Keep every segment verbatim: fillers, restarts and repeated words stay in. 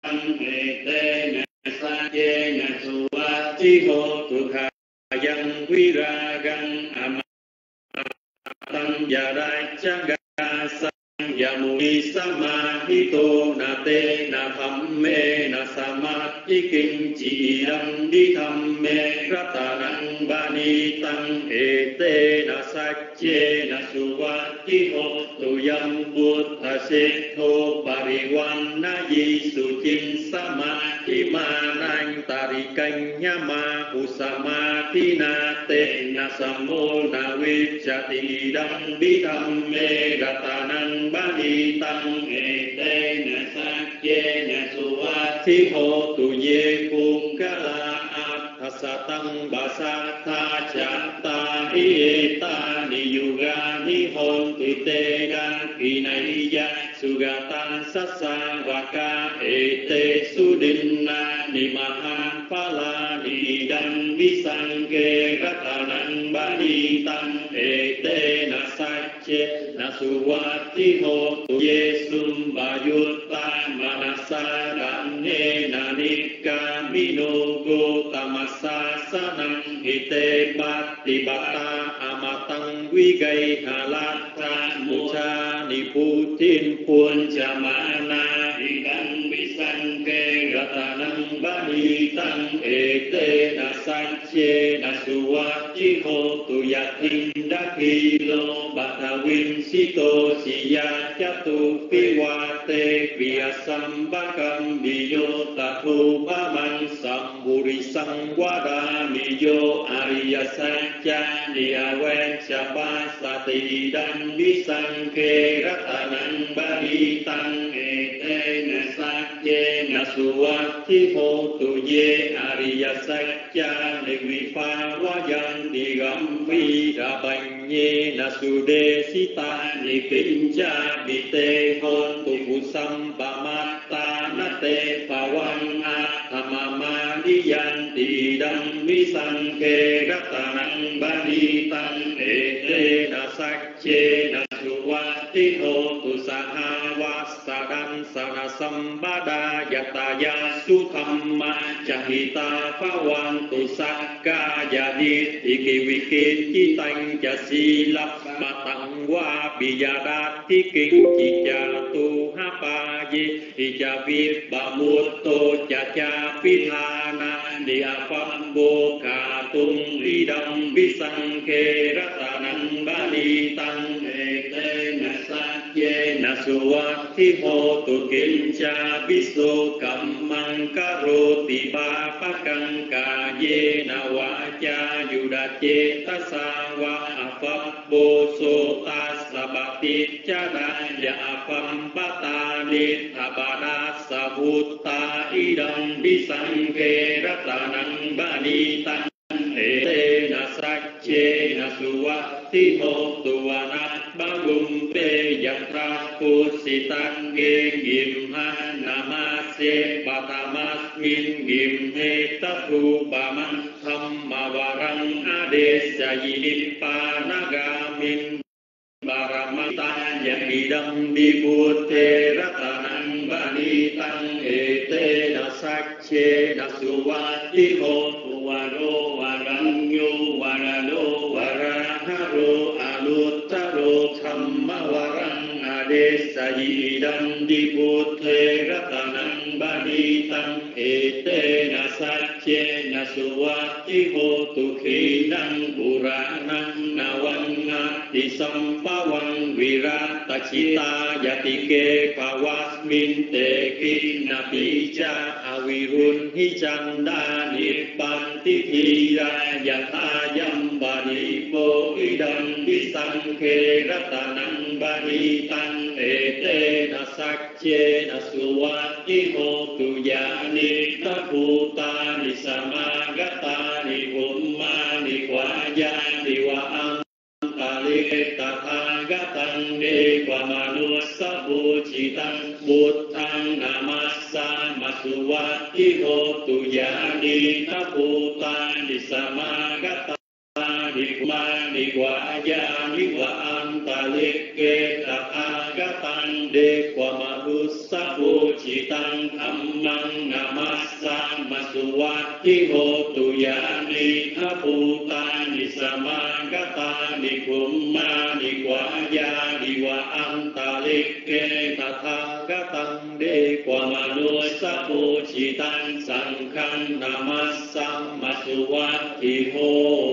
เอเตนะสัจเจนะสุวัตติโหตุขายังวิรากังอมตังยาราจังกาสังยามุนิสมาหิโตนาเตนะธัมเมนะสมาธิกิงจีรังดิธัมเมรัตนังบานิตังเอเตนะสัจเจนะสุวัตติโหตุยัมพุทธเสโทปริวันนะยิสุจินสมาธิมานังตาริกัญญมาอุสมาธินาเตนะสมโมนาวิจติดังบิธัมเมรัตนังบานิตังเอเตนะสัจเจนะสุวัตถิโหตุเยปุงกะลาอัตถสตังบาสัทธาจัตตาริเอตานิยุกานิโหติเตกังกินัยยะสุกตังสัสสาวกาเอเตสุดินนานิมหังปลานิดังวิสังเกรัตนังบานิตังเอเตนะสัจเจนะสุวัตถิโหตุเยสุมบายุตตามนัสสารันเนนะนิกามิโนโกตมัสสาสนังหิเตปัตติบัตตาอมตังวิไกหาลัตถามุชานิพุทินปวนจามานาอิดังวิสังเกรัตนังบานิตังเอเตนะสัจเจนะสุวัตถิโหตุยะทินดักขิโลบัตวินสิโตสิยาจตุปิวาเตปิยสัมบกัมบิโยตถุปะมังสัมบุริสังวารามิโยอริยสัจจานิอเวชปาสติดังวิสังเกรัตนังบานิตังเอเตนะสัจเจนะสุวัตถิโหตุเยอริยสัจจานิวิภาวะยันติกัมพีระปัญเยนะสุเดสิตานิกิญจาบิเตโหตุปุสัมปมัตตานเตภวังอาธรรมมานิยันติดังวิสังเกรัตนังบานิตังเอเตนะสัจเจนะสุวัตถิโหตุสหาวาสดังสนสัมบดายตายาสุธรรมะจหิตาภวันตุสักกายดิติกิวิกิจิตังจะสีลับมาตังวาปิยาดาติกิงจิจาตุหปายิอิจาวิบะมุตโตจะจาปิธานานิอปัมโบกาตุงลิดังวิสังเกรัตนังบานิตังเอเตนะสัจเจนะสุวัตถิโหตุกิญจาวิโสกัมมังกโรติบาปะกังกาเยนะวาจายุดาเจตสาวะอภัพโบโสตัสสะบติจารายะอภัมปตานิทบานาสะหุตตาอิดังวิสังเกรัตนังบานิตังเอเตนะสัจเจนะสุวัตถิโหตุวานะบาลุมเปยัตราปุสิตังเกยิมหานามาเสปะตามัสมินยิมเฮตรูปะมันธัมมวรังอเดสยินิปปานากามินบารมัตตัญญอิดัมบิบุตเตรัตนังบานิตังเอเตนะสัจเจนะสุวัตถิโหตุวโรวรัญโยวรโลวราหโรอนุตตโรธัมมวรังอเดสยิดัมบิบุตเตรัตนังบานิตังเอเตนะสัจเจนะสุวัตถิโหตุขีนังปุรานังนวันนาติสัมปวังวิราตชิตายติเกภวัสมินเตกินาปิจาอวิรุณหิจันดานิปันติทีรายตายัมบานิโปอิดังวิสังเกรัตนังบานิตังเอเตนะสัจเจนะสุวัตถิโหตุยานิตะภูตานิสมากตานิภุมมานิวายานิวะอังกาลิตถากตังเดวมนุสสบูชิตังบุตตังนามัสสามัสุวัตถิโหตุยานิตะภูตานิสมากตา ni ma ni quả gia ni quả an ta liệt kê ta a ga tăng đê quả ma hu sa vô chỉ tăng tham năng namasa masuvati ho tu ya ni apu ta ni samagata ni kumma ni quả gia ni quả an ta liệt kê ta tha ga tăng đê quả ma hu sa vô chỉ tăng sang khăn namasa masuvati ho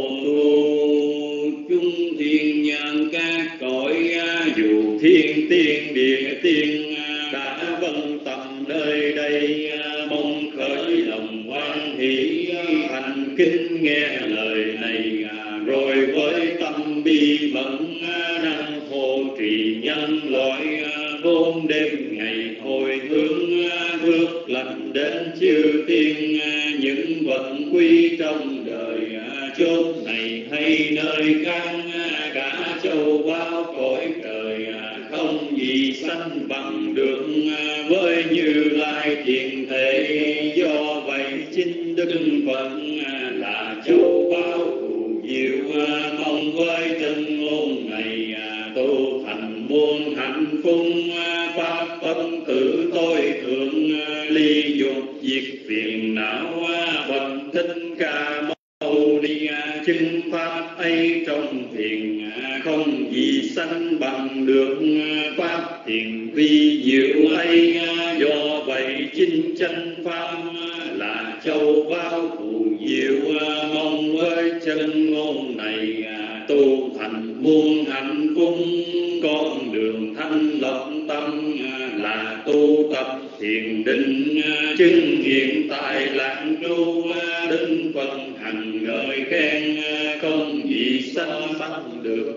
tu chúng thiên nhân các cõi dù thiên tiên địa tiên đã vân tập nơi đây mong khởi lòng hoan hỷ thành kính nghe lời này rồi với tâm bi mẫn năng hộ trì nhân loại hôm đêm ngày hồi hướng phước lành đến chư tiên những vận quy trong đời chốn này hay nơi khác cả châu bao cõi trời không gì sanh bằng được với Như Lai thiền thể. Do vậy chính đức Phật là châu bao phù diệu mong với chân ngôn này tu thành muôn hạnh phúc pháp phân tử tối thượng ly dục diệt phiền não Phật Thích Ca Mâu Ni chứng pháp ấy trong thiền không gì sanh bằng được pháp thiền vi diệu ấy. Do vậy chính chánh pháp là châu bao phù diệu mong với chân ngôn này tu thành muôn hạnh phúc. Con đường thanh lọc tâm là tu tập thiền định chứng hiện tại lạc tru đức Phật hành ngợi khen không gì sanh bằng được.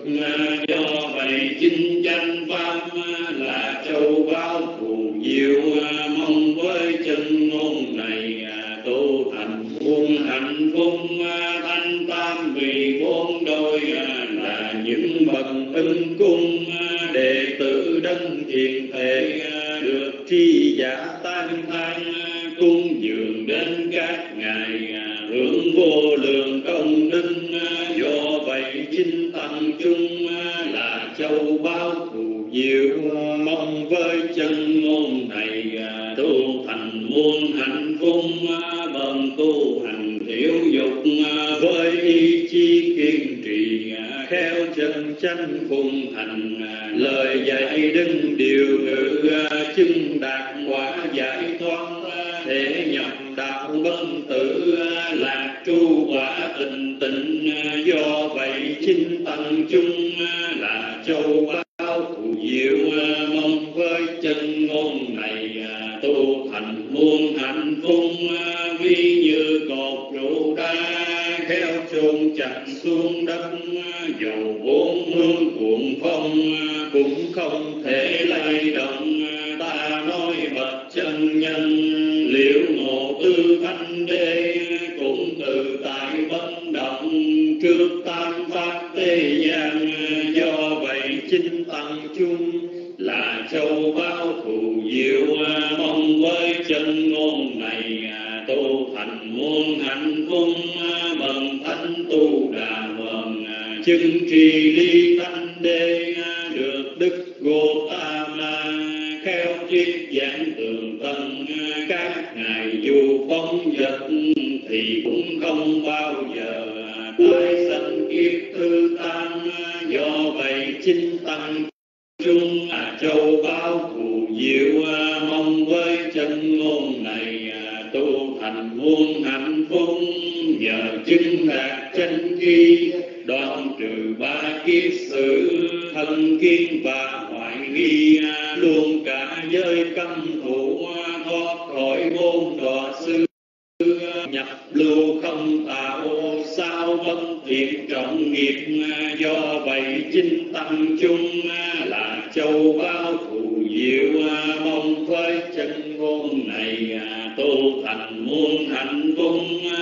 Do vậy chính chánh pháp là châu bao phù diệu mong với chân ngôn này tu thành muôn hạnh phúc. Thanh tam vì bốn đôi là những bậc ưng cung đệ tử đấng thiền thể được tri giả tan thang cung dường đến các ngài hưởng vô lượng công đức. Do vậy chính tăng chung là châu bao phù diệu mong với chân ngôn này tu thành muôn hạnh phúc. Bần tu hành thiểu dục với ý chí kiên trì khéo chân chánh phụng hành lời dạy đứng điều ngữ chứng đạt quả giải thoát thể nhập đạo bất tử lạc tru quả tình tịnh. Do vậy chính tăng chung là châu bao phù diệu mong với chân ngôn này tu thành muôn hạnh phúc. Ví như cột trụ đá khéo chôn chặt xuống đất dầu bốn hướng cuộn phong cũng không thể lay động. Ta nói bậc chân nhân liễu ngộ tư thanh đế cũng từ tại bất động trước tam pháp thế gian. Do vậy chính tăng chung là châu bao phù diệu mong với chân ngôn này tu thành muôn hạnh phúc. Bần thánh tu đà vần chứng trì ly thanh đế được đức Gotama khéo triết giảng tường tận các ngài dù phóng dật thì cũng không bao giờ tái sanh kiếp thứ tam. Do vậy chính tăng chung là châu bao phù diệu mong với chân ngôn này tu thành muôn hạnh phúc. Nhờ chứng đạt chánh tri đoạn trừ ba kiết sử thân kiến và hoại nghi luôn cả giới cấm thủ thoát khỏi bốn đọa xứ nhập lưu không tạo sao bất thiện trọng nghiệp. Do vậy chính tăng chung là châu bao phù diệu mong với chân ngôn này tu thành muôn hạnh phúc.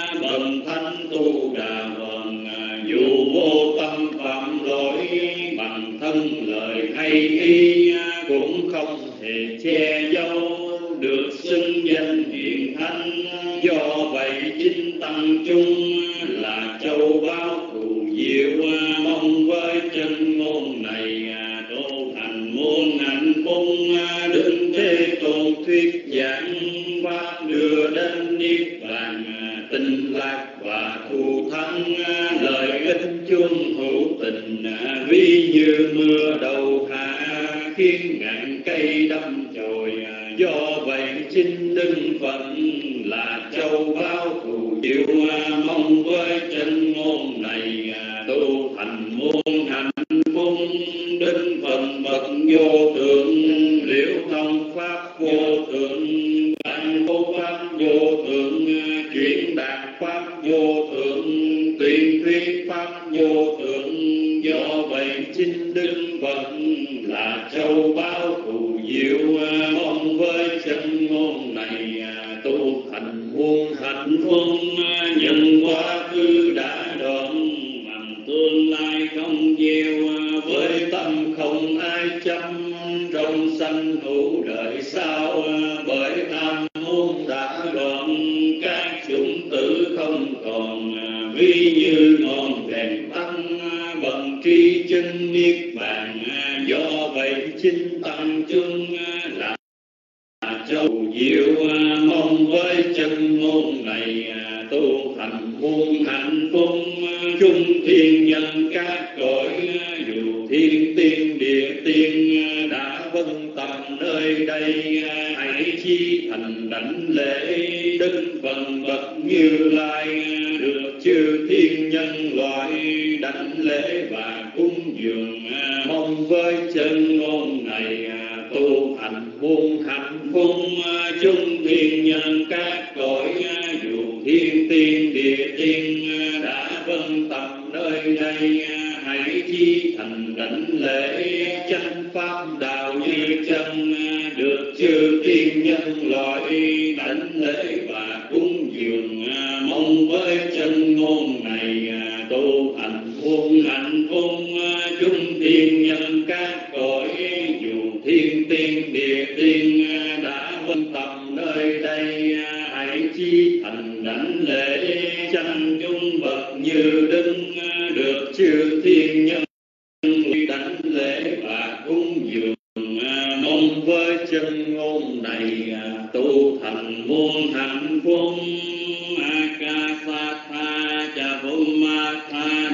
Bần thánh tu đà vần dù vô tâm phạm lỗi bằng thân lời hay ý cũng không thể che giấu được xưng danh hiền thánh. Do vậy chính tăng chung là châu bao phù diệu diệu, mong với chân ngôn này tu thành muôn hạnh phúc. Đức Thế Tôn thuyết giảng pháp đưa đến niết bàn, tinh lạc và thù thắng, lợi ích chung hữu tình, ví như mưa đầu hạ khiến ngàn cây đâm chồi. Do vậy chính Đức Phật là châu báu thù diệu, mong với chân ngôn này tu thành muôn hạnh phúc. Đức Phật bậc vô thượng, liễu thông pháp vô thượng, ban bố pháp vô thượng, chuyển đạt pháp vô thượng, tuyên thuyết pháp vô thượng. Do vậy chính Đức Phật là châu báu thù diệu, mong với chân ngôn này tu thành muôn hạnh phúc. Nhân quá khứ đã đoạn, bằng tương lai không gieo, với tâm không ai chăm, trong sanh hữu đời sau. Bởi tham muốn đã đoạn, các chủng tử không còn, ví như ngọn đèn tắt, bằng tri chân niết bàn. Do vậy chính tăng chung là châu diệu, mong với chân ngôn này tu thành muôn hạnh phúc. Chung thiên nhân các cõi, dù thiên tiên địa tiên đã vân tập nơi đây, hãy chi thành đảnh lễ Đức Phật bậc Như Lai. Được chư thiên nhân loại đảnh lễ và cúng dường, mong với chân ngôn này tu thành muôn hạnh phúc. Chung thiên nhân các cõi, dù thiên tiên địa tiên đã vân tập nơi đây, hãy chi thành đảnh lễ chánh pháp đạo như chân. Được chư thiên nhân loại đảnh lễ và cúng dường, mong với chân ngôn này tu thành muôn hạnh phúc. Chung thiên nhân các cõi, dù thiên tiên địa tiên đã vân tập nơi đây, hãy chi thành đảnh lễ chánh chúng bậc như Đức. Được chư thiên nhân đảnh lễ và cúng dường, mong với chân ngôn này tu thành muôn hạnh phúc. Akasatha cha Bhummatha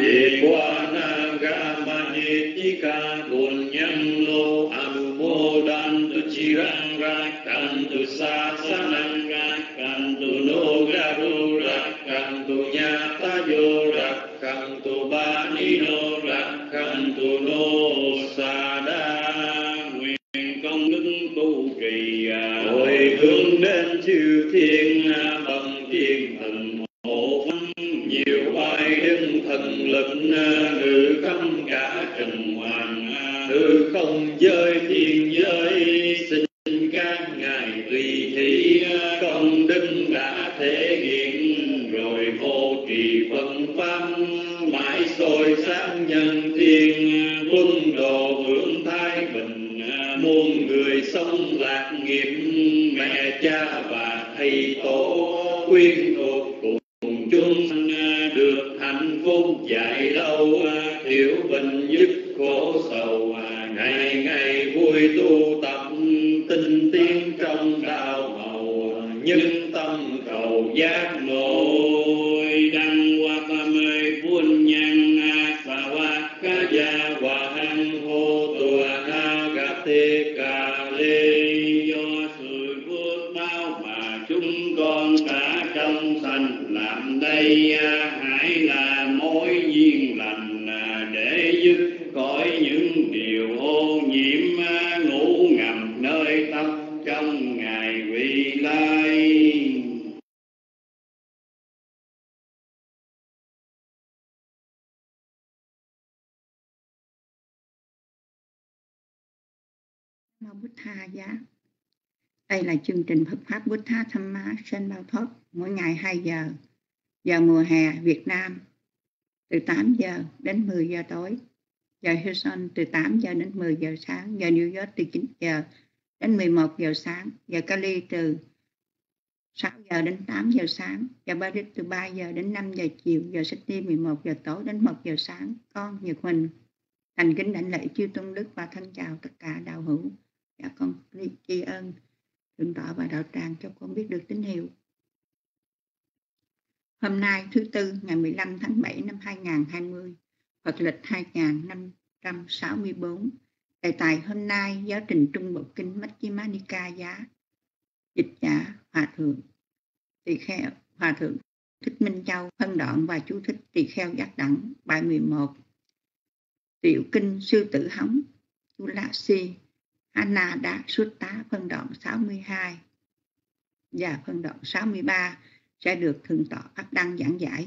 Devanagamahitika Punyam lo Anumodantu Chirang Rakantu Sasanang Rakantu No Garu Rakantu Nyatayo Rakantu Banino Rakantu No Sada. Nguyện công đức tu trì hồi hướng đến chư thiên bằng thiên thần hộ văn, nhiều oai đức thần lực ngự khắp cả trần hoàng. Hư không giới thiên giới xin các ngài tùy thị, công đức đã thể hiện rồi hộ trì Phật pháp. Mãi soi sáng nhân thiên, quân độ hưởng thái bình, muôn người sống lạc nghiệp. Mẹ cha và thầy tổ quyến thuộc cùng chúng sanh, được hạnh phúc dài lâu, thiểu bệnh dứt khổ sầu. Ngày ngày vui tu tập, tinh tiến trong đạo màu, nhân tâm cầu giác ngộ. Đăng hoa tam ơi buôn nhân sa hoa ca gia hòa hăng hô tùa ha gà tê cà lê. Do sự phước báo mà chúng con cả trong sanh làm đây, hãy là mối duyên lành để dứt khỏi những điều ô nhiễm ngủ ngầm nơi tâm trong ngày vị lai. Nam Bút Tha Giá. Đây là chương trình Phật Pháp Bút Tha Tham Ma Sen Bao Thoát mỗi ngày hai giờ, giờ mùa hè Việt Nam từ tám giờ đến mười giờ tối, giờ Houston từ tám giờ đến mười giờ sáng, giờ New York từ chín giờ đến mười một giờ sáng, giờ Cali từ sáu giờ đến tám giờ sáng, giờ ba rít từ ba giờ đến năm giờ chiều, giờ Sydney mười một giờ tối đến một giờ sáng. Con Nhật Huỳnh thành kính đảnh lễ chư tôn đức và thân chào tất cả đạo hữu. Dạ con tri ân Thượng tọa và đạo tràng cho con biết được tín hiệu. Hôm nay thứ Tư ngày mười lăm tháng bảy năm hai nghìn không trăm hai mươi, Phật lịch hai nghìn năm trăm sáu mươi tư. Đề tài hôm nay giáo trình Trung Bộ Kinh Majjhima Nikaya, dịch giả Hòa thượng Tỳ Kheo Hòa thượng Thích Minh Châu, phân đoạn và chú thích Tỳ Kheo Giác Đẳng, bài mười một. Tiểu kinh Sư Tử Hống Tulasi Hana Đá Xuất Tá, phân đoạn sáu mươi hai và phân đoạn sáu mươi ba sẽ được Thượng tọa Pháp Đăng giảng giải.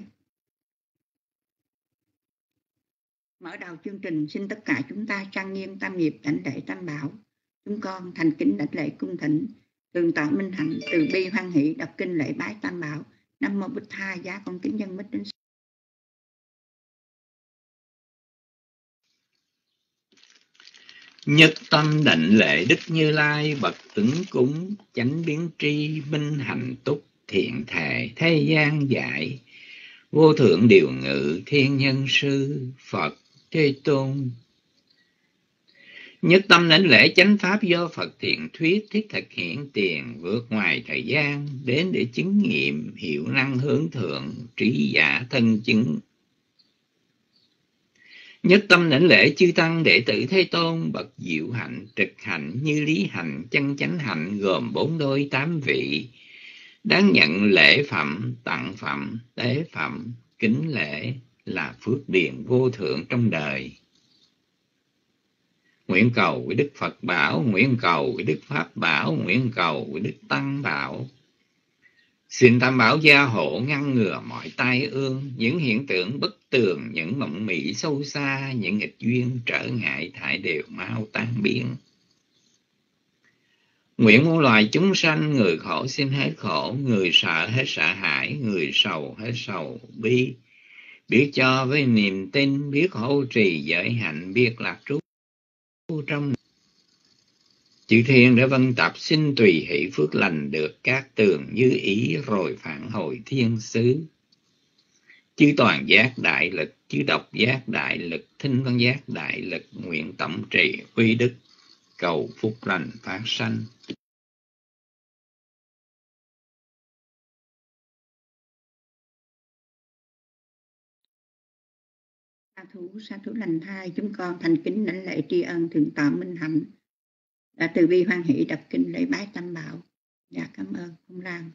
Mở đầu chương trình, xin tất cả chúng ta trang nghiêm tam nghiệp đảnh lễ tam bảo. Chúng con thành kính đảnh lễ cung thỉnh Thượng tọa Minh Hạnh từ bi hoan hỷ đọc kinh lễ bái tam bảo. Nam mô Bụt Tha, giá con kính dân mít đến. Nhất tâm đảnh lễ Đức Như Lai bậc tướng cúng, chánh biến tri minh hạnh túc, thiện thệ thế gian dạy, vô thượng điều ngự thiên nhân sư Phật Thế Tôn. Nhất tâm đảnh lễ chánh pháp do Phật thiện thuyết, thiết thực hiện tiền, vượt ngoài thời gian, đến để chứng nghiệm hiệu năng hướng thượng, trí giả thân chứng. Nhất tâm đảnh lễ chư tăng đệ tử Thế Tôn bậc diệu hạnh, trực hạnh, như lý hạnh, chân chánh hạnh, gồm bốn đôi tám vị, đáng nhận lễ phẩm, tặng phẩm, tế phẩm, kính lễ là phước điền vô thượng trong đời. Nguyện cầu với Đức Phật bảo, nguyện cầu với Đức Pháp bảo, nguyện cầu với Đức Tăng bảo. Xin Tam Bảo gia hộ ngăn ngừa mọi tai ương, những hiện tượng bất tường, những mộng mị sâu xa, những nghịch duyên trở ngại thải đều mau tan biến. Nguyện muôn loài chúng sanh, người khổ xin hết khổ, người sợ hết sợ hãi, người sầu hết sầu bi. Biết cho với niềm tin, biết hộ trì giới hạnh, biết lạc trú trong. Chư thiên đã vân tập xin tùy hỷ phước lành được các tường như ý rồi phản hồi thiên xứ. Chư toàn giác đại lực, chư độc giác đại lực, thinh văn giác đại lực, nguyện tổng trì uy đức, cầu phúc lành phát sanh. Sa thú, sa thú lành thai, chúng con thành kính đảnh lễ tri ân Thượng tọa Minh Hạnh đã từ bi hoan hỷ đọc kinh lễ bái tam bảo. Dạ cảm ơn Phong Lan.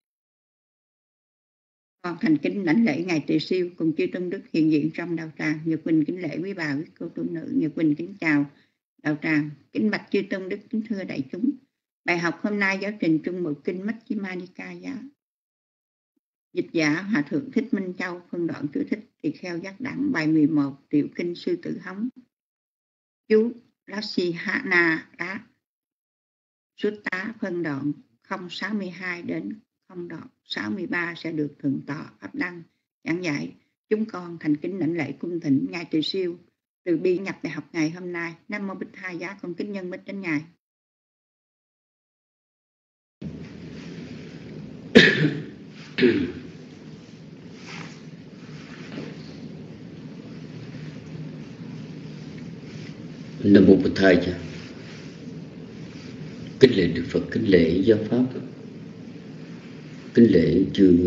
Con thành kính đảnh lễ ngài Tỳ Siêu cùng chư tôn đức hiện diện trong đạo tràng. Nhật Quỳnh kính lễ quý bà quý cô tu nữ. Nhật Quỳnh kính chào đạo tràng, kính bạch chư tôn đức, kính thưa đại chúng. Bài học hôm nay giáo trình Trung Bộ Kinh Majjhima Nikaya, dịch giả Hòa thượng Thích Minh Châu, phân đoạn chú thích Tỳ Kheo Giác Đẳng, bài mười một. Tiểu kinh Sư Tử Hống chú Lasihana Đá Xuất Tá, phân đoạn không sáu mươi hai đến không đoạn sáu mươi ba sẽ được Thượng tọa Pháp Đăng giảng giải. Chúng con thành kính đảnh lễ cung thỉnh ngài Tỳ Siêu từ bi nhập đại học ngày hôm nay. Nam mô Bích Tha, giá con kính nhân mít đến ngài. Nam mô Bụt Thầy. Kính lễ Đức Phật, kính lễ giáo pháp, kính lễ chư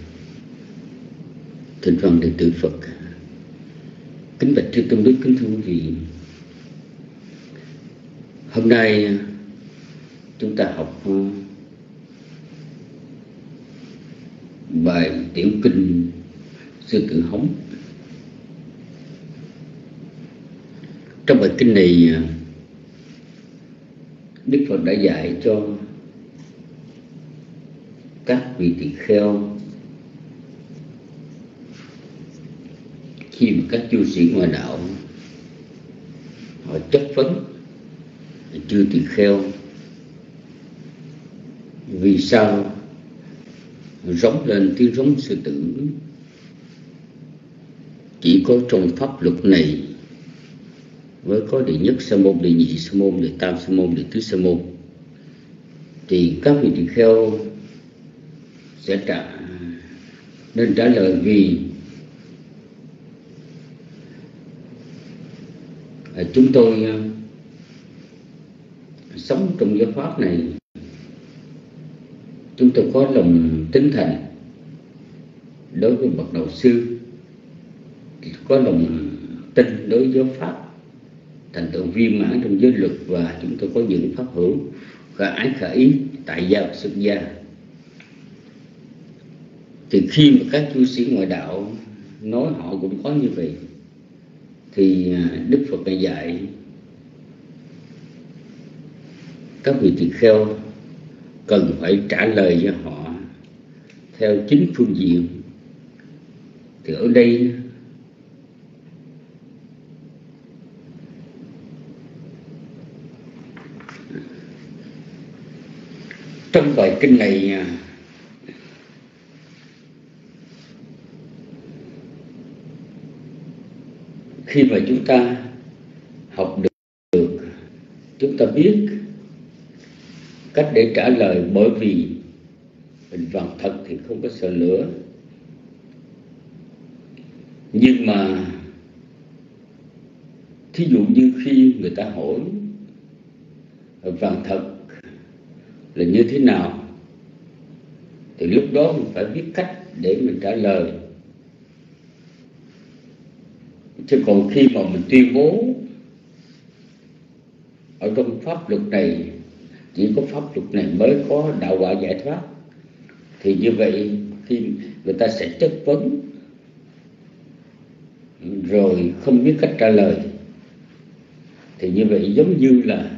thỉnh văn đệ tử Phật, kính bạch chư tôn đức, kính thưa quý vị. Hôm nay chúng ta học bài tiểu kinh Sư Tử Hống. Trong bài kinh này, Đức Phật đã dạy cho các vị tỳ kheo khi mà các cư sĩ ngoại đạo họ chất vấn chư tỳ kheo vì sao rống lên tiếng rống sư tử chỉ có trong pháp luật này, với có đệ nhất sa môn, đệ nhị sa môn, đệ tam sa môn, đệ tứ sa môn, thì các vị tỳ kheo sẽ trả nên trả lời, vì chúng tôi sống trong giáo pháp này, chúng tôi có lòng tín thành đối với bậc đạo sư, có lòng tin đối với giáo pháp thành tựu viên mãn trong giới luật, và chúng tôi có những pháp hữu khả ái khả ý tại gia và xuất gia. Thì khi mà các cư sĩ ngoại đạo nói họ cũng có như vậy, thì Đức Phật đã dạy các vị tỳ kheo cần phải trả lời cho họ theo chính phương diện. Thì ở đây trong bài kinh này khi mà chúng ta học được, được chúng ta biết cách để trả lời, bởi vì mình vàng thật thì không có sợ lửa. Nhưng mà thí dụ như khi người ta hỏi vàng thật là như thế nào, thì lúc đó mình phải biết cách để mình trả lời. Chứ còn khi mà mình tuyên bố ở trong pháp luật này chỉ có pháp luật này mới có đạo quả giải thoát, thì như vậy khi người ta sẽ chất vấn rồi không biết cách trả lời, thì như vậy giống như là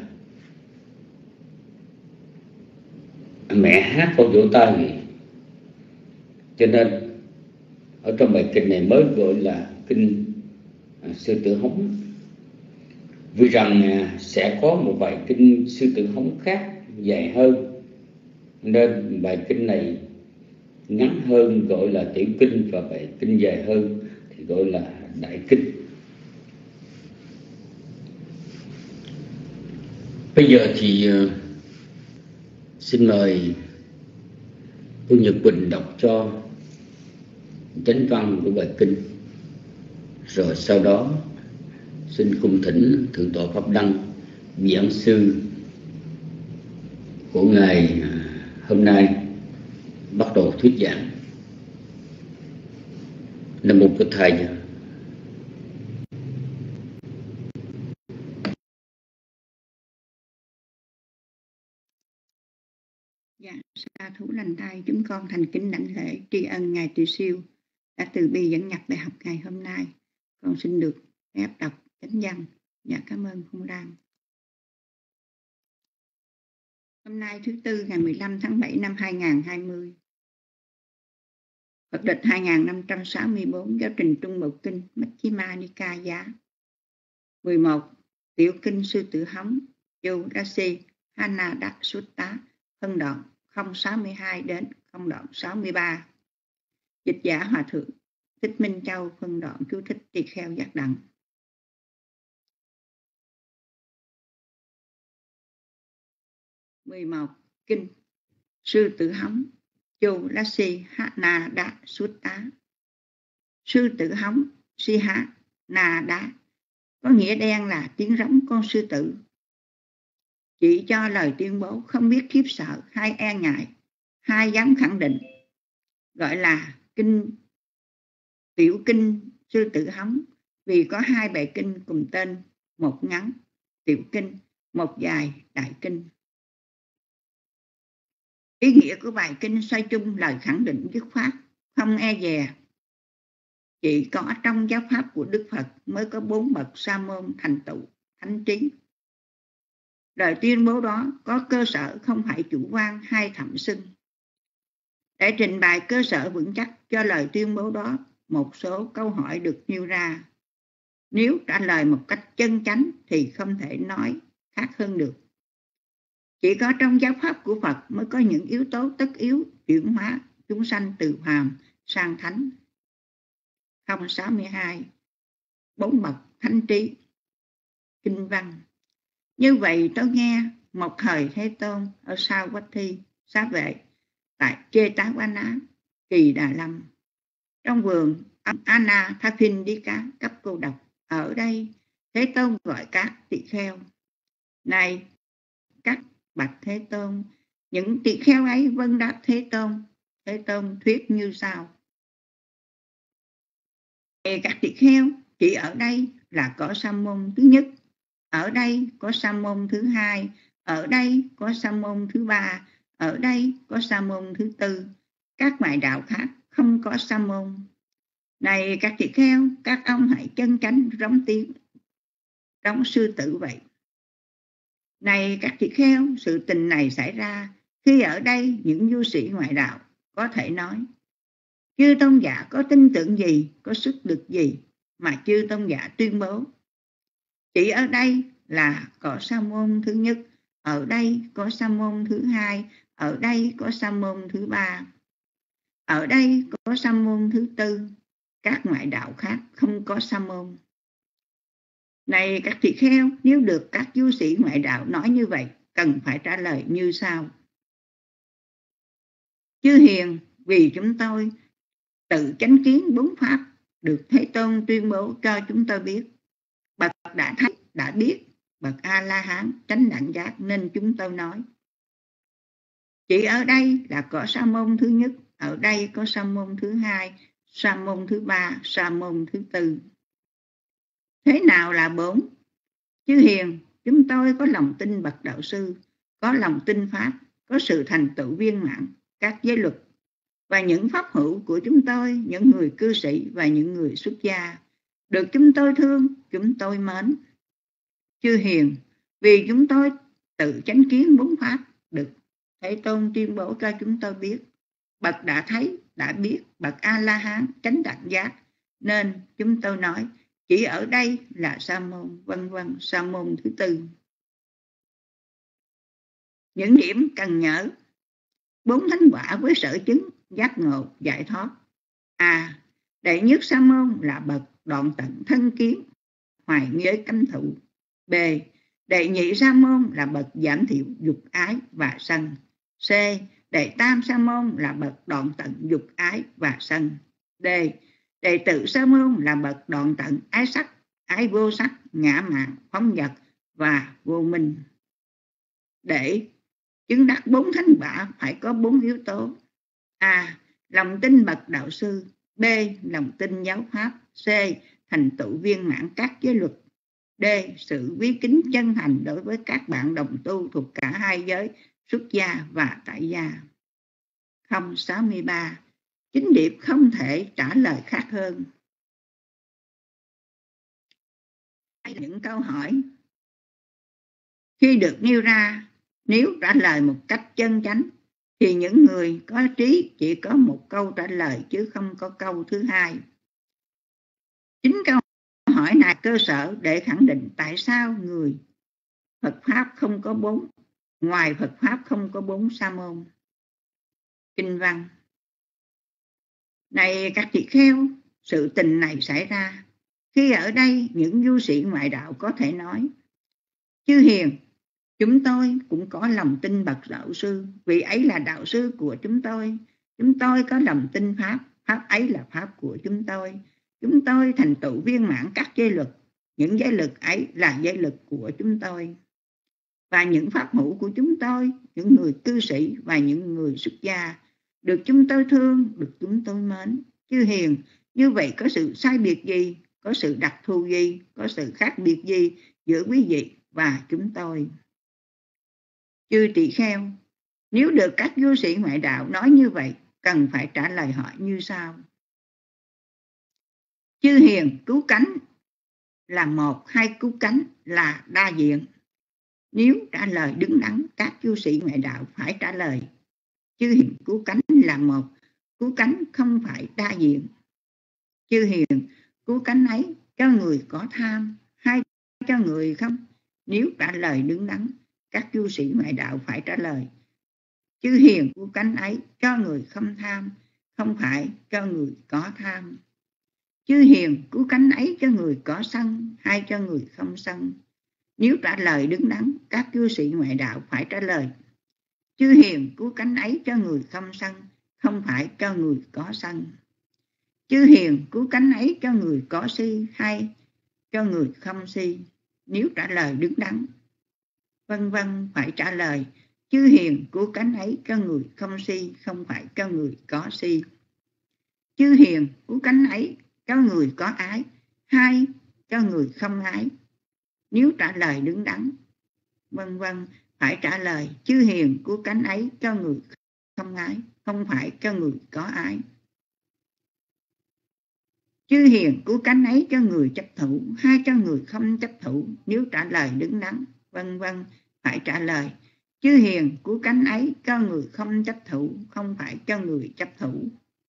mẹ hát con vỗ tay vậy. Cho nên ở trong bài kinh này mới gọi là kinh Sư Tử Hống, vì rằng sẽ có một bài kinh Sư Tử Hống khác dài hơn, nên bài kinh này ngắn hơn gọi là tiểu kinh, và bài kinh dài hơn thì gọi là đại kinh. Bây giờ thì uh, xin mời cô Nhật Quỳnh đọc cho chánh văn của bài kinh, rồi sau đó xin cung thỉnh Thượng tọa Pháp Đăng, giảng sư của ngài hôm nay, bắt đầu thuyết giảng. Nam mô Bổn Thầy. Dạ, sa thú lành tay, chúng con thành kính đảnh lễ tri ân ngài Từ Siêu đã từ bi dẫn nhập bài học ngày hôm nay. Con xin được phép đọc chánh văn. Dạ, cảm ơn Phong Lam. Hôm nay thứ Tư ngày mười lăm tháng bảy năm hai nghìn không trăm hai mươi, Phật lịch hai nghìn năm trăm sáu mươi tư, giáo trình Trung Bộ Kinh Majjhima Nikaya. mười một. Tiểu kinh Sư Tử Hống, Yudasi Hanada Sutta, phân đoạn không sáu mươi hai đến không đoạn sáu mươi ba. Dịch giả Hòa Thượng Thích Minh Châu, phân đoạn chú thích tỳ kheo giác đặng. mười một. Kinh Sư Tử Hống, Yudasi Hanada Sutta. Sư Tử Hống, Siha Nada, có nghĩa đen là tiếng rống con sư tử, chỉ cho lời tuyên bố không biết khiếp sợ hay e ngại hay dám khẳng định, gọi là kinh tiểu kinh Sư Tử Hống, vì có hai bài kinh cùng tên, một ngắn tiểu kinh, một dài đại kinh. Ý nghĩa của bài kinh xoay chung lời khẳng định dứt khoát, không e dè. Chỉ có trong giáo pháp của Đức Phật mới có bốn bậc sa môn thành tựu thánh trí. Lời tuyên bố đó có cơ sở, không phải chủ quan hay thậm xưng. Để trình bày cơ sở vững chắc cho lời tuyên bố đó, một số câu hỏi được nêu ra. Nếu trả lời một cách chân chánh thì không thể nói khác hơn được. Chỉ có trong giáo pháp của Phật mới có những yếu tố tất yếu chuyển hóa chúng sanh từ phàm sang thánh. không sáu mươi hai. Bốn bậc thánh trí. Kinh văn. Như vậy tôi nghe một thời Thế Tôn ở Savatthi Xá Vệ tại Chetavana, Kỳ Đà Lâm, trong vườn Anathapindika cấp cô độc. Ở đây Thế Tôn gọi các tỳ kheo: này các bạch Thế Tôn. Những tỳ kheo ấy vâng đáp Thế Tôn. Thế Tôn thuyết như sau: các tỳ kheo, chỉ ở đây là có sa môn thứ nhất, ở đây có sa môn thứ hai, ở đây có sa môn thứ ba, ở đây có sa môn thứ tư. Các ngoại đạo khác không có sa môn. Này các tỳ kheo, các ông hãy chân chánh rống tiếng, giống sư tử vậy. Này các tỳ kheo, sự tình này xảy ra khi ở đây những du sĩ ngoại đạo có thể nói: chư tôn giả có tin tưởng gì, có sức lực gì mà chư tôn giả tuyên bố? Chỉ ở đây là có sa môn thứ nhất, ở đây có sa môn thứ hai, ở đây có sa môn thứ ba, ở đây có sa môn thứ tư. Các ngoại đạo khác không có sa môn. Này các tỳ kheo, nếu được các du sĩ ngoại đạo nói như vậy, cần phải trả lời như sau: chư hiền, vì chúng tôi tự chánh kiến bốn pháp được Thế Tôn tuyên bố cho chúng tôi biết. Bậc đã thấy, đã biết, bậc A-la-hán chánh đẳng giác, nên chúng tôi nói. Chỉ ở đây là có sa môn thứ nhất, ở đây có sa môn thứ hai, sa môn thứ ba, sa môn thứ tư. Thế nào là bốn? Chư hiền, chúng tôi có lòng tin bậc đạo sư, có lòng tin pháp, có sự thành tựu viên mãn các giới luật, và những pháp hữu của chúng tôi, những người cư sĩ và những người xuất gia, được chúng tôi thương, chúng tôi mến. Chư hiền, vì chúng tôi tự chánh kiến bốn pháp được Thế Tôn tuyên bố cho chúng tôi biết. Bậc đã thấy, đã biết, bậc A-la-hán chánh đẳng giác, nên chúng tôi nói chỉ ở đây là sa môn, vân vân, sa môn thứ tư. Những điểm cần nhớ: bốn thánh quả với sở chứng giác ngộ giải thoát. A. Đệ nhất sa môn là bậc đoạn tận thân kiến, hoài nghi cấm thụ. B. Đệ nhị sa môn là bậc giảm thiểu dục ái và sân. C. Đệ tam sa môn là bậc đoạn tận dục ái và sân. D. Đệ tử sa môn là bậc đoạn tận ái sắc, ái vô sắc, ngã mạn, phóng dật và vô minh. Để chứng đắc bốn thánh quả phải có bốn yếu tố: A. Lòng tin bậc đạo sư. B. Lòng tin giáo pháp. C. Thành tựu viên mãn các giới luật. D. Sự quý kính chân thành đối với các bạn đồng tu thuộc cả hai giới xuất gia và tại gia. Không sáu mươi ba. Chính điệp không thể trả lời khác hơn. Những câu hỏi khi được nêu ra, nếu trả lời một cách chân chánh thì những người có trí chỉ có một câu trả lời chứ không có câu thứ hai. Chính câu hỏi này cơ sở để khẳng định tại sao người Phật Pháp không có bốn, ngoài Phật Pháp không có bốn sa môn. Kinh văn: Này các tỳ kheo, sự tình này xảy ra khi ở đây những du sĩ ngoại đạo có thể nói: chư hiền, chúng tôi cũng có lòng tin bậc đạo sư, vị ấy là đạo sư của chúng tôi. Chúng tôi có lòng tin pháp, pháp ấy là pháp của chúng tôi. Chúng tôi thành tựu viên mãn các giới luật, những giới luật ấy là giới luật của chúng tôi. Và những pháp hữu của chúng tôi, những người cư sĩ và những người xuất gia, được chúng tôi thương, được chúng tôi mến. Chư hiền, như vậy có sự sai biệt gì, có sự đặc thù gì, có sự khác biệt gì giữa quý vị và chúng tôi? Chư tỳ kheo, nếu được các du sĩ ngoại đạo nói như vậy, cần phải trả lời họ như sau: chư hiền, cứu cánh là một hay cứu cánh là đa diện? Nếu trả lời đứng đắn, các du sĩ ngoại đạo phải trả lời: chư hiền, cứu cánh là một, cứu cánh không phải đa diện. Chư hiền, cứu cánh ấy cho người có tham hay cho người không? Nếu trả lời đứng đắn, các du sĩ ngoại đạo phải trả lời: chư hiền, cứu cánh ấy cho người không tham, không phải cho người có tham. Chư hiền, cứu cánh ấy cho người có sân hay cho người không sân? Nếu trả lời đứng đắn, các du sĩ ngoại đạo phải trả lời: Chư hiền cứu cánh ấy cho người không sân, không phải cho người có sân. Chư hiền cứu cánh ấy cho người có si hay cho người không si, nếu trả lời đứng đắn. Vân vân phải trả lời, chư hiền cứu cánh ấy cho người không si, không phải cho người có si. Chư hiền cứu cánh ấy cho người có ái hay cho người không ái, nếu trả lời đứng đắn. Vân vân phải trả lời, chư hiền cứu cánh ấy cho người không ái, không phải cho người có ái. Chư hiền cứu cánh ấy cho người chấp thủ hay cho người không chấp thủ, nếu trả lời đứng đắn. Vân vân phải trả lời, chư hiền cứu cánh ấy cho người không chấp thủ, không phải cho người chấp thủ.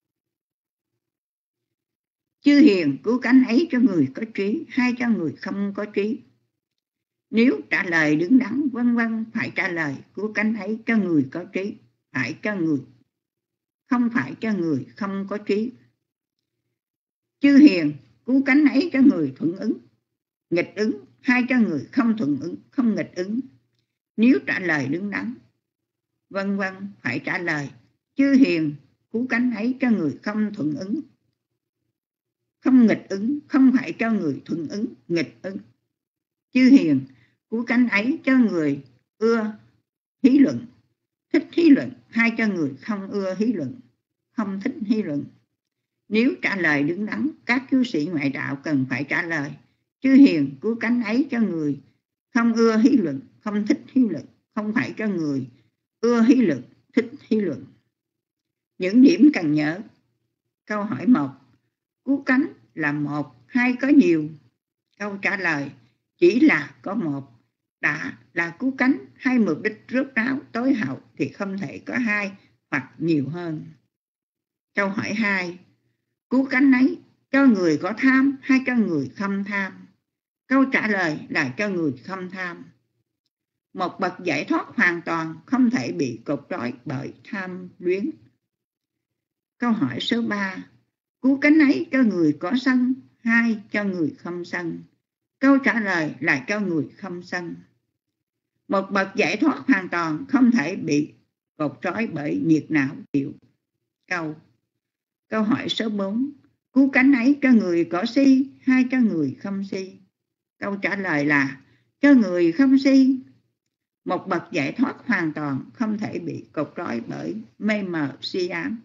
Chư hiền cứu cánh ấy cho người có trí hay cho người không có trí, nếu trả lời đứng đắn. Vân vân phải trả lời, cứu cánh ấy cho người có trí, phải cho người không phải cho người không có trí. Chư hiền cứu cánh ấy cho người thuận ứng, nghịch ứng hay cho người không thuận ứng, không nghịch ứng, nếu trả lời đứng đắn. Vân vân phải trả lời, chư hiền cứu cánh ấy cho người không thuận ứng, không nghịch ứng, không phải cho người thuận ứng, nghịch ứng. Chư hiền cứu cánh ấy cho người ưa hí luận, thích hí luận hay cho người không ưa hí luận, không thích hí luận, nếu trả lời đứng đắn. Các cư sĩ ngoại đạo cần phải trả lời, chư hiền cứu cánh ấy cho người không ưa hí luận, không thích hí luận, không phải cho người ưa hí luận, thích hí luận. Những điểm cần nhớ. Câu hỏi một, cứu cánh là một hay có nhiều? Câu trả lời chỉ là có một. Đã là cứu cánh hay mục đích rốt ráo tối hậu thì không thể có hai hoặc nhiều hơn. Câu hỏi hai, cứu cánh ấy cho người có tham hay cho người không tham? Câu trả lời là cho người không tham. Một bậc giải thoát hoàn toàn không thể bị cột trói bởi tham luyến. Câu hỏi số ba, cứu cánh ấy cho người có sân hay cho người không sân? Câu trả lời là cho người không sân. Một bậc giải thoát hoàn toàn không thể bị cột trói bởi nhiệt não chịu. Câu Câu hỏi số bốn, cứu cánh ấy cho người có si hay cho người không si? Câu trả lời là cho người không si. Một bậc giải thoát hoàn toàn không thể bị cột trói bởi mê mờ si ám.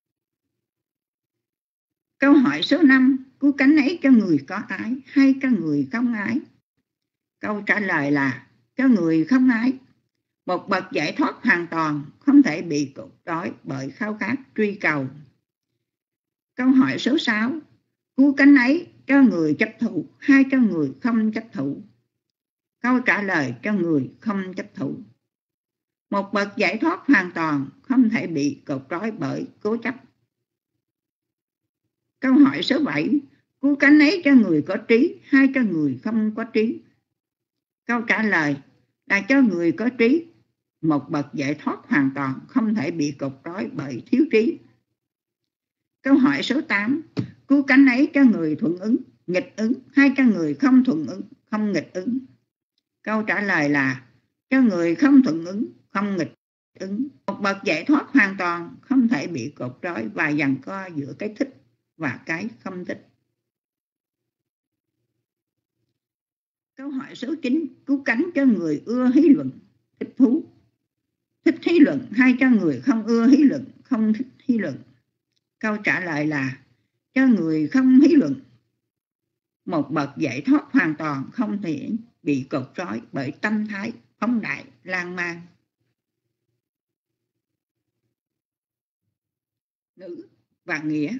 Câu hỏi số năm, cứu cánh ấy cho người có ái hay cho người không ái? Câu trả lời là cho người không ái. Một bậc giải thoát hoàn toàn không thể bị cột trói bởi khao khát truy cầu. Câu hỏi số sáu, cứu cánh ấy cho người chấp thủ hay cho người không chấp thủ? Câu trả lời cho người không chấp thủ. Một bậc giải thoát hoàn toàn không thể bị cột trói bởi cố chấp. Câu hỏi số bảy, cứu cánh ấy cho người có trí hay cho người không có trí? Câu trả lời là cho người có trí. Một bậc giải thoát hoàn toàn không thể bị cột trói bởi thiếu trí. Câu hỏi số tám, cứu cánh ấy cho người thuận ứng, nghịch ứng hay cho người không thuận ứng, không nghịch ứng? Câu trả lời là cho người không thuận ứng, không nghịch ứng. Một bậc giải thoát hoàn toàn không thể bị cột trói và giằng co giữa cái thích và cái không thích. Câu hỏi số chín, cứu cánh cho người ưa hí luận, thích thú, thích hí luận hay cho người không ưa hí luận, không thích hí luận? Câu trả lời là cho người không hí luận. Một bậc giải thoát hoàn toàn không thể bị cột trói bởi tâm thái phóng đại lan man. Ngữ và nghĩa.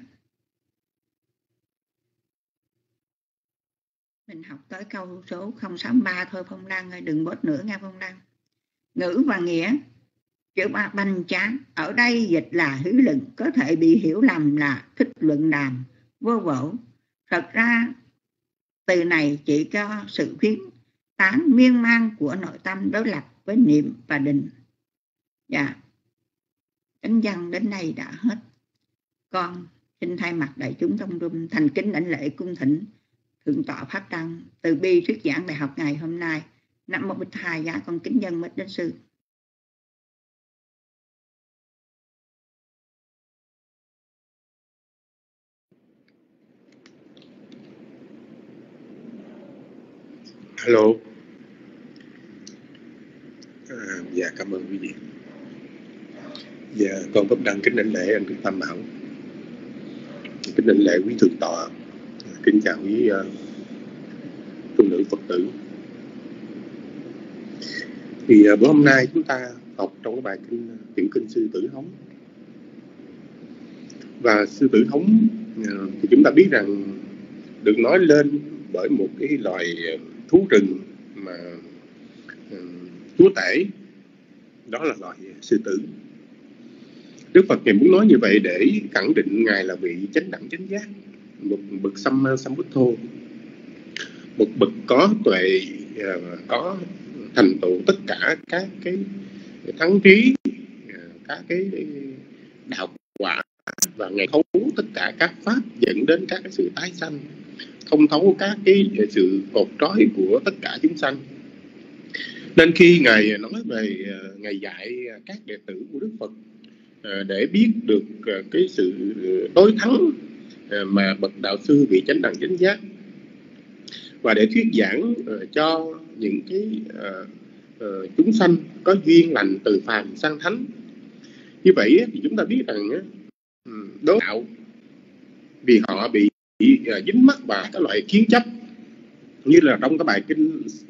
Mình học tới câu số không sáu ba thôi Phong Lan ơi, đừng bớt nữa nha Phong Lan. Ngữ và nghĩa. Chữ ba banh chán, ở đây dịch là hí luận, có thể bị hiểu lầm là thích luận đàm, vô bổ. Thật ra từ này chỉ cho sự khuyến tán miên man của nội tâm đối lập với niệm và định. Dạ, chánh văn đến đây đã hết. Con xin thay mặt đại chúng trong room thành kính lãnh lễ cung thỉnh thượng tọa Pháp Đăng từ bi thuyết giảng bài học ngày hôm nay. Nam mô Bích Thầy, dạ con kính dân mít đến sư. Hello. À, dạ cảm ơn quý vị. Dạ con Pháp Đăng kính đảnh lễ anh Đức Tam Bảo, kính đảnh lễ quý thượng tọa, kính chào quý uh, tu nữ Phật tử. Thì uh, bữa hôm nay chúng ta học trong cái bài kinh tiểu kinh Sư Tử Hống. Và Sư Tử Hống uh, thì chúng ta biết rằng được nói lên bởi một cái loài thú rừng mà uh, chúa tể, đó là loài sư tử. Đức Phật Ngài muốn nói như vậy để khẳng định Ngài là vị chánh đẳng chánh giác, một bậc Samma Sambuddho, một bậc có tuệ, có thành tựu tất cả các cái thắng trí, các cái đạo quả, và Ngài thấu tất cả các pháp dẫn đến các cái sự tái sanh, thông thấu các cái sự cột trói của tất cả chúng sanh. Nên khi Ngài nói về Ngài dạy các đệ tử của Đức Phật để biết được cái sự tối thắng mà bậc đạo sư vị chánh đẳng chánh giác, và để thuyết giảng cho những cái chúng sanh có duyên lành từ phàm sang thánh. Như vậy thì chúng ta biết rằng đối đạo vì họ bị dính mắc vào các loại kiến chấp, như là trong cái bài kinh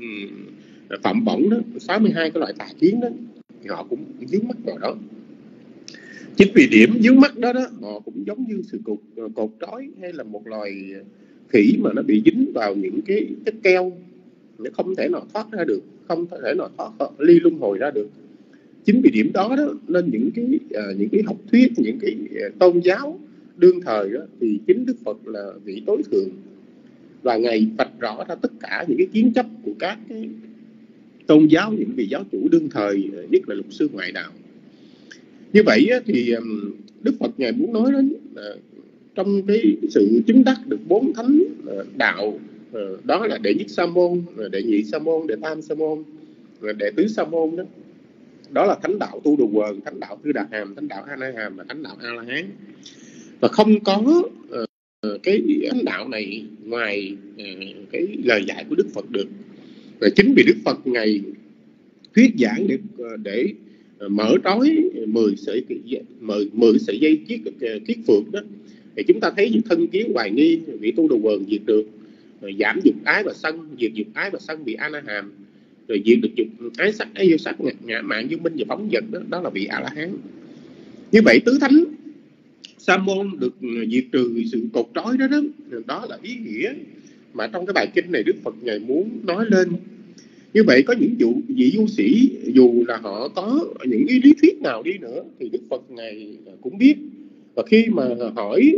Phạm Bổng đó, sáu mươi hai cái loại tà kiến đó, thì họ cũng dướng mắt vào đó. Chính vì điểm dướng mắt đó đó, họ cũng giống như sự cột, cột trói hay là một loài khỉ mà nó bị dính vào những cái chất keo, nó không thể nào thoát ra được, không thể nào thoát ly luân hồi ra được. Chính vì điểm đó đó, nên những cái uh, những cái học thuyết, những cái uh, tôn giáo đương thời đó, thì chính Đức Phật là vị tối thượng, và Ngài vạch rõ ra tất cả những cái kiến chấp của các cái tôn giáo, những vị giáo chủ đương thời, nhất là lục sư ngoại đạo. Như vậy thì Đức Phật Ngài muốn nói đến trong cái sự chứng đắc được bốn thánh đạo, đó là đệ nhất sa môn, đệ nhị sa môn, đệ tam sa môn, đệ tứ sa môn đó. Đó là thánh đạo Tu Đồ Quần, thánh đạo Tư Đạt Hàm, thánh đạo A Na Hàm và thánh đạo A La Hán. Và không có cái thánh đạo này ngoài cái lời dạy của Đức Phật được. Và chính vì Đức Phật Ngài thuyết giảng để, để mở trói mười sợi mười, mười sợi dây kiết kiết phược đó, thì chúng ta thấy những thân kiến hoài nghi vị Tu Đồ Quần diệt được, rồi giảm dục ái và sân, diệt dục ái và sân bị A Na Hàm, rồi diệt được dục ái sắc, ái yêu sắc, ngã mạn vô minh và phóng dật đó, đó là vị A La Hán. Như vậy tứ thánh sa môn được diệt trừ sự cột trói đó, đó đó là ý nghĩa mà trong cái bài kinh này Đức Phật Ngài muốn nói lên. Như vậy có những dụ, vị du sĩ dù là họ có những ý lý thuyết nào đi nữa thì Đức Phật Ngài cũng biết, và khi mà hỏi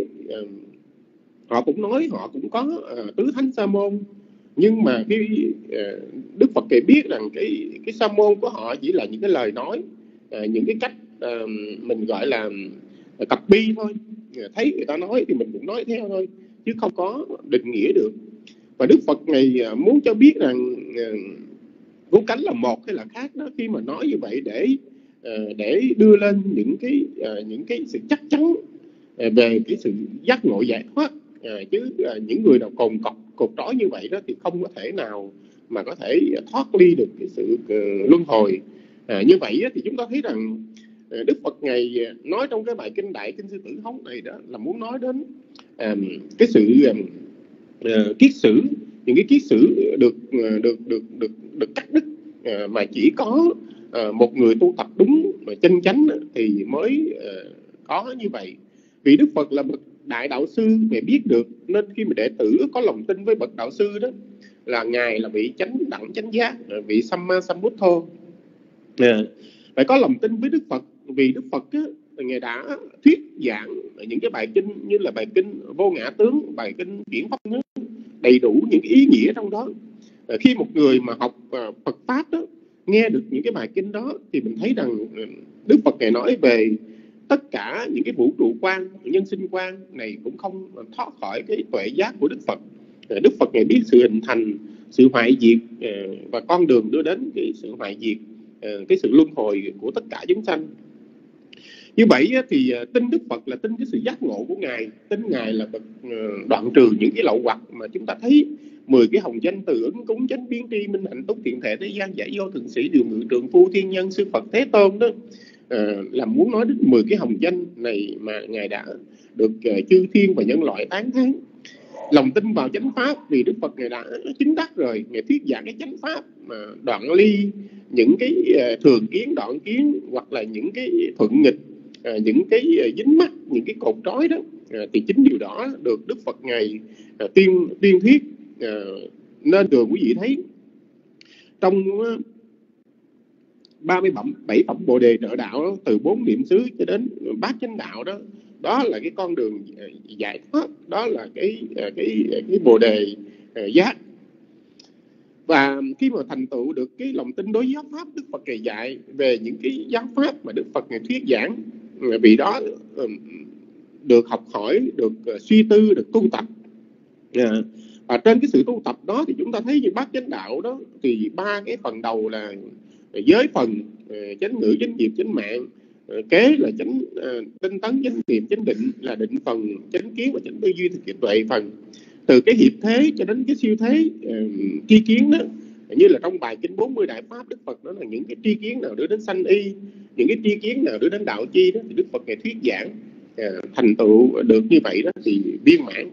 họ cũng nói họ cũng có uh, tứ thánh sa môn, nhưng mà cái uh, Đức Phật Ngài biết rằng cái cái sa môn của họ chỉ là những cái lời nói, uh, những cái cách uh, mình gọi là uh, cập bi thôi, uh, thấy người ta nói thì mình cũng nói theo thôi, chứ không có định nghĩa được. Và Đức Phật Ngài uh, muốn cho biết rằng uh, vú cánh là một hay là khác đó, khi mà nói như vậy để uh, để đưa lên những cái uh, những cái sự chắc chắn uh, về cái sự giác ngộ giải thoát, uh, chứ uh, những người nào còn cột cột trói như vậy đó thì không có thể nào mà có thể thoát ly được cái sự uh, luân hồi. Uh, như vậy đó, thì chúng ta thấy rằng uh, Đức Phật Ngài nói trong cái bài kinh Đại Kinh Sư Tử Hống này đó là muốn nói đến uh, cái sự uh, uh, kiết sử, những cái kiết sử được uh, được được được được cắt đứt, uh, mà chỉ có uh, một người tu tập đúng mà chân chánh thì mới uh, có như vậy. Vì Đức Phật là bậc đại đạo sư, Ngài biết được, nên khi mà đệ tử có lòng tin với bậc đạo sư đó là Ngài là vị chánh đẳng chánh giác, vị Samma Sambuddho, uh, phải có lòng tin với Đức Phật. Vì Đức Phật á, Ngài đã thuyết giảng những cái bài kinh như là bài kinh Vô Ngã Tướng, bài kinh Chuyển Pháp Nước, đầy đủ những cái ý nghĩa trong đó. À, khi một người mà học uh, Phật Pháp đó, nghe được những cái bài kinh đó thì mình thấy rằng uh, Đức Phật Ngài nói về tất cả những cái vũ trụ quan, nhân sinh quan này cũng không thoát khỏi cái tuệ giác của Đức Phật. Uh, Đức Phật Ngài biết sự hình thành, sự hoại diệt uh, và con đường đưa đến cái sự hoại diệt, uh, cái sự luân hồi của tất cả chúng sanh. Như vậy thì tin Đức Phật là tin cái sự giác ngộ của Ngài, tin Ngài là bậc đoạn trừ những cái lậu hoặc mà chúng ta thấy mười cái hồng danh từ ứng cúng chánh biến tri minh hạnh túc thiện thể thế gian giải vô thượng sĩ điều ngự trượng phu thiên nhân sư Phật Thế Tôn đó, à, là muốn nói đến mười cái hồng danh này mà Ngài đã được uh, chư thiên và nhân loại tán thán. Lòng tin vào chánh pháp vì Đức Phật Ngài đã chứng đắc rồi, Ngài thuyết giảng cái chánh pháp mà đoạn ly những cái uh, thường kiến đoạn kiến hoặc là những cái thuận nghịch, uh, những cái uh, dính mắc, những cái cột trói đó, uh, thì chính điều đó được Đức Phật Ngài uh, tiên tiên thuyết. Uh, nên thường quý vị thấy trong uh, ba mươi bảy phẩm Bồ Đề trợ đạo đó, từ bốn niệm xứ cho đến bát chánh đạo đó, đó là cái con đường giải thoát, đó là cái cái cái Bồ Đề giác. Và khi mà thành tựu được cái lòng tin đối với giáo pháp Đức Phật Ngài dạy về những cái giáo pháp mà Đức Phật Ngài thuyết giảng, vì đó được học hỏi, được suy tư, được tu tập. Và trên cái sự tu tập đó thì chúng ta thấy như bát chánh đạo đó thì ba cái phần đầu là giới phần, chánh ngữ, chánh nghiệp, chánh mạng, kế là chánh tinh tấn, chánh niệm, chánh định là định phần, chánh kiến và chánh tư duy thực hiện tuệ phần. Từ cái hiệp thế cho đến cái siêu thế tri kiến đó, như là trong bài kinh bốn mươi đại pháp Đức Phật đó là những cái tri kiến nào đưa đến sanh y, những cái tri kiến nào đưa đến đạo chi đó thì Đức Phật Ngài thuyết giảng thành tựu được như vậy đó thì viên mãn.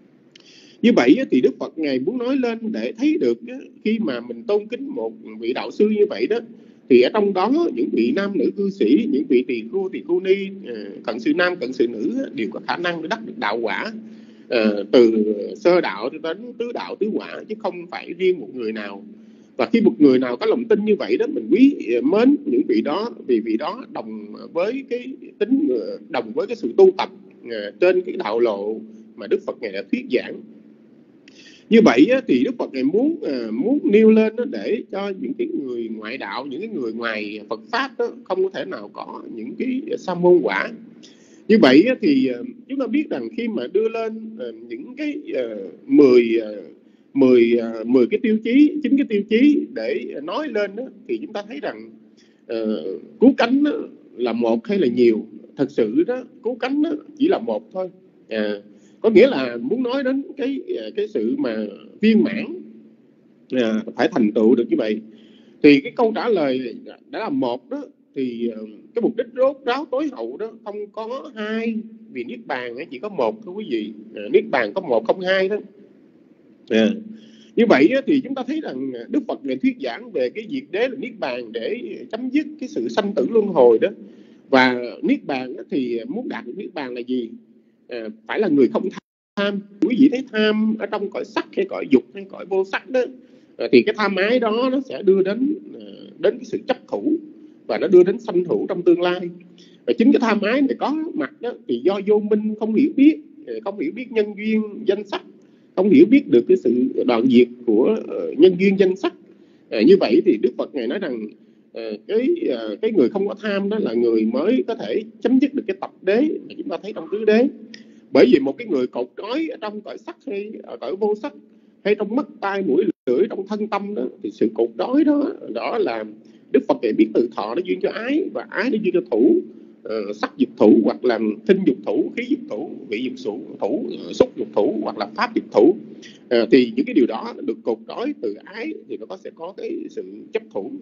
Như vậy thì Đức Phật Ngài muốn nói lên để thấy được khi mà mình tôn kính một vị đạo sư như vậy đó, thì ở trong đó những vị nam nữ cư sĩ, những vị tỳ khưu, tỳ khưu ni, cận sự nam, cận sự nữ đều có khả năng để đắc được đạo quả, từ sơ đạo đến tứ đạo, tứ quả, chứ không phải riêng một người nào. Và khi một người nào có lòng tin như vậy đó, mình quý mến những vị đó, vì vị đó đồng với cái tính, đồng với cái sự tu tập trên cái đạo lộ mà Đức Phật Ngài đã thuyết giảng. Như vậy thì Đức Phật Ngài muốn muốn nêu lên đó để cho những cái người ngoại đạo, những cái người ngoài Phật pháp đó không có thể nào có những cái sa môn quả. Như vậy thì chúng ta biết rằng khi mà đưa lên những cái mười mười mười cái tiêu chí, chín cái tiêu chí để nói lên đó, thì chúng ta thấy rằng uh, cứu cánh đó là một hay là nhiều. Thật sự đó, cứu cánh đó chỉ là một thôi. À, có nghĩa là muốn nói đến cái cái sự mà viên mãn, à, phải thành tựu được như vậy. Thì cái câu trả lời đã là một đó, thì cái mục đích rốt ráo tối hậu đó không có hai, vì niết bàn chỉ có một thôi quý vị. À, niết bàn có một không hai đó. À, như vậy thì chúng ta thấy rằng Đức Phật Ngài thuyết giảng về cái diệt đế là niết bàn để chấm dứt cái sự sanh tử luân hồi đó. Và niết bàn thì muốn đạt được niết bàn là gì? À, phải là người không tham. Quý vị thấy tham ở trong cõi sắc hay cõi dục hay cõi vô sắc đó, à, thì cái tham ái đó nó sẽ đưa đến đến cái sự chấp thủ, và nó đưa đến sanh thủ trong tương lai. Và chính cái tham ái này có mặt đó thì do vô minh, không hiểu biết, không hiểu biết nhân duyên danh sắc, không hiểu biết được cái sự đoạn diệt của nhân duyên danh sắc. À, như vậy thì Đức Phật Ngài nói rằng à, cái à, cái người không có tham đó là người mới có thể chấm dứt được cái tập đế mà chúng ta thấy trong tứ đế. Bởi vì một cái người cột trói ở trong cõi sắc hay ở cõi vô sắc, hay trong mắt, tai, mũi, lưỡi, trong thân tâm đó, thì sự cột trói đó đó là Đức Phật Ngài biết từ thọ nó duyên cho ái, và ái nó duyên cho thủ, uh, sắc dục thủ, hoặc là thinh dục thủ, khí dục thủ, vị dục thủ, thủ xúc dục thủ, hoặc là pháp dục thủ. Uh, thì những cái điều đó được cột trói từ ái thì nó có sẽ có cái sự chấp thủ.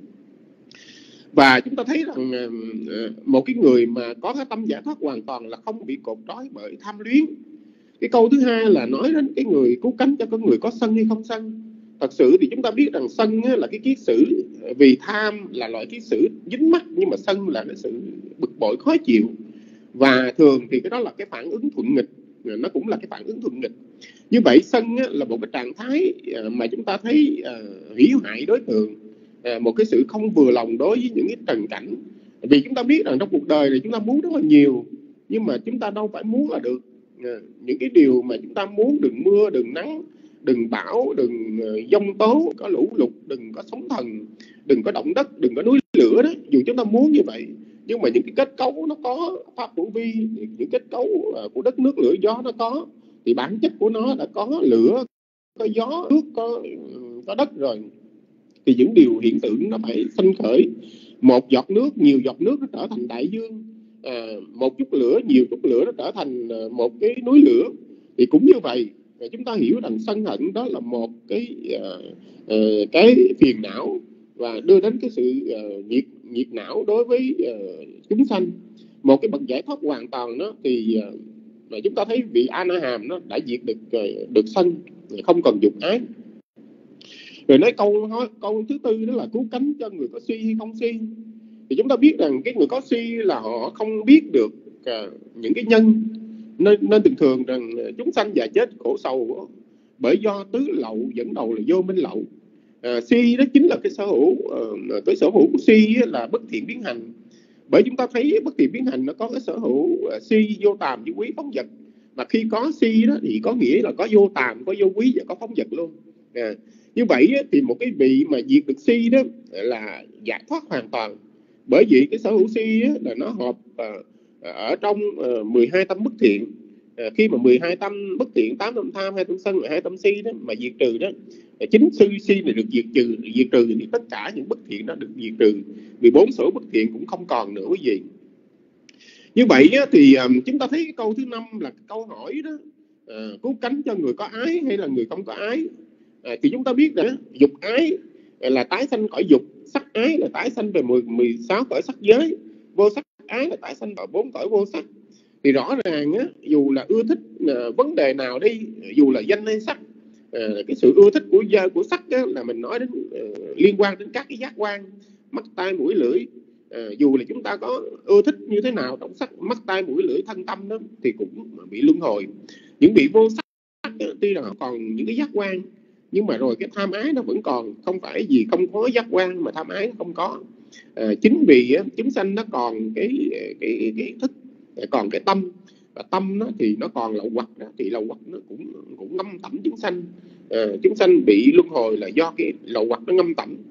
Và chúng ta thấy rằng uh, một cái người mà có cái tâm giải thoát hoàn toàn là không bị cột trói bởi tham luyến. Cái câu thứ hai là nói đến cái người cứu cánh cho cái người có sân hay không sân. Thật sự thì chúng ta biết rằng sân là cái kiết sử, vì tham là loại kiết sử dính mắc, nhưng mà sân là cái sự bực bội khó chịu. Và thường thì cái đó là cái phản ứng thuận nghịch, nó cũng là cái phản ứng thuận nghịch. Như vậy sân là một cái trạng thái mà chúng ta thấy hủy hoại đối tượng, một cái sự không vừa lòng đối với những cái trần cảnh. Vì chúng ta biết rằng trong cuộc đời này chúng ta muốn rất là nhiều, nhưng mà chúng ta đâu phải muốn là được. Những cái điều mà chúng ta muốn, đừng mưa, đừng nắng, đừng bão, đừng giông tố, có lũ lụt, đừng có sóng thần, đừng có động đất, đừng có núi lửa đó. Dù chúng ta muốn như vậy, nhưng mà những cái kết cấu nó có, pháp hữu vi, những kết cấu của đất nước lửa gió nó có, thì bản chất của nó đã có lửa, có gió, nước, có, có đất rồi. Thì những điều hiện tượng nó phải sanh khởi. Một giọt nước, nhiều giọt nước nó trở thành đại dương. à, một chút lửa, nhiều chút lửa nó trở thành một cái núi lửa. Thì cũng như vậy, chúng ta hiểu rằng sân hận đó là một cái uh, uh, cái phiền não và đưa đến cái sự uh, nhiệt nhiệt não đối với uh, chúng sanh. Một cái bậc giải thoát hoàn toàn đó thì uh, mà chúng ta thấy vị A Na Hàm nó đã diệt được uh, được sân, không còn dục ái. Rồi nói câu câu thứ tư đó là cứu cánh cho người có suy hay không suy. Thì chúng ta biết rằng cái người có suy là họ không biết được uh, những cái nhân, nên, nên thường thường rằng chúng sanh già chết khổ sầu bởi do tứ lậu dẫn đầu là vô minh lậu. À, si đó chính là cái sở hữu uh, cái sở hữu của si là bất thiện biến hành. Bởi chúng ta thấy bất thiện biến hành nó có cái sở hữu uh, si, vô tàm, vô quý, phóng dật. Mà khi có si đó thì có nghĩa là có vô tàm, có vô quý và có phóng dật luôn. À, như vậy thì một cái vị mà diệt được si đó là giải thoát hoàn toàn. Bởi vì cái sở hữu si là nó hợp uh, ở trong uh, mười hai tâm bất thiện. À, khi mà mười hai tâm bất thiện, tám tâm tham, hai tâm sân, hai tâm si đó mà diệt trừ đó, chính sư si này được diệt trừ, diệt trừ thì tất cả những bất thiện đó được diệt trừ. mười bốn sở bất thiện cũng không còn nữa quý vị. Như vậy á, thì um, chúng ta thấy cái câu thứ năm là câu hỏi đó, à, cứu cánh cho người có ái hay là người không có ái. À, thì chúng ta biết rằng dục ái là tái sanh cõi dục, sắc ái là tái sanh về mười sáu cõi sắc giới, vô sắc ái là tái sanh vào bốn cõi vô sắc. Thì rõ ràng á, dù là ưa thích uh, vấn đề nào đi, dù là danh hay sắc, uh, cái sự ưa thích của của sắc á, là mình nói đến uh, liên quan đến các cái giác quan mắt, tai, mũi, lưỡi. Uh, dù là chúng ta có ưa thích như thế nào trong sắc, mắt, tai, mũi, lưỡi, thân, tâm đó, thì cũng bị luân hồi. Những vị vô sắc á, tuy là họ còn những cái giác quan, nhưng mà rồi cái tham ái nó vẫn còn. Không phải vì không có giác quan mà tham ái nó không có. Uh, chính vì á, chúng sanh nó còn cái cái cái thức, còn cái tâm, và tâm nó thì nó còn lậu hoặc đó, thì lậu hoặc nó cũng cũng ngâm tẩm chúng sanh. À, chúng sanh bị luân hồi là do cái lậu hoặc nó ngâm tẩm.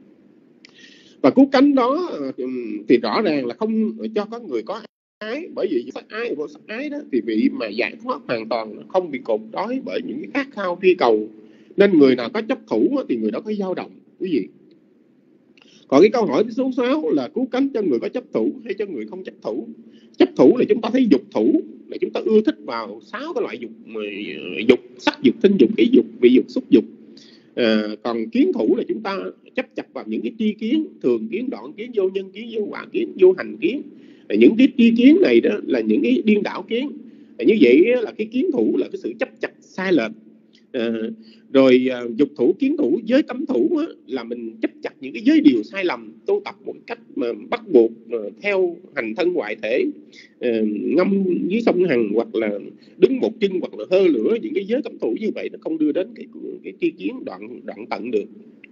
Và cứu cánh đó thì rõ ràng là không cho có người có ái, bởi vì sắc ái, vô sắc ái đó thì vị mà giải thoát hoàn toàn, không bị cột trói bởi những cái khát khao tri cầu. Nên người nào có chấp thủ thì người đó có dao động quý vị. Còn cái câu hỏi số sáu là cứu cánh cho người có chấp thủ hay cho người không chấp thủ. Chấp thủ là chúng ta thấy dục thủ, là chúng ta ưa thích vào sáu cái loại dục, dục sắc dục, thinh dục, ý dục, vị dục, xúc dục. À, còn kiến thủ là chúng ta chấp chặt vào những cái tri kiến, thường kiến, đoạn kiến, vô nhân kiến, vô quả kiến, vô hành kiến. À, những cái tri kiến này đó là những cái điên đảo kiến. À, như vậy là cái kiến thủ là cái sự chấp chặt sai lệch. À, rồi uh, dục thủ, kiến thủ, giới cấm thủ á, là mình chấp chặt những cái giới điều sai lầm, tu tập một cách mà bắt buộc uh, theo hành thân ngoại thể, uh, ngâm dưới sông Hằng hoặc là đứng một chân hoặc là hơ lửa. Những cái giới cấm thủ như vậy nó không đưa đến cái cái tri kiến đoạn đoạn tận được.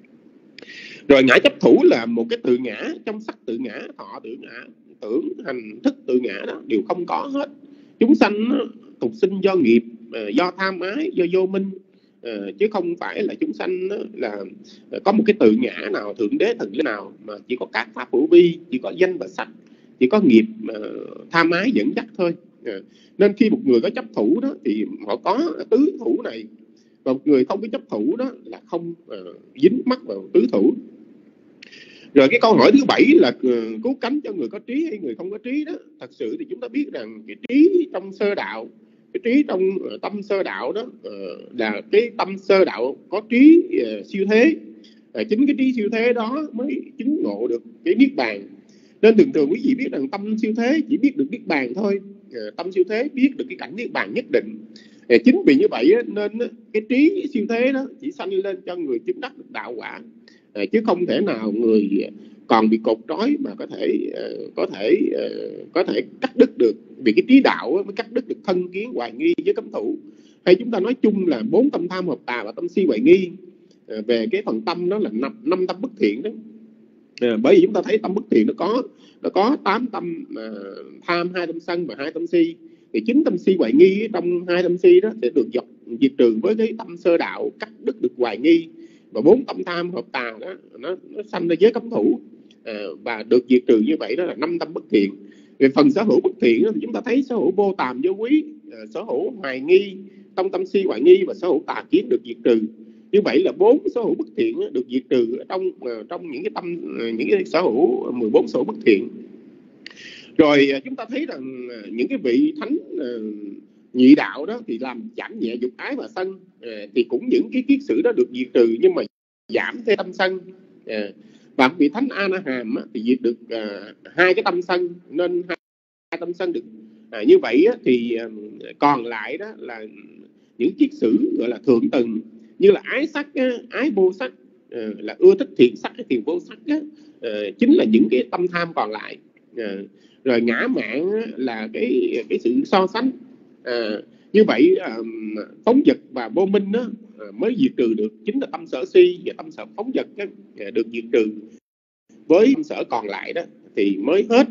Rồi ngã chấp thủ là một cái tự ngã, trong sắc tự ngã, thọ tự ngã, tưởng, hành, thức tự ngã đó đều không có hết. Chúng sanh tục sinh do nghiệp, uh, do tham ái, do vô minh. À, chứ không phải là chúng sanh là có một cái tự ngã nào, thượng đế thần nào, mà chỉ có các pháp hữu vi, chỉ có danh và sắc, chỉ có nghiệp uh, tham ái dẫn dắt thôi. À, nên khi một người có chấp thủ đó thì họ có tứ thủ này, và một người không có chấp thủ đó là không uh, dính mắc vào tứ thủ. Rồi cái câu hỏi thứ bảy là uh, cứu cánh cho người có trí hay người không có trí đó. Thật sự thì chúng ta biết rằng cái trí trong sơ đạo, cái trí trong uh, tâm sơ đạo đó uh, là cái tâm sơ đạo có trí uh, siêu thế. Uh, chính cái trí siêu thế đó mới chứng ngộ được cái niết bàn. Nên thường thường quý vị biết rằng tâm siêu thế chỉ biết được niết bàn thôi. Uh, tâm siêu thế biết được cái cảnh niết bàn nhất định. Uh, chính vì như vậy uh, nên uh, cái trí siêu thế đó chỉ sanh lên cho người chứng đắc được đạo quả. Uh, chứ không thể nào người còn bị cột trói mà có thể uh, có thể uh, có thể cắt đứt được. Vì cái trí đạo mới cắt đứt được thân kiến, hoài nghi với cấm thủ. Hay chúng ta nói chung là bốn tâm tham, hợp tà và tâm si, hoài nghi. À, về cái phần tâm đó là năm, năm tâm bất thiện đó. À, bởi vì chúng ta thấy tâm bất thiện nó có nó có tám tâm à, tham, hai tâm sân và hai tâm si. Thì chính tâm si hoài nghi trong hai tâm si đó sẽ được dọc diệt trừ với cái tâm sơ đạo, cắt đứt được hoài nghi. Và bốn tâm tham hợp tà đó nó, nó sanh ra giới cấm thủ. À, và được diệt trừ như vậy đó là năm tâm bất thiện. Về phần sở hữu bất thiện thì chúng ta thấy sở hữu vô tàm vô quý, sở hữu hoài nghi, tông tâm si hoài nghi và sở hữu tà kiến được diệt trừ. Như vậy là bốn sở hữu bất thiện được diệt trừ trong trong những cái tâm, những cái sở hữu mười bốn sở hữu bất thiện. Rồi chúng ta thấy rằng những cái vị thánh nhị đạo đó thì làm giảm nhẹ dục ái và sân, thì cũng những cái kiết sử đó được diệt trừ, nhưng mà giảm thêm tâm sân. Và vị thánh A-na-hàm thì diệt được hai cái tâm sân, nên hai tâm sân được. À, như vậy thì còn lại đó là những kiết sử gọi là thượng tầng, như là ái sắc, ái vô sắc, là ưa thích thiện sắc hay thiện vô sắc á, chính là những cái tâm tham còn lại. Rồi ngã mạn là cái cái sự so sánh. À, như vậy phóng dật và vô minh đó mới diệt trừ được, chính là tâm sở si và tâm sở phóng dật đó, được diệt trừ. Với tâm sở còn lại đó thì mới hết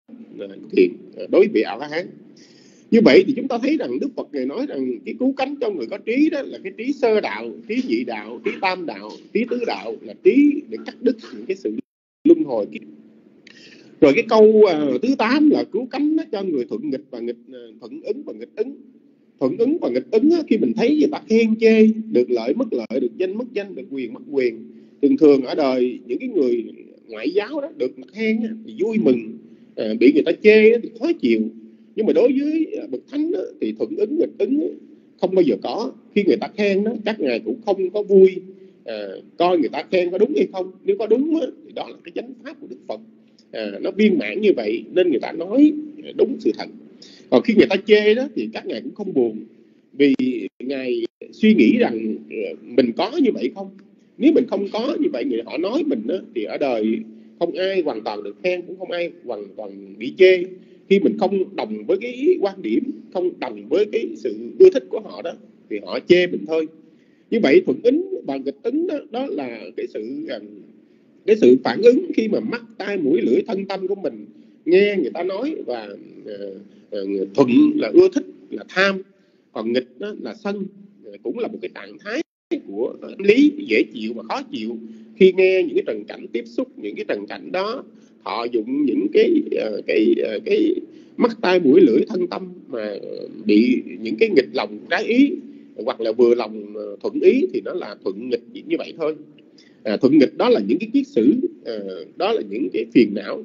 thiện đối vị A La Hán. Như vậy thì chúng ta thấy rằng Đức Phật Ngài nói rằng cái cứu cánh cho người có trí đó là cái trí sơ đạo, trí nhị đạo, trí tam đạo, trí tứ đạo, là trí để cắt đứt những cái sự luân hồi. Rồi cái câu uh, thứ tám là cứu cánh cho người thuận nghịch và nghịch uh, thuận ứng và nghịch ứng. Thuận ứng và nghịch ứng á, khi mình thấy người ta khen chê, được lợi mất lợi, được danh mất danh, được quyền mất quyền. Thường thường ở đời những cái người ngoại giáo đó được khen thì vui mừng, uh, bị người ta chê thì khó chịu. Nhưng mà đối với bậc thánh đó, thì thuận ứng nghịch ứng không bao giờ có. Khi người ta khen đó, các ngài cũng không có vui à, coi người ta khen có đúng hay không. Nếu có đúng đó, thì đó là cái chánh pháp của Đức Phật, à, nó viên mãn như vậy nên người ta nói đúng sự thật. Còn khi người ta chê đó thì các ngài cũng không buồn, vì ngài suy nghĩ rằng mình có như vậy không. Nếu mình không có như vậy, người họ nói mình đó, thì ở đời không ai hoàn toàn được khen, cũng không ai hoàn toàn bị chê. Khi mình không đồng với cái quan điểm, không đồng với cái sự ưa thích của họ đó, thì họ chê mình thôi. Như vậy thuận ứng và nghịch ứng đó, đó là cái sự cái sự phản ứng khi mà mắt, tai, mũi, lưỡi, thân tâm của mình nghe người ta nói. Và uh, uh, thuận là ưa thích, là tham, còn nghịch đó là sân, uh, cũng là một cái trạng thái của tâm lý dễ chịu và khó chịu. Khi nghe những cái trần cảnh, tiếp xúc những cái trần cảnh đó, họ dụng những cái uh, cái uh, cái mắt, tai, mũi, lưỡi, thân tâm mà bị những cái nghịch lòng trái ý hoặc là vừa lòng uh, thuận ý, thì nó là thuận nghịch như vậy thôi. À, thuận nghịch đó là những cái kiết sử, à, đó là những cái phiền não.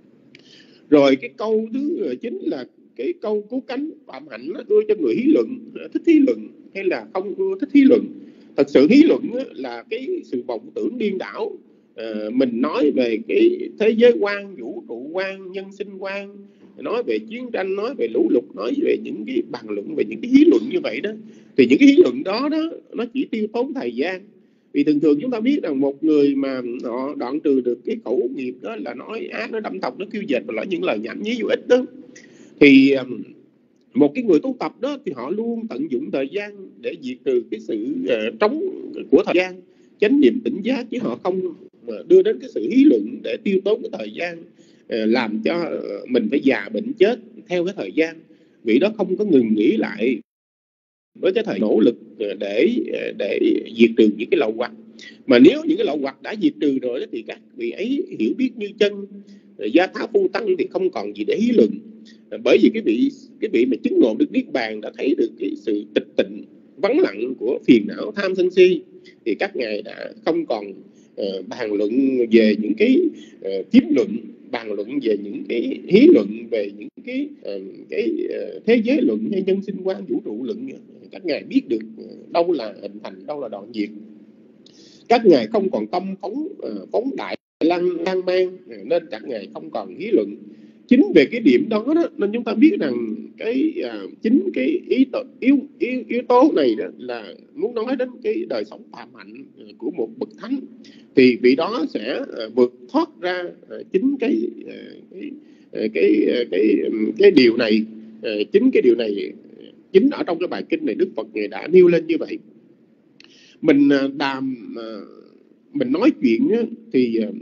Rồi cái câu thứ chín là cái câu cứu cánh phạm hạnh, nó ưa cho người hí luận, thích hí luận hay là không ưa thích hí luận. Thật sự hí luận là cái sự vọng tưởng điên đảo. À, mình nói về cái thế giới quan, vũ trụ quan, nhân sinh quan, nói về chiến tranh, nói về lũ lụt, nói về những cái bàn luận, về những cái hí luận như vậy đó, thì những cái hí luận đó đó nó chỉ tiêu tốn thời gian. Vì thường thường chúng ta biết rằng một người mà họ đoạn trừ được cái khẩu nghiệp đó là nói ác, nó đâm tộc, nó kêu dệt và nói những lời nhảm nhí vô ích đó, thì một cái người tu tập đó thì họ luôn tận dụng thời gian để diệt trừ cái sự uh, trống của thời gian, chánh niệm tỉnh giác, chứ họ không uh, đưa đến cái sự hí luận để tiêu tốn cái thời gian, uh, làm cho uh, mình phải già bệnh chết theo cái thời gian. Vì đó không có ngừng nghỉ lại với cái thời nỗ lực để để diệt trừ những cái lậu hoặc. Mà nếu những cái lậu hoặc đã diệt trừ rồi thì các vị ấy hiểu biết như chân, gia thá phu tăng thì không còn gì để hí luận. Bởi vì cái vị cái vị mà chứng ngộ được niết bàn đã thấy được cái sự tịch tịnh vắng lặng của phiền não tham sân si, thì các ngài đã không còn uh, bàn luận về những cái uh, kiếm luận, bàn luận về những cái hí luận, về những cái uh, cái uh, thế giới luận hay nhân sinh quan, vũ trụ luận. Các ngài biết được đâu là hình thành, đâu là đoạn diệt. Các ngài không còn tâm phóng uh, phóng đại lan lan man, nên các ngài không còn hí luận. Chính về cái điểm đó, đó nên chúng ta biết rằng cái uh, chính cái ý tố, yếu, yếu, yếu tố này đó là muốn nói đến cái đời sống phạm hạnh của một bậc thánh, thì vị đó sẽ uh, vượt thoát ra uh, chính cái, uh, cái, uh, cái, uh, cái, um, cái điều này. Uh, chính cái điều này, chính ở trong cái bài kinh này Đức Phật Ngài đã nêu lên như vậy. Mình uh, đàm uh, mình nói chuyện uh, thì uh,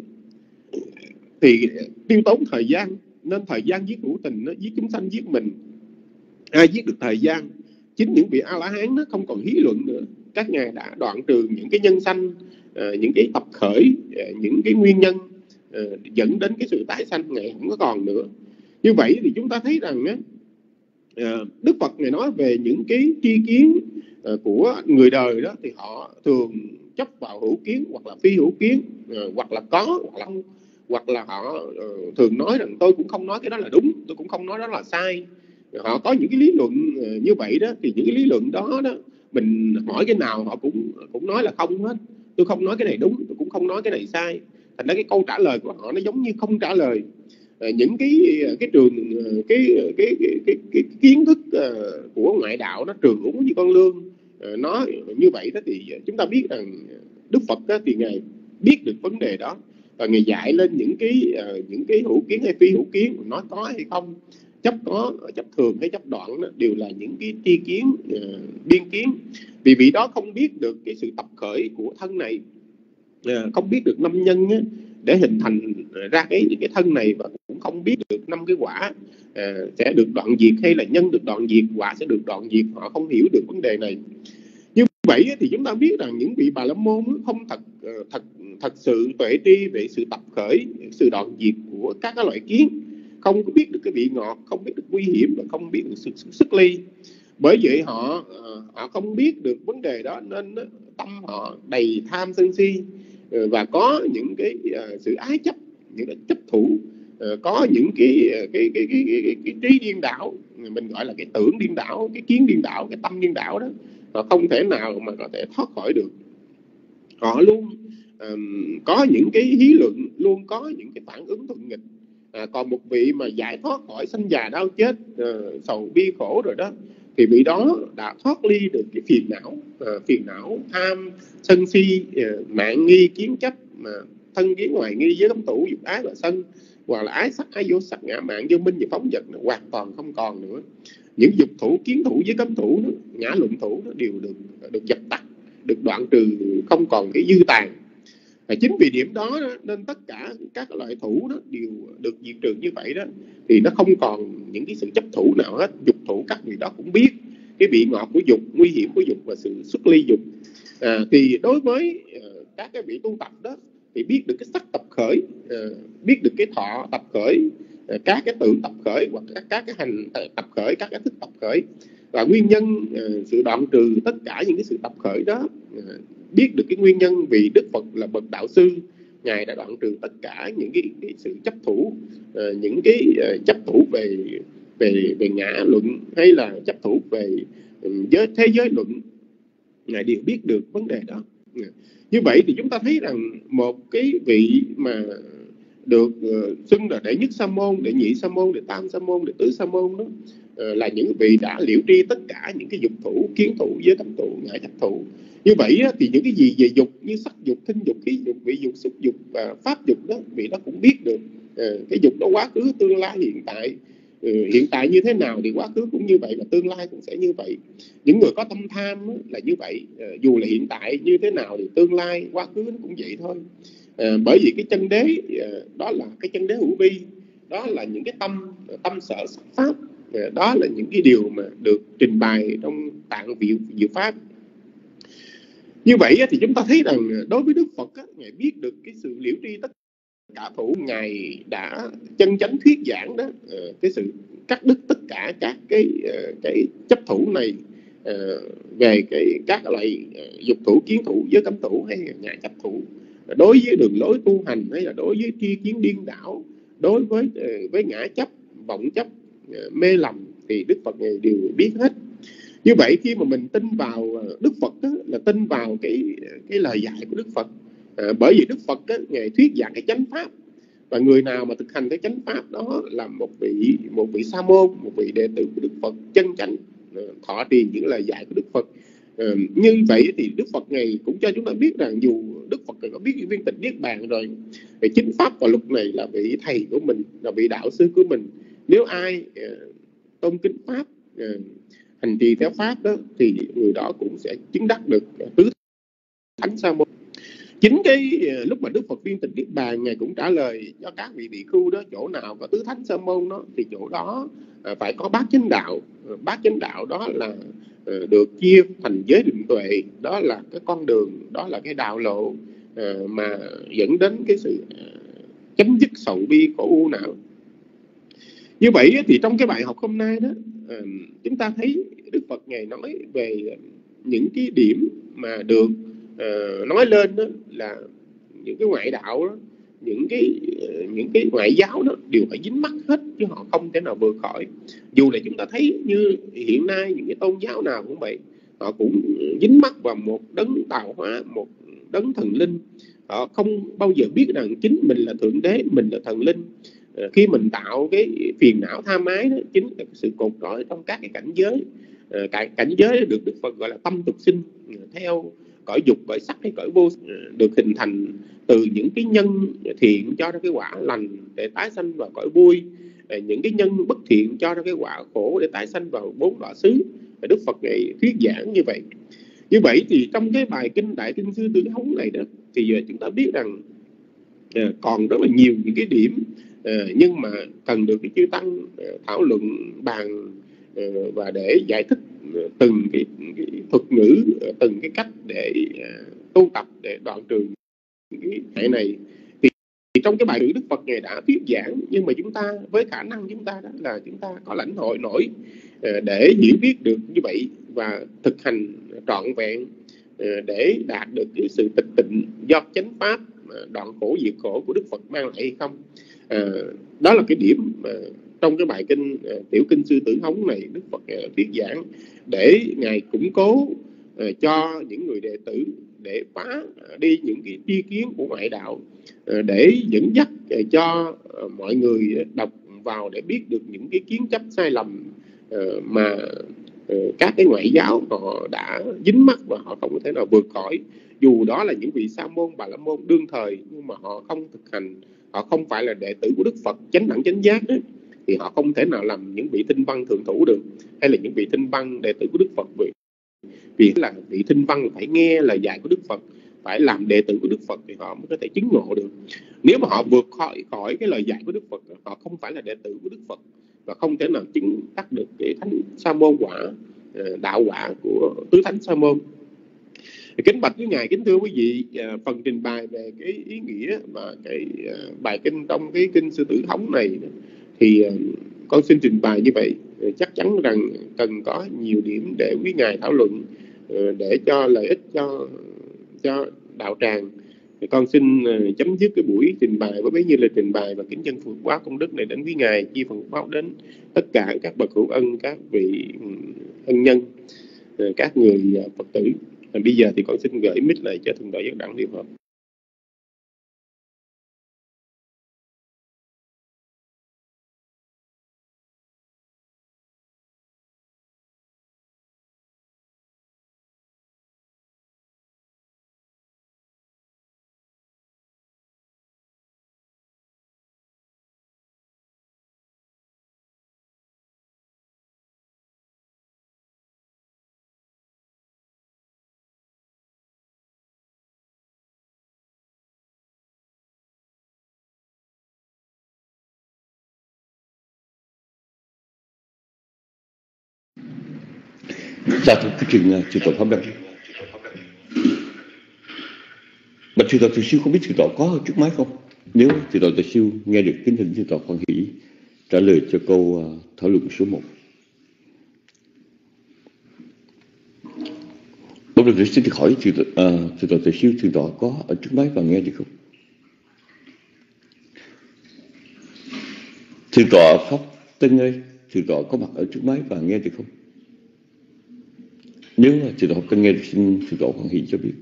thì tiêu tốn thời gian, nên thời gian giết hữu tình, nó giết chúng sanh, giết mình. Ai giết được thời gian? Chính những vị A-la-hán nó không còn hí luận nữa. Các ngài đã đoạn trừ những cái nhân sanh, uh, những cái tập khởi, uh, những cái nguyên nhân uh, dẫn đến cái sự tái sanh, ngài không có còn nữa. Như vậy thì chúng ta thấy rằng uh, Đức Phật Ngài nói về những cái tri kiến uh, của người đời đó, thì họ thường chấp vào hữu kiến hoặc là phi hữu kiến, uh, hoặc là có hoặc là không, hoặc là họ uh, thường nói rằng tôi cũng không nói cái đó là đúng, tôi cũng không nói đó là sai. Họ có những cái lý luận uh, như vậy đó, thì những cái lý luận đó đó mình hỏi cái nào họ cũng cũng nói là không hết. Tôi không nói cái này đúng, tôi cũng không nói cái này sai. Thành ra cái câu trả lời của họ nó giống như không trả lời. Uh, những cái cái trường uh, cái, cái, cái, cái, cái kiến thức uh, của ngoại đạo nó trường úng như con lươn. Uh, nó như vậy đó thì chúng ta biết rằng Đức Phật đó, thì Ngài biết được vấn đề đó và Ngài dạy lên những cái uh, những cái hữu kiến hay phi hữu kiến, nói có hay không, chấp có, chấp thường hay chấp đoạn đó, đều là những cái tri kiến, uh, biên kiến. Vì vị đó không biết được cái sự tập khởi của thân này, uh, không biết được năm nhân á, để hình thành ra cái cái thân này, và cũng không biết được năm cái quả uh, sẽ được đoạn diệt hay là nhân được đoạn diệt, quả sẽ được đoạn diệt. Họ không hiểu được vấn đề này. Như vậy thì chúng ta biết rằng những vị Bà La Môn không thật thật thật sự tuệ tri về sự tập khởi, sự đoạn diệt của các cái loại kiến, không có biết được cái vị ngọt, không biết được nguy hiểm và không biết được sự xuất ly. Bởi vậy họ họ không biết được vấn đề đó, nên tâm họ đầy tham sân si và có những cái sự ái chấp, những cái chấp thủ, có những cái cái cái cái, cái, cái, cái trí điên đảo, mình gọi là cái tưởng điên đảo, cái kiến điên đảo, cái tâm điên đảo đó. Họ không thể nào mà có thể thoát khỏi được. Họ luôn um, có những cái hí luận, luôn có những cái phản ứng thuận nghịch. À, còn một vị mà giải thoát khỏi sanh già đau chết, uh, sầu bi khổ rồi đó, thì vị đó đã thoát ly được cái phiền não, uh, phiền não tham sân si, uh, mạng nghi kiến chấp, mà uh, thân kiến hoài nghi với cấm thủ dục ái và sân, hoặc là ái sắc ái vô sắc, ngã mạn vô minh và phóng dật hoàn toàn không còn nữa. Những dục thủ, kiến thủ với cấm thủ đó, ngã luận thủ đó, đều được được dập tắt, được đoạn trừ, không còn cái dư tàn. Và chính vì điểm đó, đó nên tất cả các loại thủ đó đều được diệt trừ như vậy đó, thì nó không còn những cái sự chấp thủ nào hết. Dục thủ các vị đó cũng biết cái vị ngọt của dục, nguy hiểm của dục và sự xuất ly dục. À, thì đối với uh, các cái vị tu tập đó thì biết được cái sắc tập khởi, uh, biết được cái thọ tập khởi, uh, các cái tưởng tập khởi, hoặc các, các cái hành tập khởi, các cái thức tập khởi, và nguyên nhân uh, sự đoạn trừ tất cả những cái sự tập khởi đó. Uh, biết được cái nguyên nhân, vì Đức Phật là bậc đạo sư, Ngài đã đoạn trừ tất cả những cái, cái sự chấp thủ, uh, những cái uh, chấp thủ về về về ngã luận hay là chấp thủ về um, giới thế giới luận, Ngài đều biết được vấn đề đó. Uh, như vậy thì chúng ta thấy rằng một cái vị mà được uh, xưng là đệ nhất sa môn, đệ nhị sa môn, đệ tam sa môn, đệ tứ sa môn đó, uh, là những vị đã liễu tri tất cả những cái dục thủ, kiến thủ, giới cấm thủ, ngã chấp thủ. Như vậy á, thì những cái gì về dục như sắc dục, thinh dục, khí dục, vị dục, xúc dục và pháp dục đó, vị đó cũng biết được. Uh, cái dục đó quá khứ, tương lai, hiện tại. Uh, hiện tại như thế nào thì quá khứ cũng như vậy, và tương lai cũng sẽ như vậy. Những người có tâm tham đó, là như vậy. Uh, dù là hiện tại như thế nào thì tương lai, quá khứ nó cũng vậy thôi. À, bởi vì cái chân đế à, đó là cái chân đế hữu vi, đó là những cái tâm tâm sở sắc pháp, à, đó là những cái điều mà được trình bày trong tạng diệu diệu pháp. Như vậy thì chúng ta thấy rằng đối với Đức Phật á, Ngài biết được cái sự liễu tri tất cả thủ, Ngài đã chân chánh thuyết giảng đó, à, cái sự cắt đứt tất cả các cái cái chấp thủ này, à, về cái các loại dục thủ, kiến thủ, giới cấm thủ hay ngã chấp thủ, đối với đường lối tu hành hay là đối với tri kiến điên đảo, đối với với ngã chấp, vọng chấp, mê lầm, thì Đức Phật này đều biết hết. Như vậy khi mà mình tin vào Đức Phật đó, là tin vào cái cái lời dạy của Đức Phật. À, bởi vì Đức Phật đó, Ngài thuyết giảng cái chánh pháp, và người nào mà thực hành cái chánh pháp đó là một vị một vị sa môn, một vị đệ tử của Đức Phật chân chánh, thọ trì những lời dạy của Đức Phật. Uh, như vậy thì Đức Phật này cũng cho chúng ta biết rằng dù Đức Phật có biết viên tịch niết bàn rồi, thì chính pháp và luật này là vị thầy của mình, là vị đạo sư của mình. Nếu ai uh, tôn kính pháp, uh, hành trì theo pháp đó, thì người đó cũng sẽ chứng đắc được uh, tứ thánh sa môn. Chính cái uh, lúc mà Đức Phật viên tịch niết bàn, Ngài cũng trả lời cho các vị vị khưu đó, chỗ nào có tứ thánh sa môn đó thì chỗ đó uh, phải có bát chánh đạo. Uh, bát chánh đạo đó là được chia thành giới định tuệ, đó là cái con đường, đó là cái đạo lộ uh, mà dẫn đến cái sự uh, chấm dứt sầu bi khổ u não. Như vậy thì trong cái bài học hôm nay đó, uh, chúng ta thấy Đức Phật Ngài nói về những cái điểm mà được uh, nói lên đó là những cái ngoại đạo đó, những cái những cái ngoại giáo đó đều phải dính mắc hết, chứ họ không thể nào vượt khỏi. Dù là chúng ta thấy như hiện nay những cái tôn giáo nào cũng vậy, họ cũng dính mắc vào một đấng tạo hóa, một đấng thần linh. Họ không bao giờ biết rằng chính mình là thượng đế, mình là thần linh. À, khi mình tạo cái phiền não tham ái đó chính là sự cột trói trong các cái cảnh giới. À, cảnh, cảnh giới được Đức Phật gọi là tâm tục sinh, theo cõi dục, cõi sắc hay cõi vô, được hình thành từ những cái nhân thiện cho ra cái quả lành để tái sanh vào cõi vui, những cái nhân bất thiện cho ra cái quả khổ để tái sanh vào bốn đọa xứ. Đức Phật này thuyết giảng như vậy. Như vậy thì trong cái bài kinh Đại Kinh Sư Tử Hống này đó, thì chúng ta biết rằng à, còn rất là nhiều những cái điểm à, nhưng mà cần được cái chư tăng à, thảo luận bàn à, và để giải thích à, từng cái, cái thuật ngữ, à, từng cái cách để à, tu tập để đoạn trừ cái này này. Thì, thì trong cái bài ngữ Đức Phật này đã thuyết giảng, nhưng mà chúng ta với khả năng chúng ta đó là chúng ta có lãnh hội nổi à, để hiểu biết được như vậy và thực hành trọn vẹn à, để đạt được cái sự tịch tịnh do chánh pháp đoạn khổ diệt khổ của Đức Phật mang lại hay không. À, đó là cái điểm mà trong cái bài kinh à, tiểu kinh Sư Tử Hống này Đức Phật à, thuyết giảng để Ngài củng cố à, cho những người đệ tử để phá à, đi những cái tri kiến của ngoại đạo, à, để dẫn dắt à, cho à, mọi người đọc vào để biết được những cái kiến chấp sai lầm à, mà à, các cái ngoại giáo họ đã dính mắc và họ không có thể nào vượt khỏi. Dù đó là những vị sa môn, bà la môn đương thời, nhưng mà họ không thực hành, họ không phải là đệ tử của Đức Phật chánh đẳng chánh giác ấy, thì họ không thể nào làm những vị thinh văn thượng thủ được, hay là những vị thinh văn đệ tử của Đức Phật. Vì, vì là vị thinh văn phải nghe lời dạy của Đức Phật, phải làm đệ tử của Đức Phật thì họ mới có thể chứng ngộ được. Nếu mà họ vượt khỏi khỏi cái lời dạy của Đức Phật, họ không phải là đệ tử của Đức Phật và không thể nào chứng đắc được cái thánh sa môn quả, đạo quả của tứ thánh sa môn. Kính bạch với Ngài, kính thưa quý vị, phần trình bày về cái ý nghĩa và cái bài kinh trong cái kinh Sư Tử Hống này thì con xin trình bày như vậy. Chắc chắn rằng cần có nhiều điểm để quý Ngài thảo luận để cho lợi ích cho cho đạo tràng. Thì con xin chấm dứt cái buổi trình bày với bấy nhiêu lời trình bày và kính dân phước báo công đức này đến quý Ngài, chi phần báo đến tất cả các bậc hữu ân, các vị ân nhân, các người Phật tử. Bây giờ thì con xin gửi mic lại cho Thượng tọa Giác Đẳng Điều Hợp. Dạ thưa cái trình chư tọa Pháp Đăng. Bạch chư tọa Từ Siêu, không biết chư tọa có ở trước máy không? Nếu chư tọa Từ Siêu nghe được, kính thỉnh chư tọa hoan hỷ trả lời cho câu uh, thảo luận số một. Bạch Đức xin được hỏi chư tọa uh, chư tọa Từ Siêu, chư tọa có ở trước máy và nghe được không? Chư tọa Pháp Tân ơi, chư tọa có mặt ở trước máy và nghe được không? Nếu là chư tọa Pháp Tân nghe được, xin chư tọa hoan hỷ cho biết.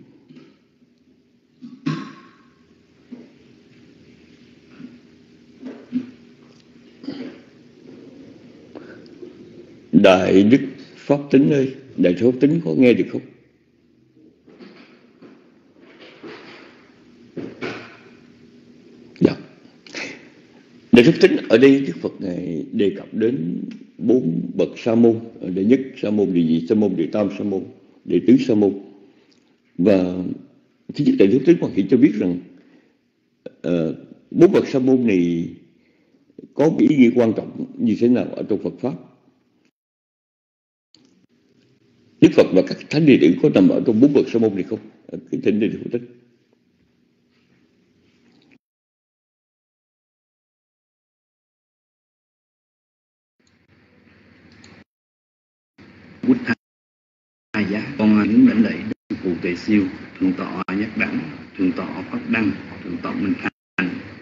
Đại Đức Pháp Tính ơi, Đại Đức Pháp Tính có nghe được không? Dạ. Đại Đức Pháp Tính, ở đây Đức Phật Ngài đề cập đến bốn bậc sa môn. Đệ nhất sa môn, đệ nhị sa môn, đệ tam sa môn, đệ tứ sa môn. Và thứ nhất, Đại Đức Pháp Tính hoan hỷ cho biết rằng uh, bốn bậc sa môn này có một ý nghĩa quan trọng như thế nào ở trong Phật Pháp. Đức Phật và các thánh đệ tử có nằm ở trong bốn bậc sa môn này không? Cái thỉnh Đại Đức Pháp Tính. Bút Tha Giá, con kính mệnh lễ Đức Phù Tề Siêu, Thượng tọa Giác Đẳng, Thượng tọa Pháp Đăng, Thượng tọa Minh Thành,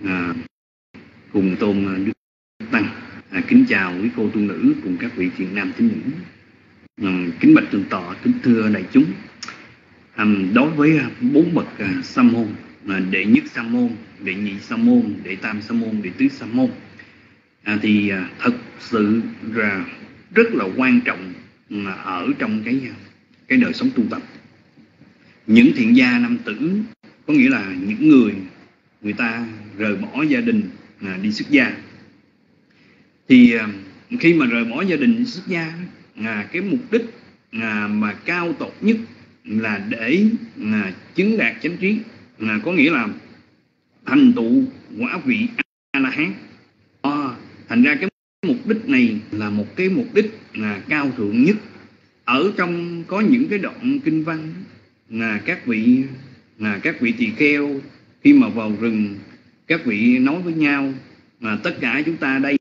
à, cùng tôn Đức Tăng. À, kính chào quý cô tu nữ cùng các vị thiện nam tín nữ. À, kính bạch thượng tọa, kính thưa đại chúng. À, đối với bốn bậc à, sa môn, à, đệ nhất sa môn, đệ nhị sa môn, đệ tam sa môn, đệ tứ sa môn, à, thì à, thật sự là rất là quan trọng à, ở trong cái cái đời sống tu tập. Những thiện gia nam tử có nghĩa là những người người ta rời bỏ gia đình à, đi xuất gia. Thì à, khi mà rời bỏ gia đình đi xuất gia, à, cái mục đích à, mà cao tột nhất là để à, chứng đạt chánh trí, à, có nghĩa là thành tựu quả vị A La Hán. À, thành ra cái mục đích này là một cái mục đích à, cao thượng nhất. Ở trong có những cái đoạn kinh văn là các vị là các vị tỳ kheo khi mà vào rừng, các vị nói với nhau mà tất cả chúng ta đây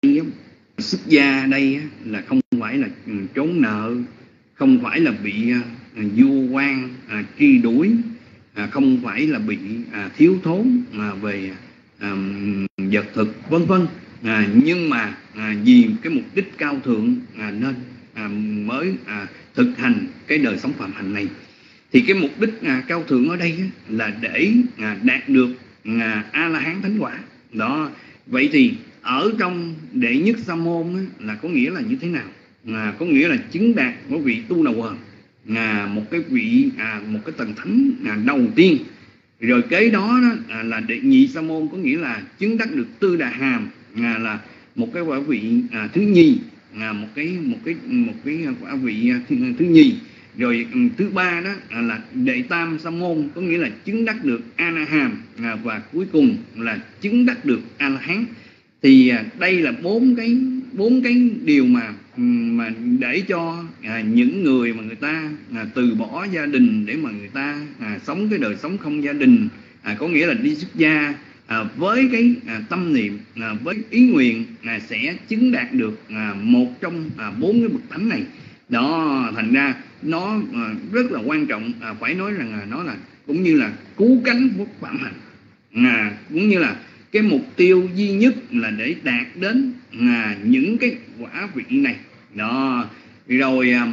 xuất gia đây là không phải là trốn nợ, không phải là bị uh, vua quan uh, truy đuổi, uh, không phải là bị uh, thiếu thốn uh, về uh, vật thực vân vân, uh, nhưng mà uh, vì cái mục đích cao thượng uh, nên uh, mới uh, thực hành cái đời sống phạm hạnh này. Thì cái mục đích uh, cao thượng ở đây uh, là để uh, đạt được uh, A La Hán thánh quả đó. Vậy thì ở trong đệ nhất sa môn á, là có nghĩa là như thế nào? À, có nghĩa là chứng đạt của vị tu đầu quần, à, một cái vị à, một cái tầng thánh à, đầu tiên. Rồi kế đó, đó à, là đệ nhị sa môn, có nghĩa là chứng đắc được tư đà hàm, à, là một cái quả vị à, thứ nhì, à, một cái một cái một cái quả vị à, thứ, thứ nhì. Rồi um, thứ ba đó à, là đệ tam sa môn, có nghĩa là chứng đắc được a na hàm, à, và cuối cùng là chứng đắc được a la hán. Thì à, đây là bốn cái bốn cái điều mà mà để cho à, những người mà người ta à, từ bỏ gia đình để mà người ta à, sống cái đời sống không gia đình, à, có nghĩa là đi xuất gia à, với cái à, tâm niệm, à, với ý nguyện à, sẽ chứng đạt được à, một trong à, bốn cái bậc thánh này đó. Thành ra nó à, rất là quan trọng, à, phải nói rằng là nó là cũng như là cứu cánh của phạm hạnh, à, cũng như là cái mục tiêu duy nhất là để đạt đến à, những cái quả vị này đó. Rồi à,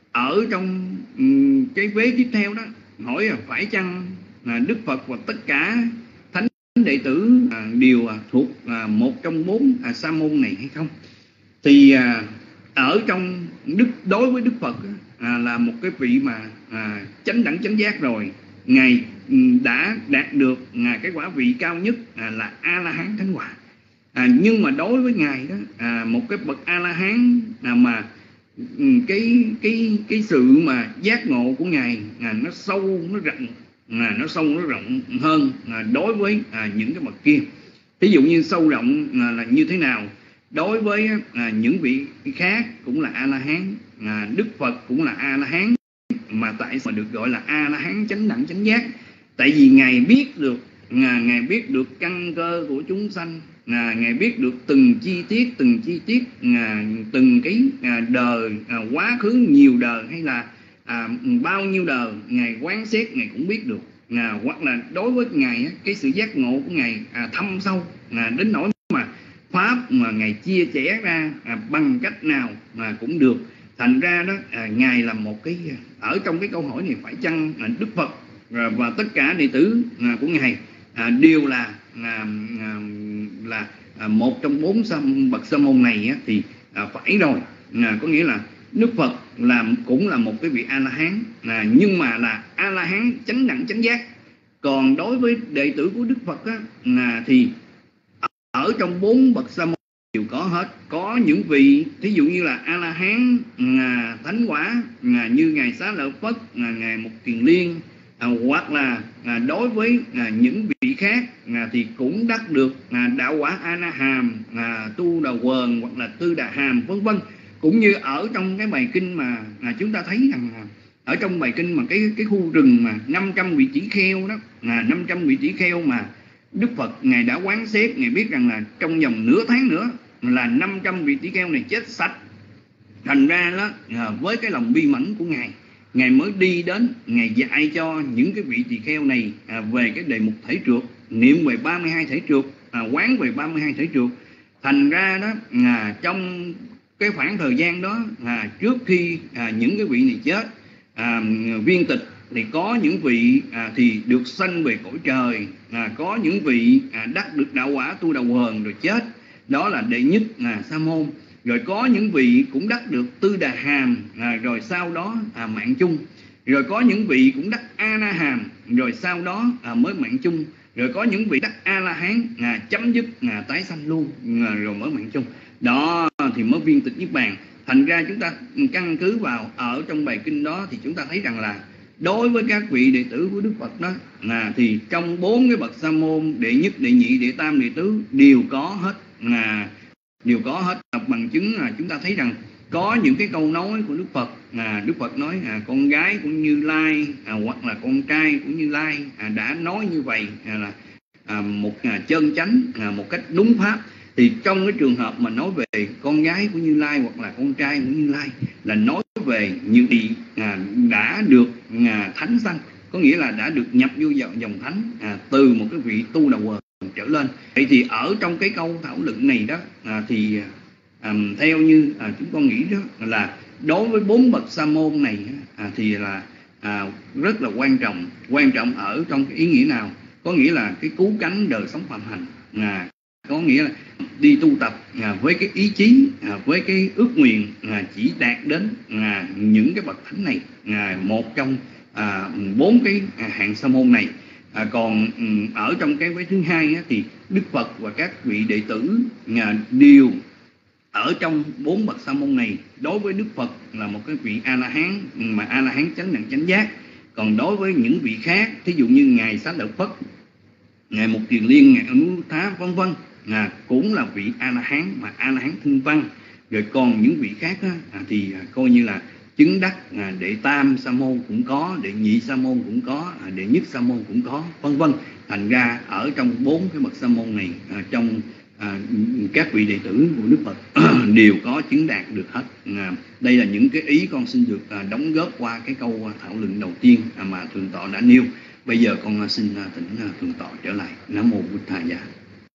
ở trong um, cái vế tiếp theo đó hỏi là phải chăng à, Đức Phật và tất cả thánh đệ tử à, đều à, thuộc à, một trong bốn à, sa môn này hay không? Thì à, ở trong đức đối với Đức Phật à, là một cái vị mà à, chánh đẳng chánh giác rồi, Ngài đã đạt được à, cái quả vị cao nhất à, là A La Hán thánh quả. À, nhưng mà đối với Ngài đó à, một cái bậc A La Hán à, mà cái cái cái sự mà giác ngộ của Ngài à, nó sâu nó rộng, à, nó sâu nó rộng hơn à, đối với à, những cái bậc kia. Ví dụ như sâu rộng à, là như thế nào? Đối với à, những vị khác cũng là A La Hán, à, Đức Phật cũng là A La Hán, mà tại sao được gọi là A La Hán chánh đẳng chánh giác? Tại vì Ngài biết được à, Ngài biết được căn cơ của chúng sanh, à, Ngài biết được từng chi tiết từng chi tiết à, từng cái à, đời à, quá khứ nhiều đời hay là à, bao nhiêu đời Ngài quán xét Ngài cũng biết được, à, hoặc là đối với Ngài cái sự giác ngộ của Ngài à, thâm sâu à, đến nỗi mà pháp mà Ngài chia sẻ ra à, bằng cách nào mà cũng được. Thành ra đó à, Ngài là một cái ở trong cái câu hỏi này phải chăng à, Đức Phật à, và tất cả đệ tử à, của Ngài à, đều là à, à, là à, một trong bốn bậc sa môn này á, thì à, phải rồi, à, có nghĩa là Đức Phật là cũng là một cái vị A La Hán, à, nhưng mà là A La Hán chánh đẳng chánh giác. Còn đối với đệ tử của Đức Phật á, à, thì ở trong bốn bậc sa môn đều có hết. Có những vị thí dụ như là A La Hán à, thánh quả à, như ngài Xá Lợi Phất, à, ngài Mục Kiền Liên, à, hoặc là à, đối với à, những vị khác à, thì cũng đắc được à, đạo quả A Na Hàm, à, Tu Đà Quần hoặc là Tư Đà Hàm vân vân. Cũng như ở trong cái bài kinh mà à, chúng ta thấy rằng à, ở trong bài kinh mà cái cái khu rừng mà năm trăm vị tỷ kheo đó, à, năm trăm vị tỷ kheo mà Đức Phật Ngài đã quán xét, Ngài biết rằng là trong vòng nửa tháng nữa là năm trăm vị tỷ kheo này chết sạch. Thành ra đó với cái lòng bi mẫn của Ngài, Ngài mới đi đến, Ngài dạy cho những cái vị tỳ kheo này về cái đề mục thể trượt, niệm về ba mươi hai thể trượt, à, quán về ba mươi hai thể trượt. Thành ra đó à, trong cái khoảng thời gian đó à, trước khi à, những cái vị này chết, à, viên tịch thì có những vị à, thì được sanh về cõi trời, à, có những vị à, đắc được đạo quả tu đầu hờn rồi chết, đó là đệ nhất à, sa môn. Rồi có những vị cũng đắc được tư đà hàm, à, rồi sau đó à, mạng chung. Rồi có những vị cũng đắc a na hàm, rồi sau đó à, mới mạng chung. Rồi có những vị đắc a la hán, à, chấm dứt à, tái sanh luôn, à, rồi mới mạng chung. Đó thì mới viên tịch niết bàn. Thành ra chúng ta căn cứ vào ở trong bài kinh đó thì chúng ta thấy rằng là đối với các vị đệ tử của Đức Phật đó à, thì trong bốn cái bậc sa môn, đệ nhất, đệ nhị, đệ tam, đệ tứ đều có hết, à, đều có hết. Bằng chứng là chúng ta thấy rằng có những cái câu nói của Đức Phật, à, Đức Phật nói à, con gái của Như Lai à, hoặc là con trai của Như Lai à, đã nói như vậy à, là à, một à, chân chánh, à, một cách đúng pháp. Thì trong cái trường hợp mà nói về con gái của Như Lai hoặc là con trai của Như Lai là nói về những vị à, đã được à, thánh sanh, có nghĩa là đã được nhập vô dòng, dòng thánh à, từ một cái vị tu đầu quần trở lên. Vậy thì ở trong cái câu thảo luận này đó à, thì à, theo như à, chúng con nghĩ đó là đối với bốn bậc sa môn này à, thì là à, rất là quan trọng. Quan trọng ở trong cái ý nghĩa nào? Có nghĩa là cái cứu cánh đời sống phạm hành, à, có nghĩa là đi tu tập à, với cái ý chí, à, với cái ước nguyện à, chỉ đạt đến à, những cái bậc thánh này, à, một trong à, bốn cái hạng sa môn này. À, còn um, ở trong cái vế thứ hai á, thì Đức Phật và các vị đệ tử à, đều ở trong bốn bậc sa môn này. Đối với Đức Phật là một cái vị A La Hán, mà A La Hán chánh đẳng chánh giác. Còn đối với những vị khác, thí dụ như ngài Xá Lợi Phất, ngài Mục Kiền Liên, ngài Anuruddha vân vân, à, cũng là vị A La Hán mà A La Hán thương văn. Rồi còn những vị khác á, à, thì à, coi như là chứng đắc à, đệ tam sa môn cũng có, đệ nhị sa môn cũng có, à, đệ nhất sa môn cũng có, vân vân. Thành ra ở trong bốn cái bậc sa môn này, à, trong à, các vị đệ tử của Đức Phật đều có chứng đạt được hết. À, đây là những cái ý con xin được à, đóng góp qua cái câu à, thảo luận đầu tiên à, mà Thượng tọa đã nêu. Bây giờ con à, xin à, thỉnh à, Thượng tọa trở lại. Nam mô Bụt Thầy Dạ.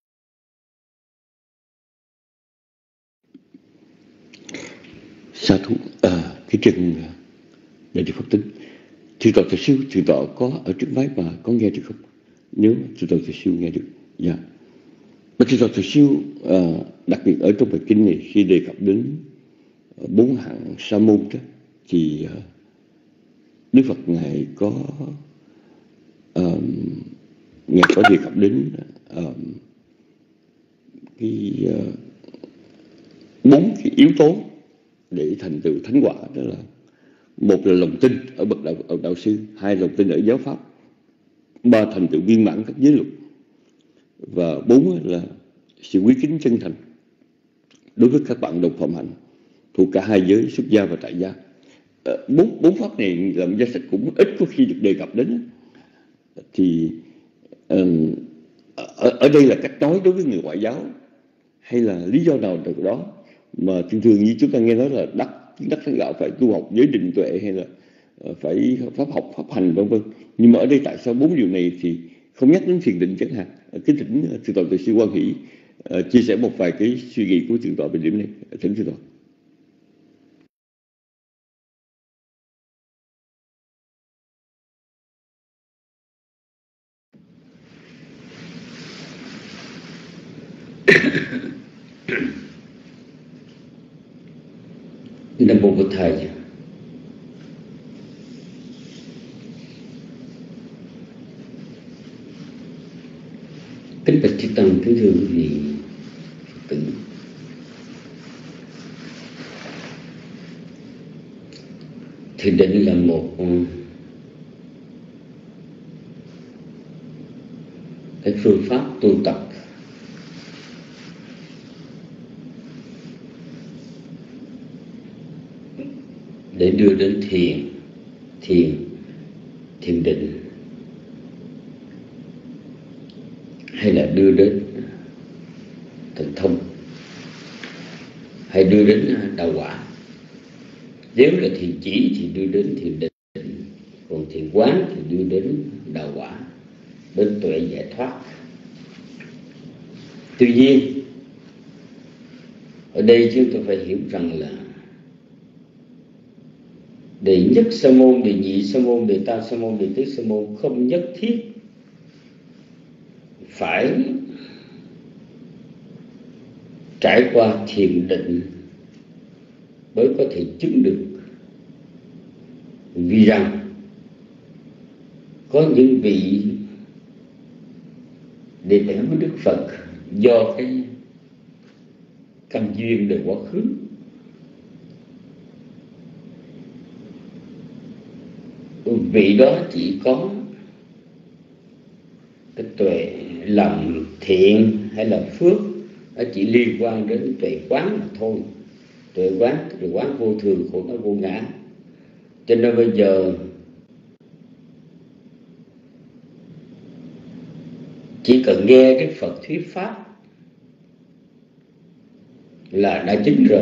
Sa thú à, cái trình đại đức Phật tính, Thượng tọa Thầy Siêu, Thượng tọa có ở trước máy và có nghe được không? Nếu Thượng tọa Thầy Siêu nghe được, dạ. Và Thượng tọa Thầy Siêu à, đặc biệt ở trong bài kinh này khi đề cập đến bốn hạng sa môn đó, thì à, Đức Phật ngài có à, ngài có đề cập đến à, cái bốn à, cái yếu tố để thành tựu thánh quả. Đó là một là lòng tin ở bậc đạo, ở đạo sư, hai là lòng tin ở giáo pháp, ba thành tựu viên mãn các giới luật, và bốn là sự quý kính chân thành đối với các bạn đồng phạm hạnh thuộc cả hai giới xuất gia và tại gia. Bốn bốn pháp này làm gia sách cũng ít có khi được đề cập đến. Thì uh, ở, ở đây là cách nói đối với người ngoại giáo, hay là lý do nào được đó mà thường thường như chúng ta nghe nói là đắc đắc thánh đạo phải tu học giới định tuệ, hay là phải pháp học pháp hành vân vân. Nhưng mà ở đây tại sao bốn điều này thì không nhắc đến thiền định chẳng hạn? Cái thỉnh Thượng tọa Từ Sư Quan Hỷ uh, chia sẻ một vài cái suy nghĩ của Thượng tọa về điểm này. Thỉnh Thượng tọa. Nam mô Bụt Thầy. Kính bạch chư tăng, kính thưa quý vị Phật tử. Thiền định là một cái phương pháp tu tập để đưa đến thiền, thiền, thiền định, hay là đưa đến thần thông, hay đưa đến đạo quả. Nếu là thiền chỉ thì đưa đến thiền định, còn thiền quán thì đưa đến đạo quả, đến tuệ giải thoát. Tuy nhiên ở đây chúng tôi phải hiểu rằng là đệ nhất sa môn, đệ nhị sa môn, đệ tam sa môn, đệ tứ sa môn không nhất thiết phải trải qua thiền định mới có thể chứng được. Vì rằng có những vị đệ tử với Đức Phật do cái căn duyên đời quá khứ, vị đó chỉ có cái tuệ làm thiện hay là phước, nó chỉ liên quan đến tuệ quán mà thôi. Tuệ quán tuệ quán vô thường, khổ não vô ngã. Cho nên bây giờ chỉ cần nghe Đức Phật thuyết pháp là đã chứng rồi.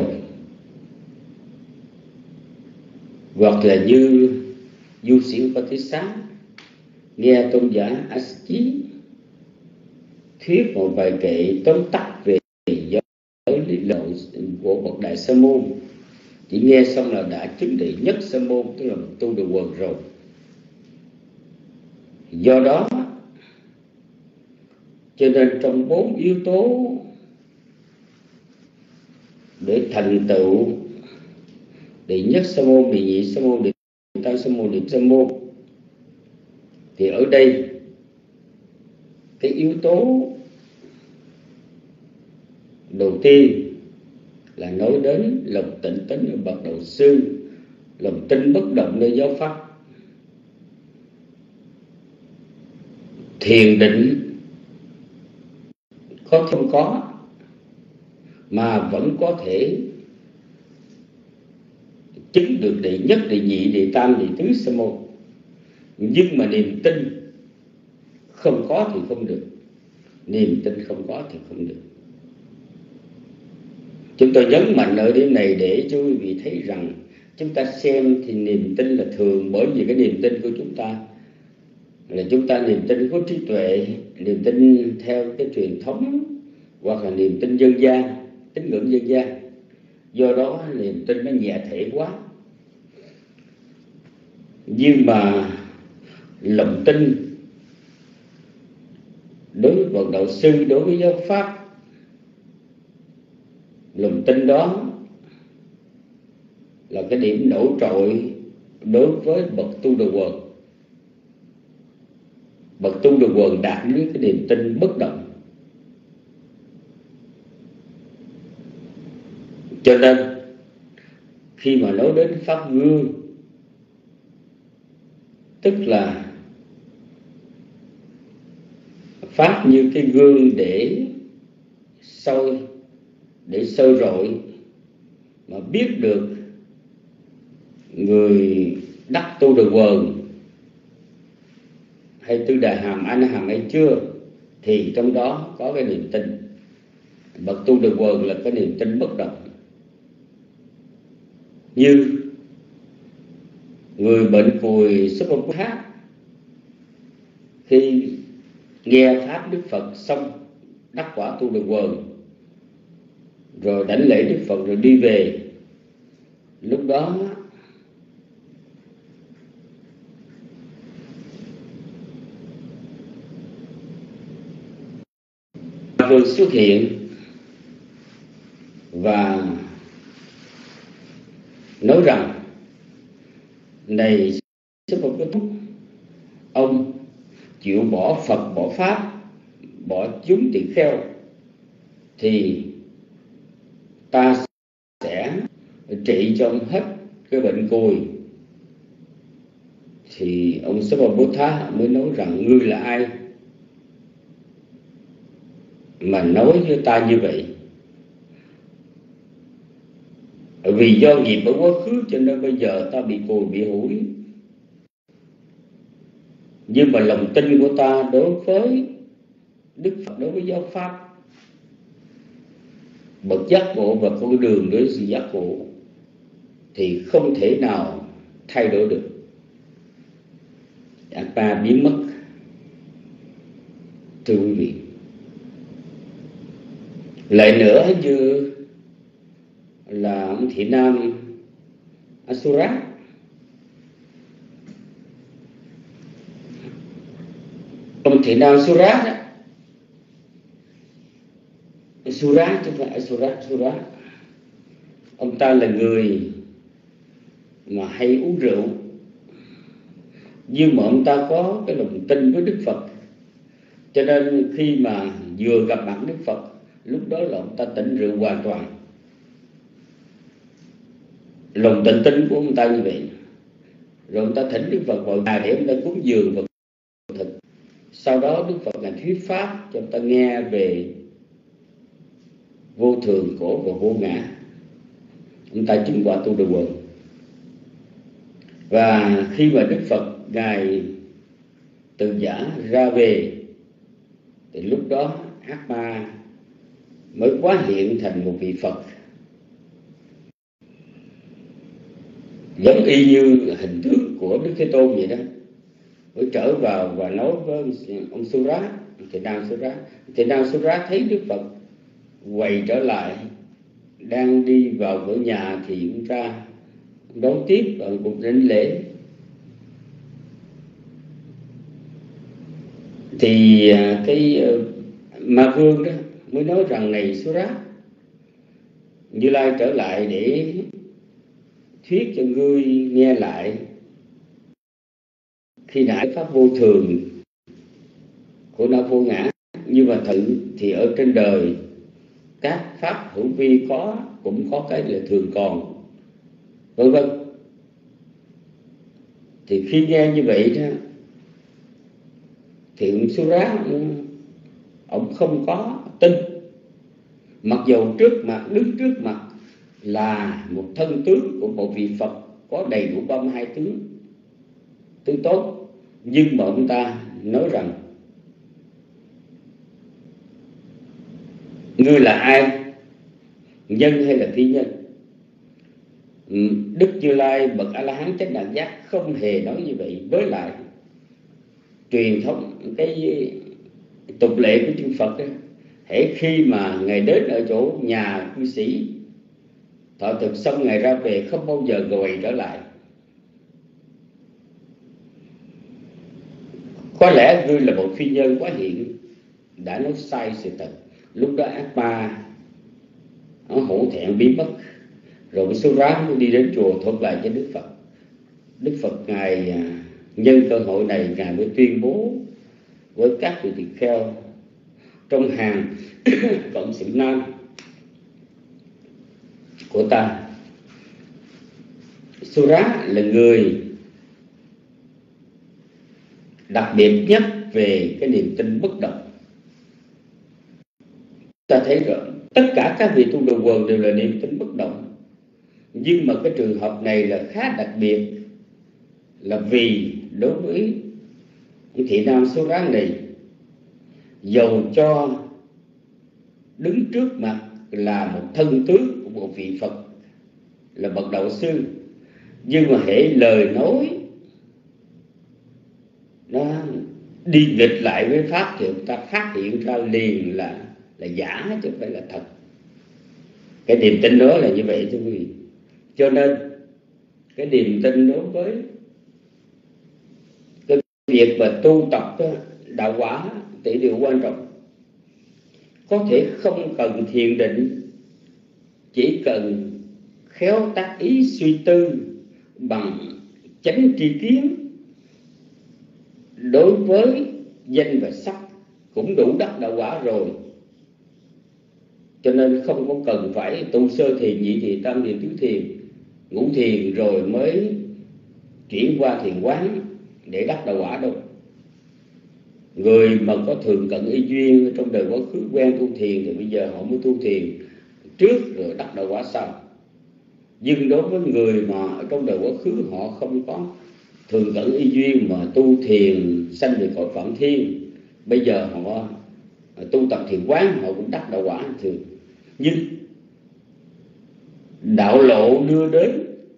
Hoặc là như du sĩ có thế sáng nghe tôn giả A Chí thuyết một vài kệ tóm tắt về giới lý luận của bậc đại sa môn, chỉ nghe xong là đã chứng đệ nhất sa môn, tức là tu được quần rồi. Do đó cho nên trong bốn yếu tố để thành tựu đệ nhất sa môn, đệ nhị sa môn, đệ tam sa môn, đệ sa môn, thì ở đây cái yếu tố đầu tiên là nói đến lòng tịnh tín ở bậc đạo sư, lòng tin bất động nơi giáo pháp. Thiền định có không có mà vẫn có thể chứng được đệ nhất, đệ nhị, đệ tam, đệ tứ sa môn. Nhưng mà niềm tin không có thì không được. Niềm tin không có thì không được. Chúng tôi nhấn mạnh ở điểm này để cho quý vị thấy rằng chúng ta xem thì niềm tin là thường, bởi vì cái niềm tin của chúng ta là chúng ta niềm tin có trí tuệ, niềm tin theo cái truyền thống, hoặc là niềm tin dân gian, tín ngưỡng dân gian. Do đó niềm tin nó nhẹ thể quá. Nhưng mà lòng tin đối với bậc đạo sư, đối với giáo pháp, lòng tin đó là cái điểm nổi trội đối với bậc tu đồ quần. Bậc tu đồ quần đạt đến cái niềm tin bất động. Cho nên khi mà nói đến pháp gương, tức là pháp như cái gương để soi, để soi rọi mà biết được người đắc tu đồ quần hay tư đà hàm, anh hàm hay chưa, thì trong đó có cái niềm tin. Bậc tu đồ quần là cái niềm tin bất động. Như người bệnh cùi Supabuddha khi nghe pháp Đức Phật xong đắc quả tu đồ quần, rồi đảnh lễ Đức Phật rồi đi về, lúc đó Vương xuất hiện và nói rằng: này Supabuddha, ông chịu bỏ Phật, bỏ Pháp, bỏ chúng tỳ kheo, thì ta sẽ trị cho ông hết cái bệnh cùi. Thì ông Supabuddha mới nói rằng: ngươi là ai mà nói với ta như vậy? Vì do nghiệp ở quá khứ cho nên bây giờ ta bị cùi, bị hủi. Nhưng mà lòng tin của ta đối với Đức Phật, đối với giáo pháp, bậc giác ngộ và con đường đối với sự giác ngộ thì không thể nào thay đổi được. Ác ba biến mất. Thưa quý vị, Lại nữa như là ông Thị Nam Asura, ông Thị Nam Asura đó, Asura chứ không phải Asura, Asura. Ông ta là người mà hay uống rượu, nhưng mà ông ta có cái lòng tin với Đức Phật, cho nên khi mà vừa gặp mặt Đức Phật, lúc đó là ông ta tỉnh rượu hoàn toàn. Lòng tự tin của ông ta như vậy. Rồi ông ta thỉnh Đức Phật vào nhà để ông ta cúng dường vật thực. Sau đó Đức Phật ngài thuyết pháp cho ông ta nghe về vô thường, khổ và vô ngã. Ông ta chứng quả tu đà quần. Và khi mà Đức Phật ngài từ giả ra về, thì lúc đó ác ma mới hóa hiện thành một vị Phật, giống y như hình tướng của Đức Thế Tôn vậy đó. Mới trở vào và nói với ông Sura, Thầy Nam Sura. Thầy Nam Sura thấy Đức Phật quay trở lại, đang đi vào cửa nhà thì ông ra đón tiếp và cuộc đảnh lễ. Thì cái Ma Vương đó mới nói rằng: này Sura, Như Lai trở lại để thuyết cho ngươi nghe lại. Khi nãy pháp vô thường của nó vô ngã, nhưng mà thử thì ở trên đời các pháp hữu vi có, cũng có cái là thường còn, vân vân. Thì khi nghe như vậy đó, thì ông Sura ông không có tin, mặc dù trước mặt đứng trước mặt là một thân tướng của một vị Phật có đầy đủ ba mươi hai tướng tướng tốt, nhưng mà ông ta nói rằng: ngươi là ai, nhân hay là phi nhân? Đức Như Lai bậc A La Hán chánh đẳng giác không hề nói như vậy. Với lại truyền thống cái tục lệ của chư Phật ấy, hễ khi mà ngài đến ở chỗ nhà cư sĩ thọ thực xong, ngài ra về không bao giờ quay trở lại. Có lẽ ngươi là một phi nhân quá hiện, đã nói sai sự thật. Lúc đó ác ma nó hổ thẹn biến mất. Rồi Sura đi đến chùa thuật lại cho Đức Phật. Đức Phật ngài nhân cơ hội này, ngài mới tuyên bố với các vị tỳ kheo trong hàng cộng sự nam của ta: Sura là người đặc biệt nhất về cái niềm tin bất động. Ta thấy rõ tất cả các vị tu đồ quần đều là niềm tin bất động, nhưng mà cái trường hợp này là khá đặc biệt, là vì đối với Thị Nam Sura này, dầu cho đứng trước mặt là một thân tướng của một vị Phật là bậc đạo sư, nhưng mà hễ lời nói nó đi nghịch lại với pháp thì chúng ta phát hiện ra liền là là giả chứ không phải là thật. Cái niềm tin đó là như vậy thưa quý vị. Cho nên cái niềm tin đối với cái việc mà tu tập đạo quả tỷ điều quan trọng. Có thể không cần thiền định, chỉ cần khéo tác ý suy tư bằng chánh tri kiến đối với danh và sắc cũng đủ đắc đạo quả rồi. Cho nên không có cần phải tu sơ thiền, nhị thiền, tam thiền, tứ thiền, ngũ thiền rồi mới chuyển qua thiền quán để đắc đạo quả đâu. Người mà có thường cận y duyên trong đời quá khứ quen tu thiền thì bây giờ họ mới tu thiền trước rồi đắc đạo quả sau. Nhưng đối với người mà ở trong đời quá khứ họ không có thường cận y duyên mà tu thiền sanh về cõi Phạm Thiên, bây giờ họ tu tập thiền quán họ cũng đắc đạo quả thường. Nhưng đạo lộ đưa đến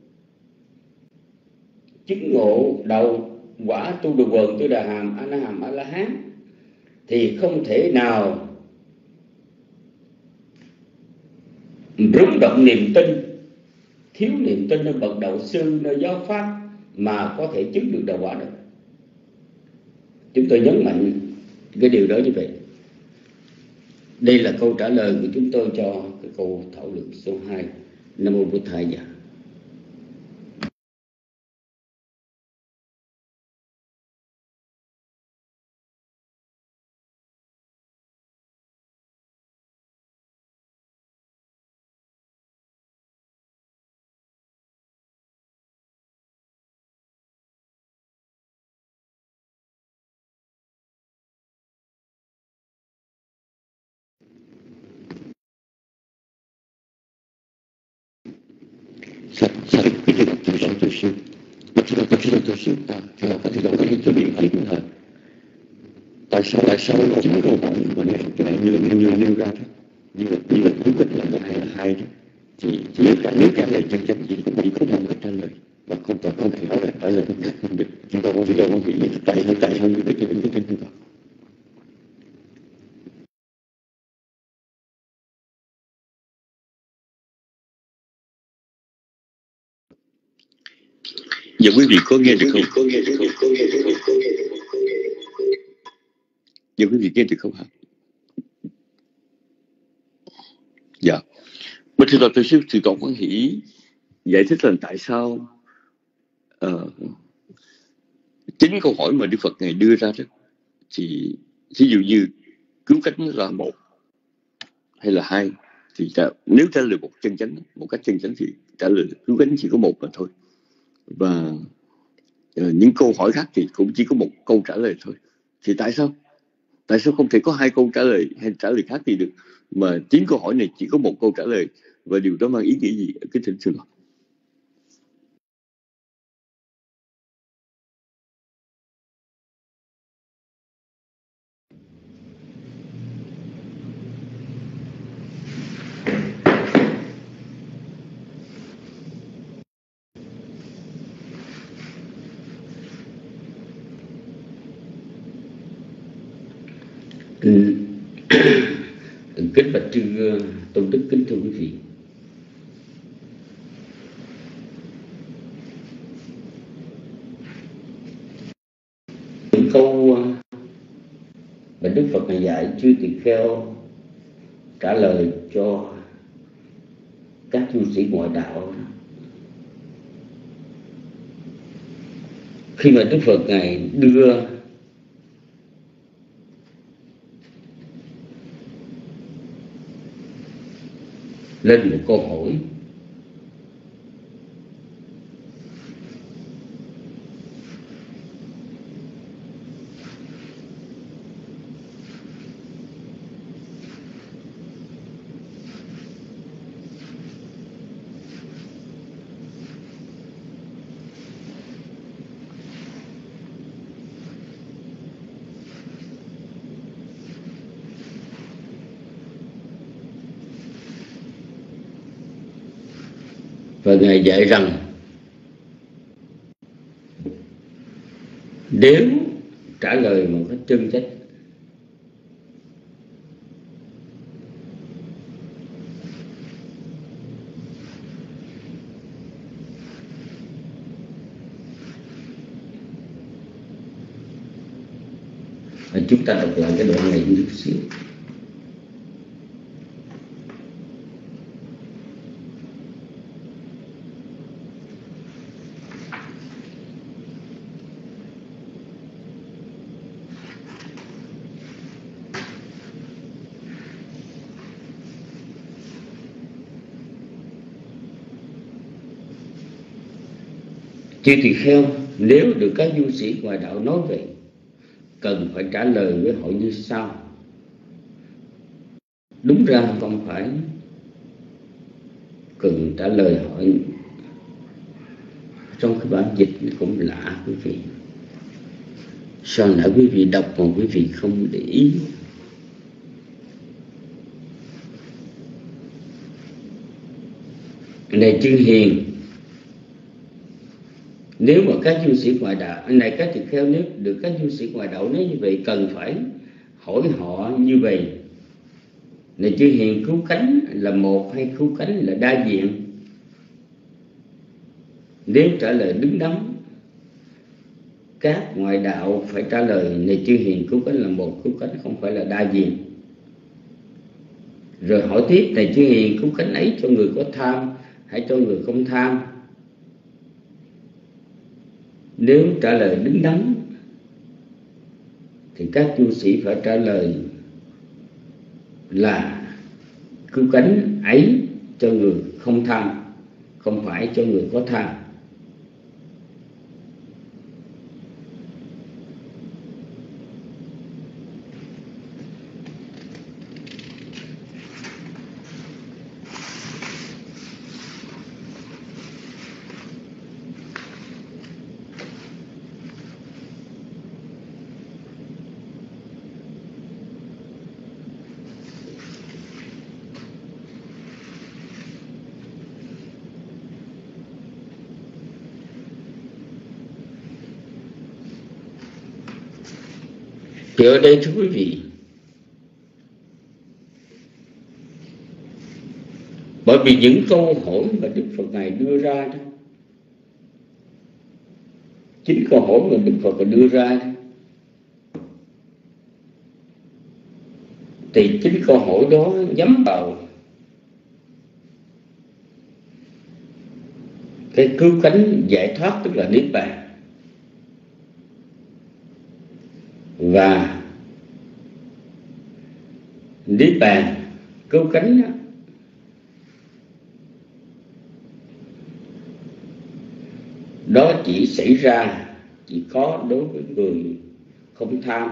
chứng ngộ đạo quả tu đồ quần, tu đà hàm, a la hàm, a la hán thì không thể nào rung động niềm tin, thiếu niềm tin ở bậc đạo sư nơi giáo pháp mà có thể chứng được đạo quả được. Chúng tôi nhấn mạnh cái điều đó như vậy. Đây là câu trả lời của chúng tôi cho cái câu thảo luận số hai. Nam mô Bụt Thầy. Sa sa cái gì thì sống từ sư, mà chúng ta có sự từ sư ta thì họ có thể đồng ý cho biện pháp là tại sao tại sao chính câu hỏi mà nghe cái này như là như là nêu ra đó, như là như là khuyến khích là một hay là hai đó, thì chỉ cả nếu trả lời chân chánh gì cũng chỉ có một người trả lời và không còn không thể hỏi lại trả lời không được. Chúng ta có chúng ta có nghĩ tại sao tại sao như vậy cho đến cái chân thật. Giờ quý vị có nghe được không? Có nghe được không? Có nghe được không? Có nghe được không? Giờ quý vị nghe được không hả? Dạ. Bất thưa tôi sư thì còn quan hỷ giải thích là tại sao uh, chính câu hỏi mà Đức Phật Ngài đưa ra đó, thì ví dụ như cứu cánh là một hay là hai, thì ta, nếu trả lời một chân chánh, một cách chân chánh thì trả lời cứu cánh chỉ có một mà thôi. Và uh, những câu hỏi khác thì cũng chỉ có một câu trả lời thôi. Thì tại sao? Tại sao không thể có hai câu trả lời hay trả lời khác thì được, mà chính câu hỏi này chỉ có một câu trả lời, và điều đó mang ý nghĩa gì? Cái thỉnh xin lỗi. Kính bạch chư tôn đức, kính thưa quý vị, câu mà Đức Phật này dạy chư tỳ kheo trả lời cho các tu sĩ ngoại đạo, khi mà Đức Phật Ngài đưa lên một câu hỏi và Ngài dạy rằng nếu trả lời một cách chân chánh chúng ta đọc lại cái đoạn này một chút xíu. Chư tỳ kheo, nếu được các du sĩ ngoại đạo nói vậy, cần phải trả lời với họ như sau. Đúng ra không phải cần trả lời họ trong cái bản dịch cũng lạ quý vị. Sao nãy quý vị đọc mà quý vị không để ý? Này chư hiền, nếu mà các du sĩ ngoại đạo này, các tỳ kheo, nếu được các du sĩ ngoại đạo nói như vậy, cần phải hỏi họ như vậy. Này chư hiền, cứu cánh là một hay cứu cánh là đa diện? Nếu trả lời đứng đắn, các ngoại đạo phải trả lời này chư hiền, cứu cánh là một, cứu cánh không phải là đa diện. Rồi hỏi tiếp, này chư hiền, cứu cánh ấy cho người có tham hay cho người không tham? Nếu trả lời đứng đắn thì các cư sĩ phải trả lời là cứu cánh ấy cho người không tham, không phải cho người có tham. Thì ở đây thưa quý vị, bởi vì những câu hỏi mà Đức Phật Ngài đưa ra đó, chính câu hỏi mà Đức Phật đưa ra đó, thì chính câu hỏi đó nhắm vào cái cứu cánh giải thoát, tức là niết bàn. Và niết bàn cứu cánh đó, đó chỉ xảy ra, chỉ có đối với người không tham,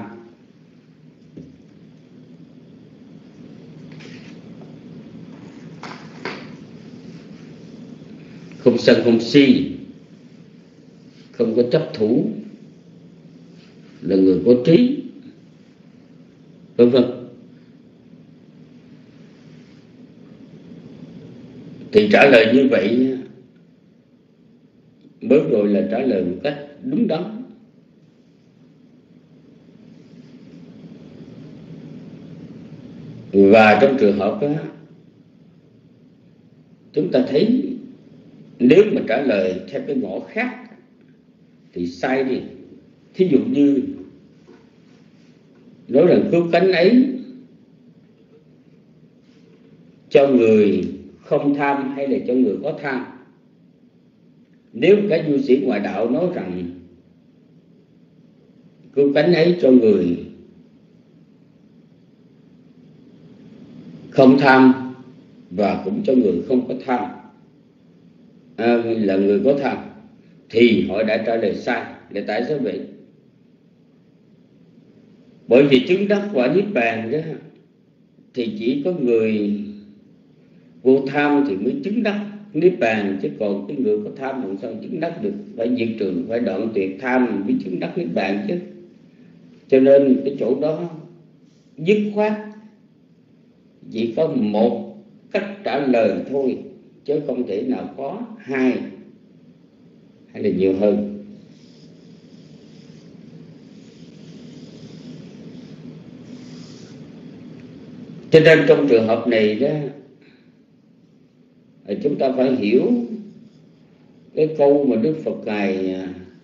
không sân không si, không có chấp thủ, là người có trí, vân vân. Thì trả lời như vậy mới gọi là trả lời một cách đúng đắn. Và trong trường hợp đó, chúng ta thấy nếu mà trả lời theo cái ngõ khác thì sai đi. Thí dụ như nói rằng cứu cánh ấy cho người không tham hay là cho người có tham. Nếu các du sĩ ngoại đạo nói rằng cứu cánh ấy cho người không tham và cũng cho người không có tham, à, là người có tham, thì họ đã trả lời sai. Là tại sao vậy? Bởi vì chứng đắc quả niết bàn đó thì chỉ có người vô tham thì mới chứng đắc niết bàn, chứ còn cái người có tham làm sao chứng đắc được? Phải diệt trừ, phải đoạn tuyệt tham mới chứng đắc niết bàn chứ. Cho nên cái chỗ đó dứt khoát chỉ có một cách trả lời thôi, chứ không thể nào có hai hay là nhiều hơn. Cho nên trong trường hợp này đó, chúng ta phải hiểu cái câu mà Đức Phật Ngài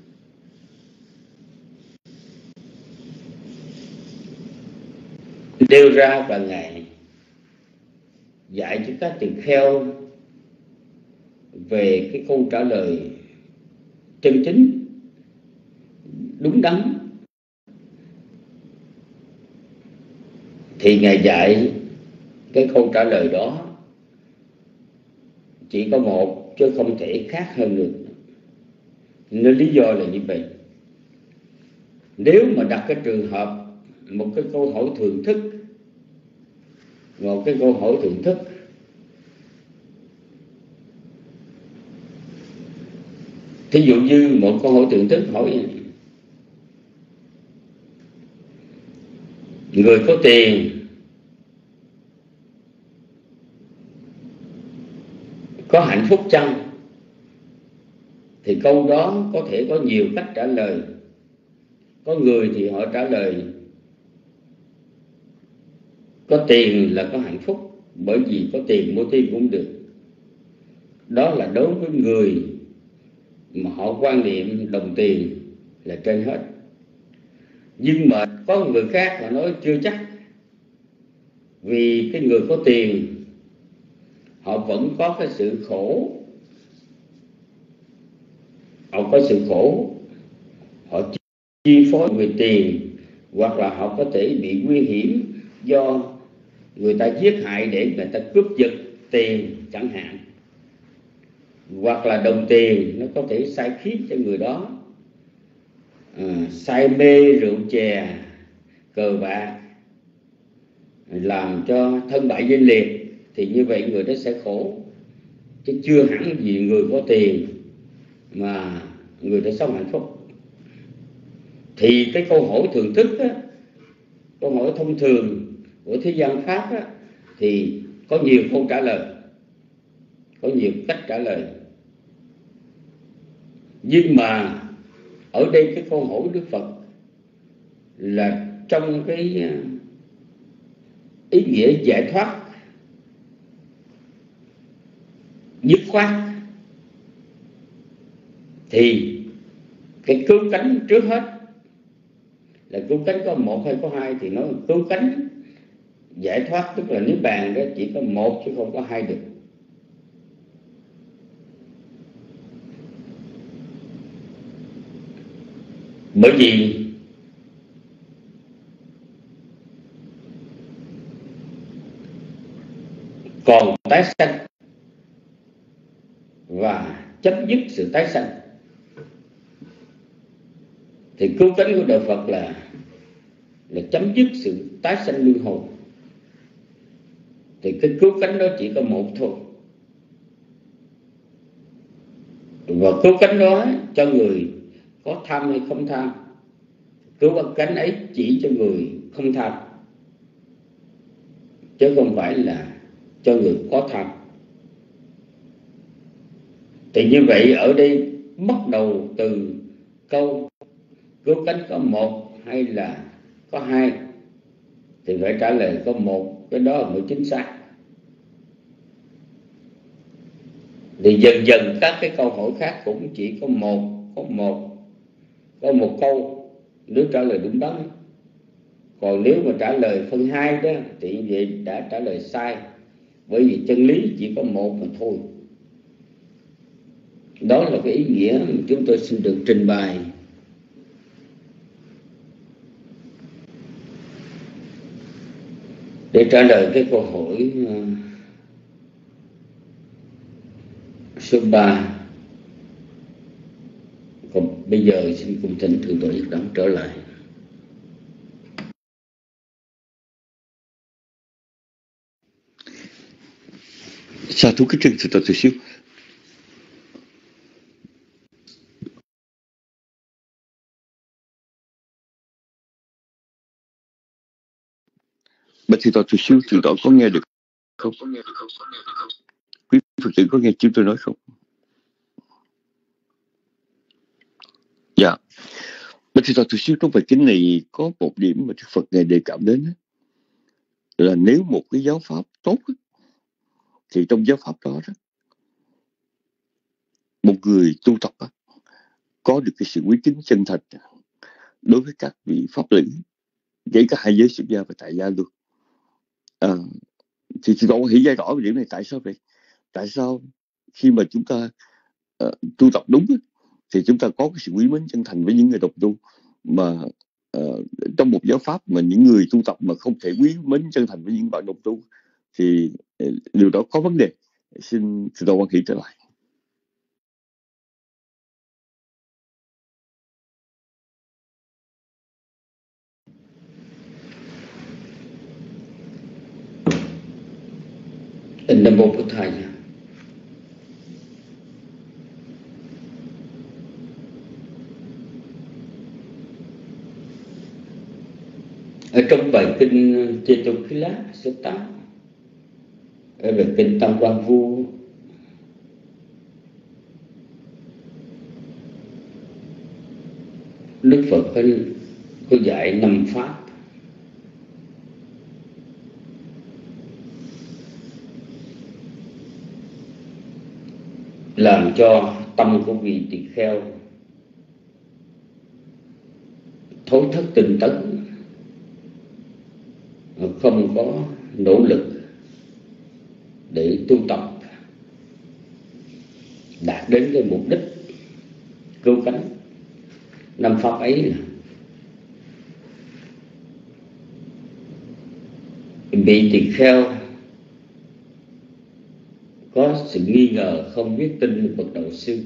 nêu ra và Ngài dạy cho các tỳ kheo về cái câu trả lời chân chính, đúng đắn. Thì Ngài dạy cái câu trả lời đó chỉ có một chứ không thể khác hơn được. Nên lý do là như vậy. Nếu mà đặt cái trường hợp một cái câu hỏi thường thức, một cái câu hỏi thường thức thí dụ như một câu hỏi thường thức hỏi người có tiền có hạnh phúc chăng, thì câu đó có thể có nhiều cách trả lời. Có người thì họ trả lời có tiền là có hạnh phúc, bởi vì có tiền mua tim cũng được. Đó là đối với người mà họ quan niệm đồng tiền là trên hết. Nhưng mà có người khác họ nói chưa chắc, vì cái người có tiền họ vẫn có cái sự khổ, họ có sự khổ, họ chi phối người tiền, hoặc là họ có thể bị nguy hiểm do người ta giết hại để người ta cướp giật tiền chẳng hạn, hoặc là đồng tiền nó có thể sai khiến cho người đó à, say mê rượu chè, cờ bạc, làm cho thân bại danh liệt, thì như vậy người đó sẽ khổ. Chứ chưa hẳn vì người có tiền mà người đó sống hạnh phúc. Thì cái câu hỏi thường thức á, câu hỏi thông thường của thế gian Pháp á, thì có nhiều câu trả lời, có nhiều cách trả lời. Nhưng mà ở đây cái câu hỏi Đức Phật là trong cái ý nghĩa giải thoát dứt khoát, thì cái cứu cánh trước hết là cứu cánh có một hay có hai, thì nói cứu cánh giải thoát tức là niết bàn đó chỉ có một chứ không có hai được. Bởi vì còn tái sanh và chấm dứt sự tái sanh, thì cứu cánh của Đạo Phật là là chấm dứt sự tái sanh luân hồi. Thì cái cứu cánh đó chỉ có một thôi, và cứu cánh đó cho người có tham hay không tham. Cứu cánh ấy chỉ cho người không tham, chứ không phải là cho người có tham. Thì như vậy ở đây bắt đầu từ câu cứu cánh có một hay là có hai, thì phải trả lời có một, cái đó mới chính xác. Thì dần dần các cái câu hỏi khác cũng chỉ có một, có một, có một câu nếu trả lời đúng đắn. Còn nếu mà trả lời phân hai đó thì vậy đã trả lời sai, bởi vì chân lý chỉ có một mà thôi. Đó là cái ý nghĩa mà chúng tôi xin được trình bày. Để trả lời cái câu hỏi số ba. Còn bây giờ xin cùng thỉnh Thượng tọa Nhất Đẳng trở lại. Sa thú kính trân Thượng tọa Từ Siêu. Bạch Thượng tọa Từ Siêu, Thượng tọa có nghe được không? Quý Phật tử có nghe chúng tôi nói không? Dạ. Bạch Thượng tọa Từ Siêu, trong bài kinh này có một điểm mà Đức Phật Ngài đề cập đến là nếu một cái giáo pháp tốt thì trong giáo pháp đó, đó một người tu tập có được cái sự quý kính chân thật đối với các vị pháp lĩnh, kể cả hai giới xuất gia và tại gia luôn. À, thì chúng ta có hiểu rõ về điểm này. Tại sao vậy? Tại sao khi mà chúng ta uh, tu tập đúng thì chúng ta có cái sự quý mến chân thành với những người đồng tu, mà uh, trong một giáo pháp mà những người tu tập mà không thể quý mến chân thành với những bạn đồng tu thì uh, điều đó có vấn đề. Xin Thượng tọa Quan Hỷ trở lại. Nam mô Bổn Thầy. Ở trong bài kinh Cetokila số tám, ở bài kinh Tam Quan Vu, Đức Phật có, có dạy năm pháp. làm cho tâm của vị tỳ kheo thối thất tinh tấn, không có nỗ lực để tu tập đạt đến cái mục đích cứu cánh năm pháp ấy. Là vị tỳ kheo có sự nghi ngờ, không biết tin bậc đạo sư,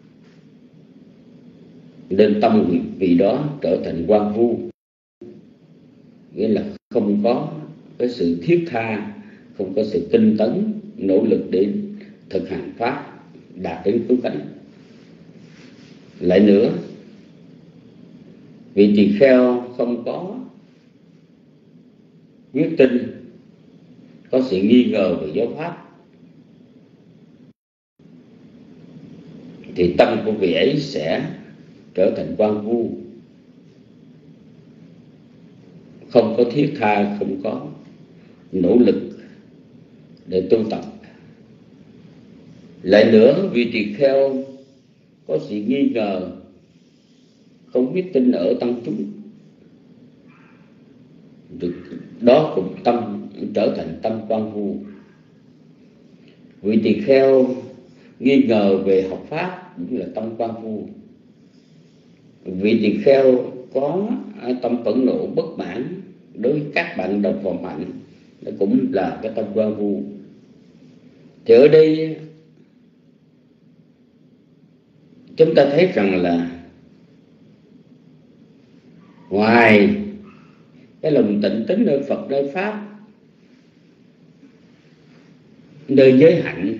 nên tâm vị, vị đó trở thành quan vu, nghĩa là không có cái sự thiết tha, không có sự tinh tấn nỗ lực để thực hành pháp đạt đến cứu cánh. Lại nữa, vị tỳ kheo không có quyết tin, có sự nghi ngờ về giáo pháp, thì tâm của vị ấy sẽ trở thành quan vu, không có thiết tha, không có nỗ lực để tu tập. Lại nữa, vị tỳ kheo có sự nghi ngờ, không biết tin ở tăng chúng, đó cũng tâm trở thành tâm quan vu. Vị tỳ kheo nghi ngờ về học pháp cũng là tâm quan vu. Vị tỳ kheo có tâm phẫn nộ bất mãn đối với các bạn đồng phạm hạnh, đó cũng là cái tâm quan vu. Thì ở đây chúng ta thấy rằng là ngoài cái lòng tịnh tín nơi Phật, nơi Pháp, nơi giới hạnh,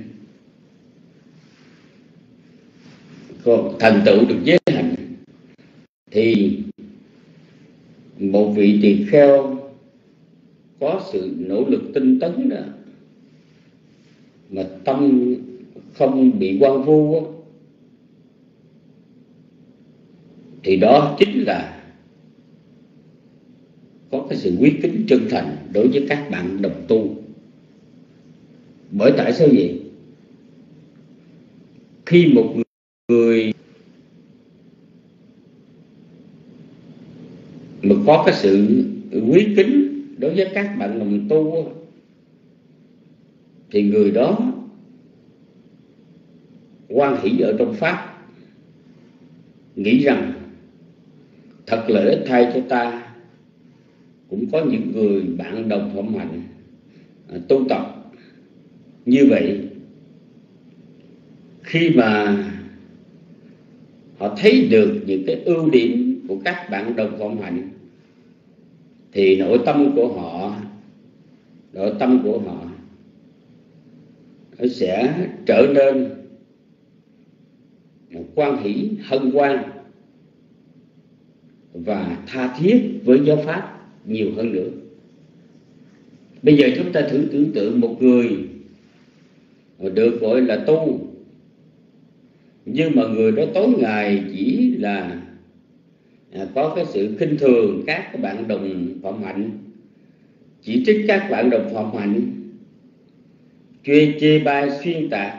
còn thành tựu được giới hạnh, thì một vị tỳ kheo có sự nỗ lực tinh tấn đó, mà tâm không bị quan vu, thì đó chính là có cái sự quyết kính chân thành đối với các bạn đồng tu. Bởi tại sao vậy? Khi một người mà có cái sự quý kính đối với các bạn đồng tu, thì người đó hoan hỷ ở trong pháp, nghĩ rằng thật lợi ích thay cho ta cũng có những người bạn đồng phẩm hạnh tu tập như vậy. Khi mà họ thấy được những cái ưu điểm của các bạn đồng phẩm hạnh, thì nội tâm của họ nội tâm của họ nó sẽ trở nên hoan hỷ, hân hoan và tha thiết với giáo pháp nhiều hơn nữa. Bây giờ chúng ta thử tưởng tượng một người được gọi là tu, nhưng mà người đó tối ngày chỉ là có cái sự khinh thường các bạn đồng phạm hạnh, chỉ trích các bạn đồng phạm hạnh, chê chê bai xuyên tạc,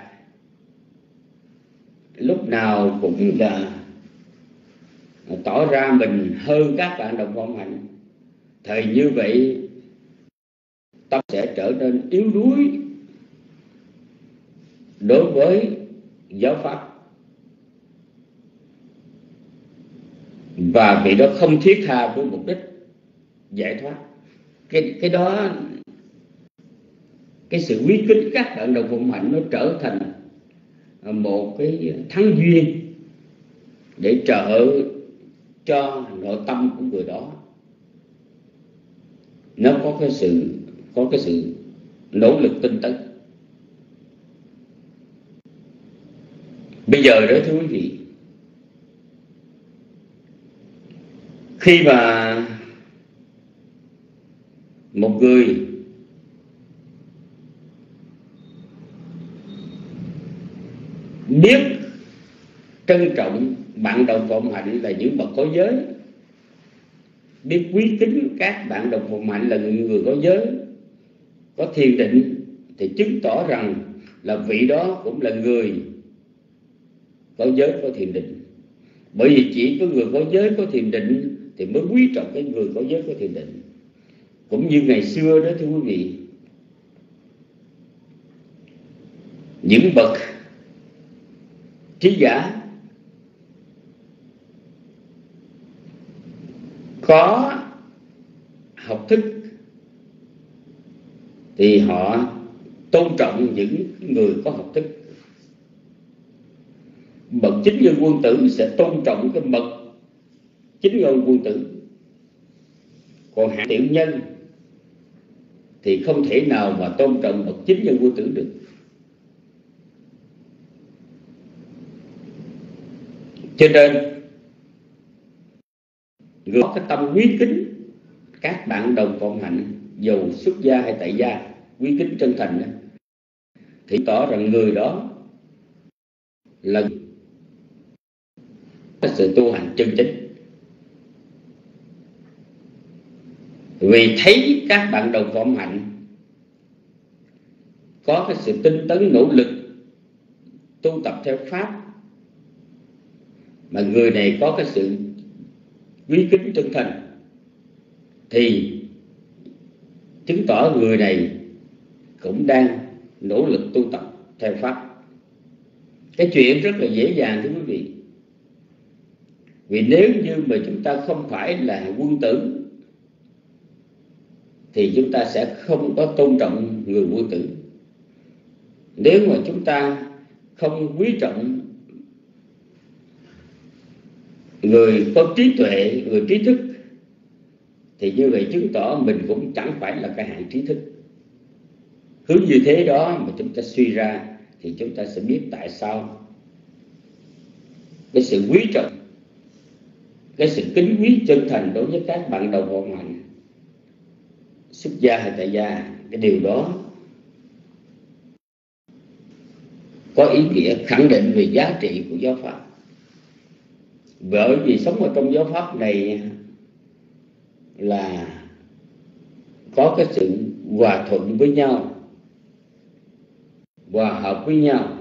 lúc nào cũng là tỏ ra mình hơn các bạn đồng phạm hạnh. Thời như vậy tâm sẽ trở nên yếu đuối đối với giáo pháp, và vì đó không thiết tha với mục đích giải thoát. Cái, cái đó, cái sự quý kính các bạn đồng phạm hạnh nó trở thành một cái thắng duyên để trợ cho nội tâm của người đó nó có cái sự có cái sự nỗ lực tinh tấn. Bây giờ đó thưa quý vị, khi mà một người biết trân trọng bạn đồng phạm hạnh là những bậc có giới, biết quý kính các bạn đồng phạm hạnh là những người có giới, có thiền định, thì chứng tỏ rằng là vị đó cũng là người có giới có thiền định. Bởi vì chỉ có người có giới có thiền định thì mới quý trọng cái người có giới có thiền định. Cũng như ngày xưa đó thưa quý vị, những bậc trí giả có học thức thì họ tôn trọng những người có học thức. Bậc chính nhân quân tử sẽ tôn trọng cái bậc chính nhân quân tử. Còn hạng tiểu nhân thì không thể nào mà tôn trọng bậc chính nhân quân tử được. Cho nên người có cái tâm quý kính các bạn đồng cộng hạnh, dù xuất gia hay tại gia, quý kính chân thành đó, thì tỏ rằng người đó là sự tu hành chân chính. Vì thấy các bạn đồng cộng hạnh có cái sự tinh tấn nỗ lực tu tập theo pháp, mà người này có cái sự quý kính chân thành, thì chứng tỏ người này cũng đang nỗ lực tu tập theo pháp. Cái chuyện rất là dễ dàng thưa quý vị. Vì nếu như mà chúng ta không phải là quân tử thì chúng ta sẽ không có tôn trọng người quân tử. Nếu mà chúng ta không quý trọng người có trí tuệ, người trí thức, thì như vậy chứng tỏ mình cũng chẳng phải là cái hạng trí thức. Hướng như thế đó mà chúng ta suy ra thì chúng ta sẽ biết tại sao cái sự quý trọng, cái sự kính quý chân thành đối với các bạn đồng cộng hạnh, xuất gia hay tại gia, cái điều đó có ý nghĩa khẳng định về giá trị của giáo pháp. Bởi vì sống ở trong giáo pháp này là có cái sự hòa thuận với nhau, hòa hợp với nhau,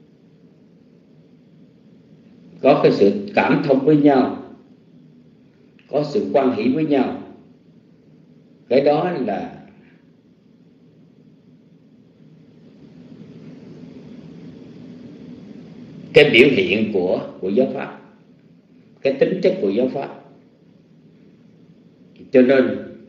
có cái sự cảm thông với nhau, có sự quan hỷ với nhau. Cái đó là cái biểu hiện của của giáo pháp, cái tính chất của giáo pháp. Cho nên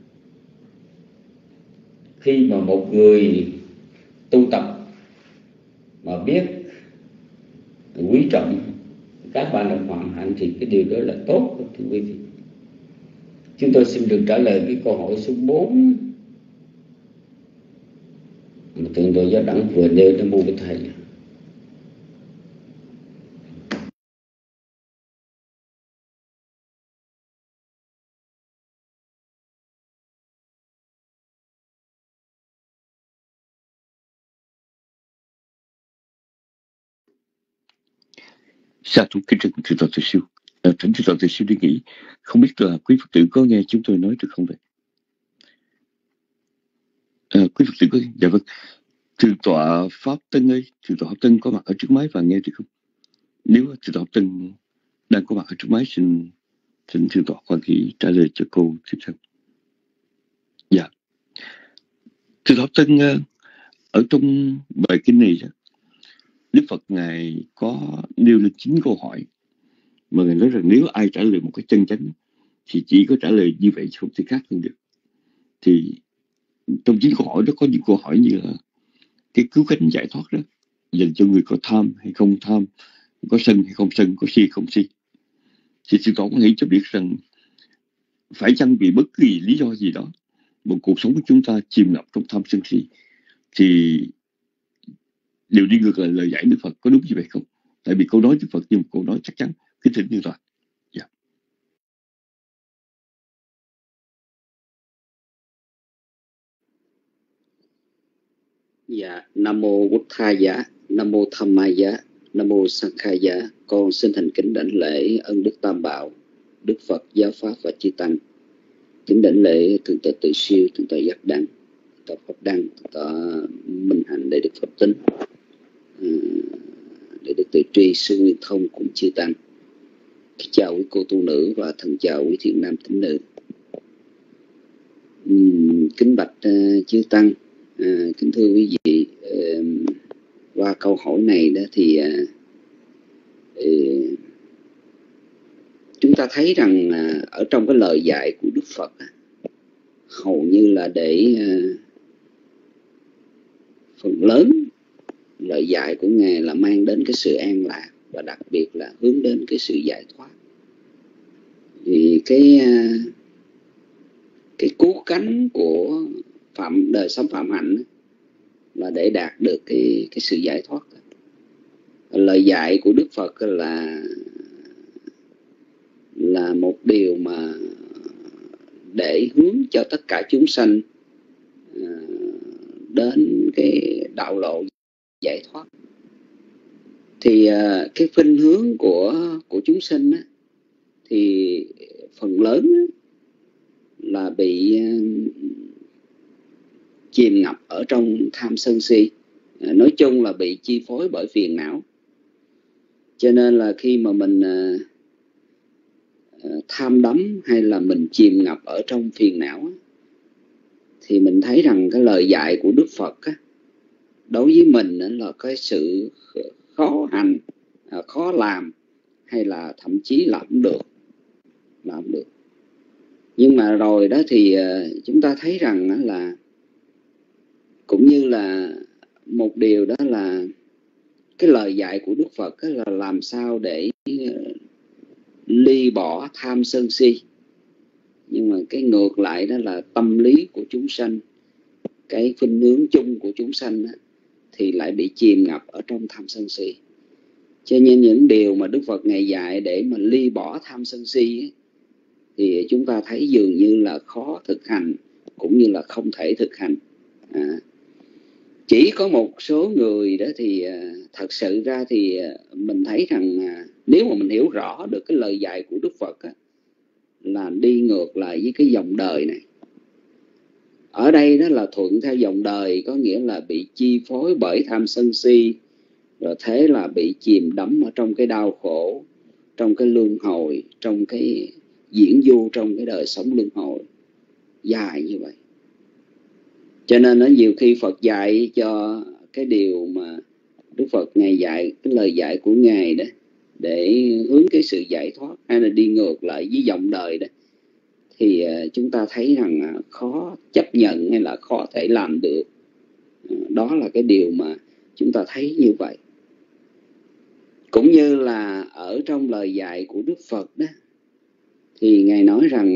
khi mà một người tu tập mà biết quý trọng các bạn đồng hoàn hạnh thì cái điều đó là tốt, thưa quý vị. Chúng tôi xin được trả lời cái câu hỏi số bốn mà Thượng tọa Giáo Đẳng vừa nêu cho Mô Bích Thầy. Sa thú kính trân Thượng tọa Từ Siêu. À, thỉnh Thượng tọa Từ Siêu đi nghỉ. Không biết là quý Phật tử có nghe chúng tôi nói được không vậy? À, quý Phật tử có dạ vâng. Thượng tọa Pháp Tân ơi, Thượng tọa Pháp Tân có mặt ở trước máy và nghe được không? Nếu Thượng tọa Pháp Tân đang có mặt ở trước máy, xin thỉnh Thượng tọa Quan Hỷ trả lời cho cô tiếp theo. Dạ. Thượng tọa Pháp Tân, ở trong bài kinh này Đức Phật Ngài có nêu lên chín câu hỏi mà Ngài nói rằng nếu ai trả lời một cái chân chánh thì chỉ có trả lời như vậy chứ không thể khác hơn được. Thì trong chín câu hỏi đó có những câu hỏi như là cái cứu cánh giải thoát đó dành cho người có tham hay không tham, có sân hay không sân, có si không si. Thì sư tổ có nghĩ cho biết rằng phải chăng vì bất kỳ lý do gì đó một cuộc sống của chúng ta chìm ngập trong tham sân si thì điều đi ngược lại lời giải Đức Phật, có đúng như vậy không? Tại vì câu nói Đức Phật như một câu nói chắc chắn. Kính thỉnh Như Toàn. Dạ. Dạ, Nam mô Bụt Tha Giá, Nam mô Tham Ma Giá, Nam mô Sang Kha Giá. Con xin thành kính đảnh lễ ân Đức Tam Bảo, Đức Phật, Giáo Pháp và Chư Tăng. Kính đảnh lễ Thượng tọa Từ Siêu, Thượng tọa Giác Đăng, Thượng tọa Pháp Đăng, Thượng tọa Minh Hạnh, Đại Đức Phật Tính. để được tự tri sư Nguyên Thông cùng chư tăng. Chào quý cô tu nữ và thân chào quý thiện nam tín nữ. Uhm, kính bạch uh, chư tăng, uh, kính thưa quý vị, uh, qua câu hỏi này đó thì uh, uh, chúng ta thấy rằng uh, ở trong cái lời dạy của Đức Phật uh, hầu như là để uh, phần lớn lời dạy của Ngài là mang đến cái sự an lạc và đặc biệt là hướng đến cái sự giải thoát. Vì cái cái cứu cánh của phạm đời sống phạm hạnh là để đạt được cái cái sự giải thoát. Lời dạy của Đức Phật là là một điều mà để hướng cho tất cả chúng sanh đến cái đạo lộ giải thoát. Thì cái khuynh hướng của của chúng sinh á, thì phần lớn á, là bị chìm ngập ở trong tham sân si, nói chung là bị chi phối bởi phiền não. Cho nên là khi mà mình tham đắm hay là mình chìm ngập ở trong phiền não á, thì mình thấy rằng cái lời dạy của Đức Phật á, đối với mình là cái sự khó hành, khó làm, hay là thậm chí làm không được, làm không được. Nhưng mà rồi đó thì chúng ta thấy rằng là cũng như là một điều đó là cái lời dạy của Đức Phật là làm sao để ly bỏ tham sân si. Nhưng mà cái ngược lại đó là tâm lý của chúng sanh, cái khuynh hướng chung của chúng sanh đó, thì lại bị chìm ngập ở trong tham sân si. Cho nên những điều mà Đức Phật Ngài dạy để mà ly bỏ tham sân si ấy, thì chúng ta thấy dường như là khó thực hành, cũng như là không thể thực hành. À, chỉ có một số người đó thì thật sự ra thì mình thấy rằng nếu mà mình hiểu rõ được cái lời dạy của Đức Phật á, là đi ngược lại với cái dòng đời này. Ở đây đó là thuận theo dòng đời, có nghĩa là bị chi phối bởi tham sân si, rồi thế là bị chìm đắm ở trong cái đau khổ, trong cái luân hồi, trong cái diễn du trong cái đời sống luân hồi dài như vậy. Cho nên nó nhiều khi Phật dạy cho cái điều mà Đức Phật Ngài dạy, cái lời dạy của Ngài đó, để hướng cái sự giải thoát hay là đi ngược lại với dòng đời đó, thì chúng ta thấy rằng khó chấp nhận hay là khó thể làm được. Đó là cái điều mà chúng ta thấy như vậy. Cũng như là ở trong lời dạy của Đức Phật đó, thì Ngài nói rằng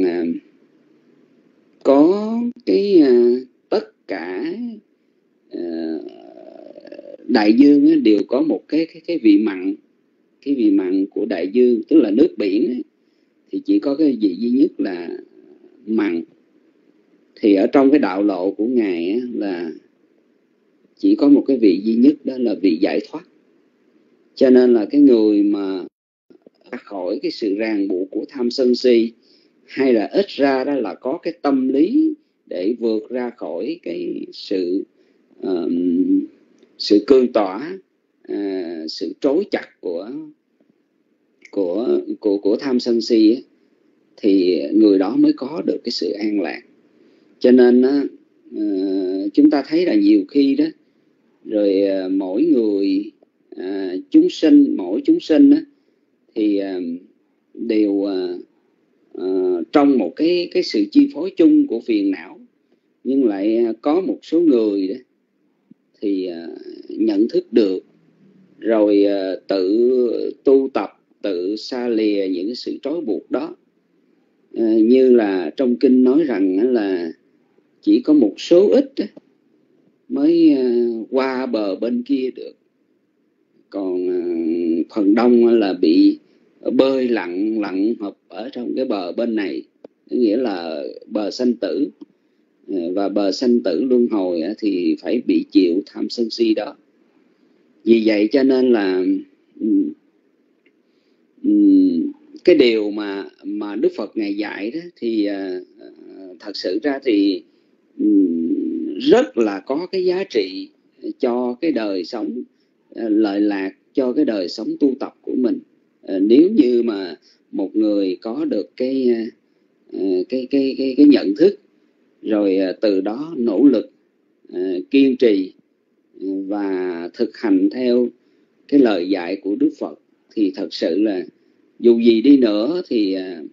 có cái tất cả đại dương đều có một cái cái cái vị mặn, cái vị mặn của đại dương, tức là nước biển ấy, thì chỉ có cái vị duy nhất là mặn. Thì ở trong cái đạo lộ của Ngài ấy, là chỉ có một cái vị duy nhất, đó là vị giải thoát. Cho nên là cái người mà ra khỏi cái sự ràng buộc của tham sân si, hay là ít ra đó là có cái tâm lý để vượt ra khỏi cái sự uh, sự cương tỏa, uh, sự trói chặt của của của của tham sân si ấy, thì người đó mới có được cái sự an lạc. Cho nên uh, chúng ta thấy là nhiều khi đó, rồi uh, mỗi người uh, chúng sinh, mỗi chúng sinh đó, thì uh, đều uh, uh, trong một cái cái sự chi phối chung của phiền não, nhưng lại có một số người đó thì uh, nhận thức được, rồi uh, tự tu tập, tự xa lìa những cái sự trói buộc đó. Uh, như là trong kinh nói rằng là chỉ có một số ít mới uh, qua bờ bên kia được, còn uh, phần đông là bị bơi lặn lặn hợp ở trong cái bờ bên này, nghĩa là bờ sanh tử. Và bờ sanh tử luân hồi thì phải bị chịu tham sân si đó. Vì vậy cho nên là cái điều mà mà Đức Phật Ngài dạy đó thì thật sự ra thì rất là có cái giá trị cho cái đời sống lợi lạc cho cái đời sống tu tập của mình. À, nếu như mà một người có được cái uh, cái, cái cái cái nhận thức, rồi uh, từ đó nỗ lực uh, kiên trì uh, và thực hành theo cái lời dạy của Đức Phật, thì thật sự là dù gì đi nữa thì uh,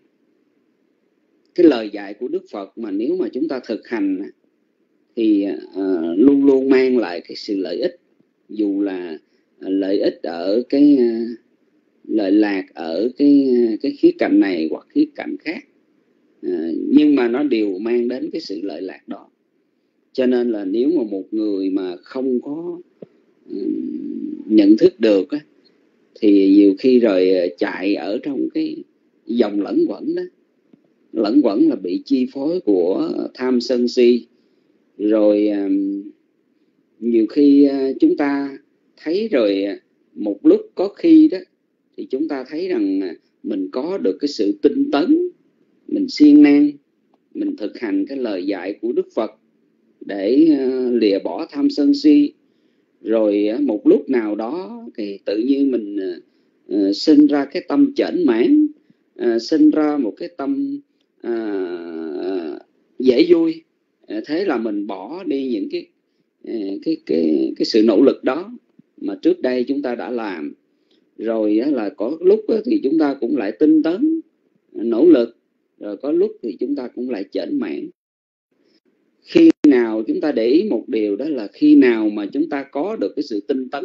cái lời dạy của Đức Phật mà nếu mà chúng ta thực hành thì uh, luôn luôn mang lại cái sự lợi ích, dù là uh, lợi ích ở cái uh, lợi lạc ở cái cái khía cạnh này hoặc khía cạnh khác, uh, nhưng mà nó đều mang đến cái sự lợi lạc đó. Cho nên là nếu mà một người mà không có uh, nhận thức được á, thì nhiều khi rồi chạy ở trong cái dòng lẫn quẩn đó. Lẫn quẩn là bị chi phối của tham sân si. Rồi uh, nhiều khi uh, chúng ta thấy rồi một lúc có khi đó thì chúng ta thấy rằng mình có được cái sự tinh tấn, mình siêng năng, mình thực hành cái lời dạy của Đức Phật để uh, lìa bỏ tham sân si. Rồi uh, một lúc nào đó cái tự nhiên mình uh, sinh ra cái tâm chểnh mãn, uh, sinh ra một cái tâm uh, dễ vui. Uh, thế là mình bỏ đi những cái, uh, cái cái cái sự nỗ lực đó mà trước đây chúng ta đã làm. Rồi uh, là có lúc uh, thì chúng ta cũng lại tinh tấn, uh, nỗ lực. Rồi có lúc thì chúng ta cũng lại chểnh mãn. Khi nào chúng ta để ý một điều đó là khi nào mà chúng ta có được cái sự tinh tấn,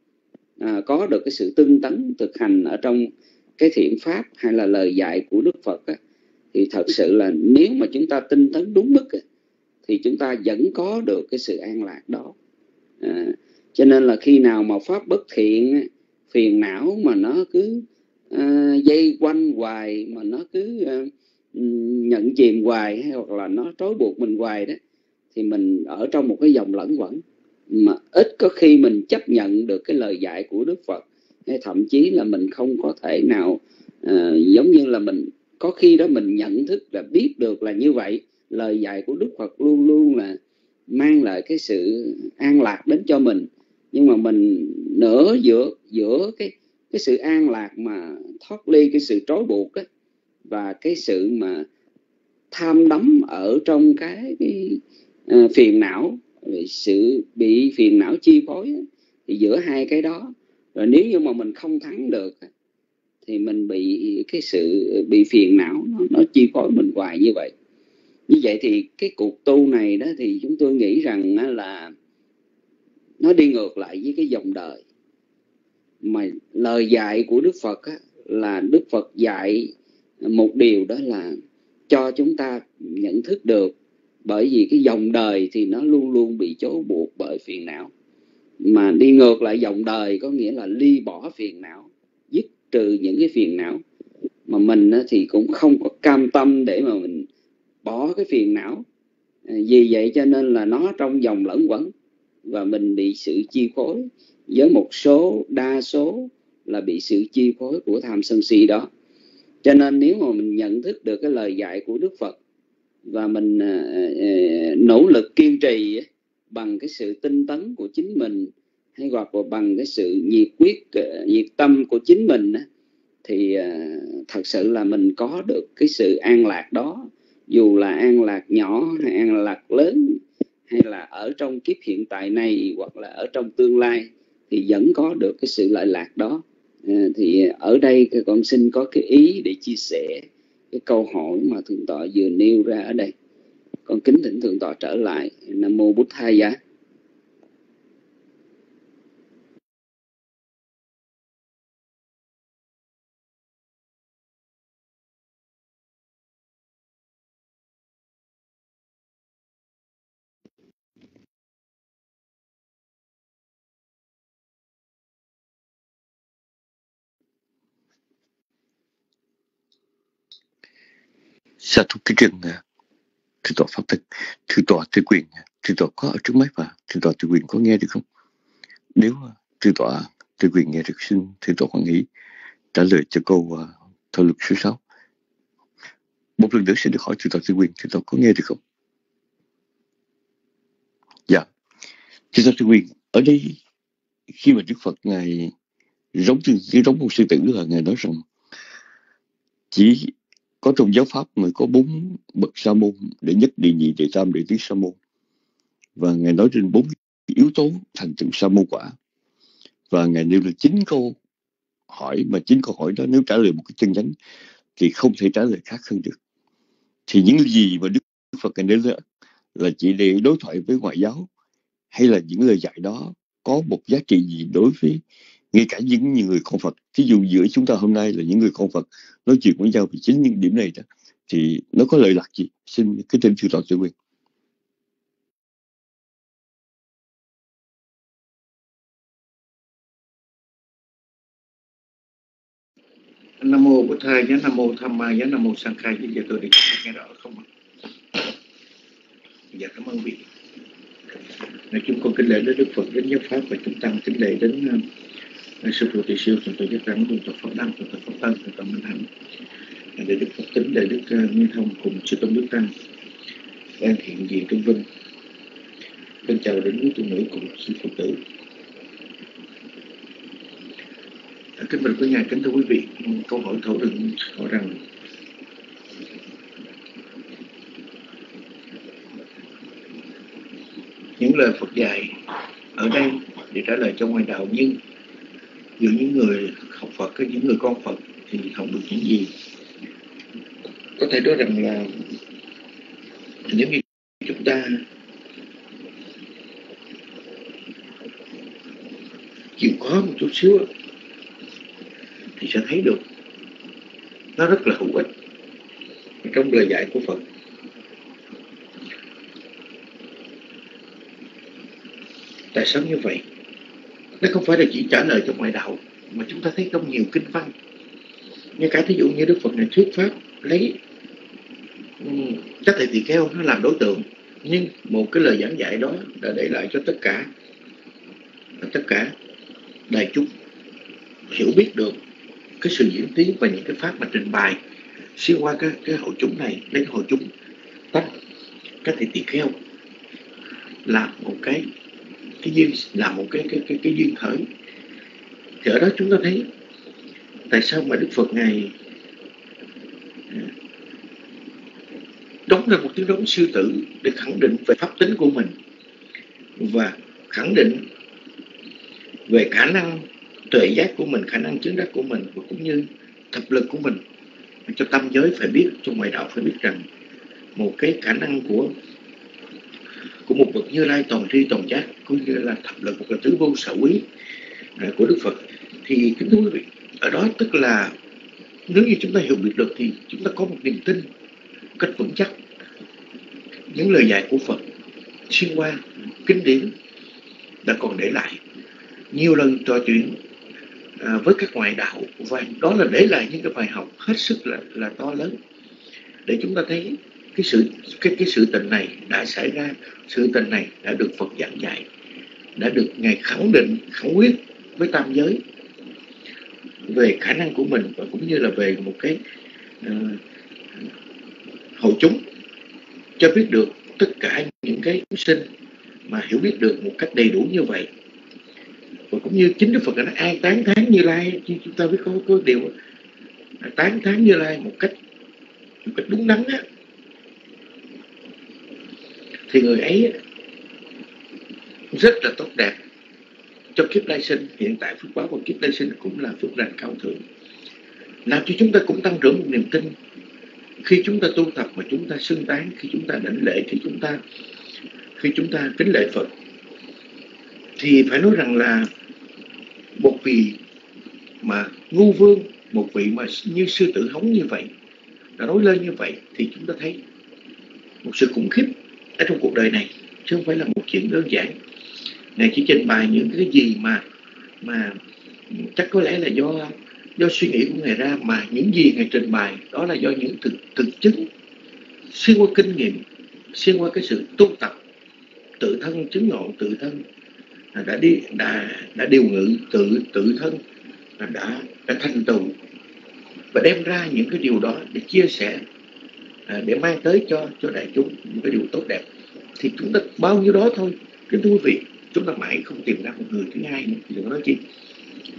à, có được cái sự tinh tấn thực hành ở trong cái thiện pháp hay là lời dạy của Đức Phật á, thì thật sự là nếu mà chúng ta tinh tấn đúng mức á, thì chúng ta vẫn có được cái sự an lạc đó. À, cho nên là khi nào mà pháp bất thiện, phiền não mà nó cứ à, dây quanh hoài, mà nó cứ à, nhận chìm hoài, hay hoặc là nó trói buộc mình hoài đó, thì mình ở trong một cái dòng lẫn quẩn mà ít có khi mình chấp nhận được cái lời dạy của Đức Phật, hay thậm chí là mình không có thể nào uh, giống như là mình có khi đó mình nhận thức là biết được là như vậy, lời dạy của Đức Phật luôn luôn là mang lại cái sự an lạc đến cho mình, nhưng mà mình nửa giữa giữa cái cái sự an lạc mà thoát ly cái sự trói buộc ấy, và cái sự mà tham đắm ở trong cái, cái uh, phiền não, sự bị phiền não chi phối ấy, thì giữa hai cái đó, rồi nếu như mà mình không thắng được thì mình bị cái sự bị phiền não nó, nó chi phối mình hoài như vậy. Như vậy thì cái cuộc tu này đó thì chúng tôi nghĩ rằng là nó đi ngược lại với cái dòng đời. Mà lời dạy của Đức Phật á, là Đức Phật dạy một điều đó là cho chúng ta nhận thức được, bởi vì cái dòng đời thì nó luôn luôn bị trói buộc bởi phiền não. Mà đi ngược lại dòng đời có nghĩa là ly bỏ phiền não, dứt trừ những cái phiền não. Mà mình thì cũng không có cam tâm để mà mình bỏ cái phiền não. Vì vậy cho nên là nó trong dòng lẫn quẩn, và mình bị sự chi phối, với một số đa số là bị sự chi phối của tham sân si đó. Cho nên nếu mà mình nhận thức được cái lời dạy của Đức Phật và mình uh, nỗ lực kiên trì bằng cái sự tinh tấn của chính mình, hay hoặc là bằng cái sự nhiệt quyết, uh, nhiệt tâm của chính mình, thì uh, thật sự là mình có được cái sự an lạc đó. Dù là an lạc nhỏ hay an lạc lớn, hay là ở trong kiếp hiện tại này hoặc là ở trong tương lai, thì vẫn có được cái sự lợi lạc đó. À, thì ở đây con xin có cái ý để chia sẻ cái câu hỏi mà Thượng tọa vừa nêu ra ở đây. Con kính thỉnh Thượng tọa trở lại. Nam mô Bụt Thầy giá. Sa thúc cái trường Thượng tọa Pháp Thích, Thượng tọa Tư Quyền, Thượng tọa có ở trước máy và Thượng tọa Tư Quyền có nghe được không? Nếu Thượng tọa Tư Quyền nghe được, xin Thượng tọa Hoàng Nghĩ trả lời cho câu uh, thảo luận số sáu. Một lần nữa xin được hỏi Thượng tọa Tư Quyền, Thượng tọa có nghe được không? Dạ. Thượng tọa Tư Quyền, ở đây khi mà Đức Phật Ngài giống như cái giống một sư tử là Ngài nói rằng chỉ có trong giáo pháp mới có bốn bậc sa môn: đệ nhất, đệ nhị, đệ tam, đệ tứ sa môn. Và Ngài nói trên bốn yếu tố thành tựu sa môn quả. Và Ngài nêu là chín câu hỏi, mà chín câu hỏi đó nếu trả lời một cái chân chánh thì không thể trả lời khác hơn được. Thì những gì mà Đức Phật Ngài nêu là, là chỉ để đối thoại với ngoại giáo, hay là những lời dạy đó có một giá trị gì đối với ngay cả những người con Phật? Ví dụ giữa chúng ta hôm nay là những người con Phật nói chuyện với nhau về chính những điểm này đó, thì nó có lợi lạc gì? Xin cái tên sư tọa tự quyền. Nam mô Bổn Thầy, giá Nam mô Tham Ma, giá Nam mô Sang Khai. Bây giờ tôi định nghe rõ không ạ? Dạ cảm ơn vị. Nói chung con kính lễ đến Đức Phật, đến giáo pháp, và chúng tăng kính lễ đến uh, sư phụ Tỳ Siêu, thượng tọa Giác Đẳng, thượng tọa Pháp Đăng, thượng tọa Pháp Tân, thượng tọa Minh Hạnh, để Đức Phật kính lễ Đức uh, Nguyên Thông cùng sư tôn Đức Tăng đang hiện diện trong vinh. Kính chào đến quý tu nữ cùng sư phụ tử. Kính bạch quý ngài, kính thưa quý vị, câu hỏi thảo luận hỏi rằng những lời Phật dạy ở đây để trả lời cho ngoài đạo, nhưng giữa những người học Phật, những người con Phật thì học được những gì? Có thể nói rằng là nếu như chúng ta chịu khó một chút xíu thì sẽ thấy được nó rất là hữu ích trong lời dạy của Phật. Tại sao như vậy? Nó không phải là chỉ trả lời cho ngoại đạo, mà chúng ta thấy trong nhiều kinh văn, như cả thí dụ như Đức Phật này thuyết pháp lấy um, các thầy tỳ kheo nó làm đối tượng, nhưng một cái lời giảng dạy đó đã để lại cho tất cả tất cả đại chúng hiểu biết được cái sự diễn tiến và những cái pháp mà trình bày xuyên qua cái, cái hội chúng này, lấy hội chúng tách các thầy tỳ kheo làm một cái cái duyên, làm một cái cái cái cái duyên khởi. Thì ở đó chúng ta thấy tại sao mà Đức Phật ngài đóng ra một tiếng đóng sư tử để khẳng định về pháp tính của mình và khẳng định về khả năng tuệ giác của mình, khả năng chứng đắc của mình, và cũng như thập lực của mình, cho tâm giới phải biết, cho ngoại đạo phải biết rằng một cái khả năng của của một bậc Như Lai toàn tri toàn giác, cũng như là thập lực, một là tứ vô sở quý của Đức Phật. Thì kính thưa quý vị, ở đó tức là nếu như chúng ta hiểu biết được thì chúng ta có một niềm tin cách vững chắc những lời dạy của Phật xuyên qua kinh điển đã còn để lại nhiều lần trò chuyện à, với các ngoại đạo, và đó là để lại những cái bài học hết sức là là to lớn để chúng ta thấy cái sự cái cái sự tình này đã xảy ra, sự tình này đã được Phật giảng dạy, đã được ngài khẳng định khẳng quyết với tam giới về khả năng của mình, và cũng như là về một cái uh, hội chúng cho biết được tất cả những cái chúng sinh mà hiểu biết được một cách đầy đủ như vậy. Và cũng như chính Đức Phật đã nói ai tán thán Như Lai, chúng ta biết có có điều tán thán Như Lai một cách một cách đúng đắn á, thì người ấy rất là tốt đẹp cho kiếp lai sinh, hiện tại phước báo của kiếp lai sinh cũng là phước lành cao thượng, làm cho chúng ta cũng tăng trưởng một niềm tin khi chúng ta tu tập, mà chúng ta xưng tán, khi chúng ta đảnh lễ, khi chúng ta khi chúng ta kính lễ Phật. Thì phải nói rằng là một vị mà ngu vương, một vị mà như sư tử hống như vậy, đã nói lên như vậy, thì chúng ta thấy một sự khủng khiếp ở trong cuộc đời này, chứ không phải là một chuyện đơn giản. Ngài chỉ trình bày những cái gì mà mà chắc có lẽ là do do suy nghĩ của Ngài ra, mà những gì Ngài trình bày đó là do những thực thực chứng xuyên qua kinh nghiệm, xuyên qua cái sự tu tập, tự thân chứng ngộ, tự thân đã đi đã đã điều ngự, tự tự thân đã đã thành tựu và đem ra những cái điều đó để chia sẻ, để mang tới cho cho đại chúng những cái điều tốt đẹp. Thì chúng ta bao nhiêu đó thôi, kính thưa quý vị, chúng ta mãi không tìm ra một người thứ hai nữa thì đừng nói chi.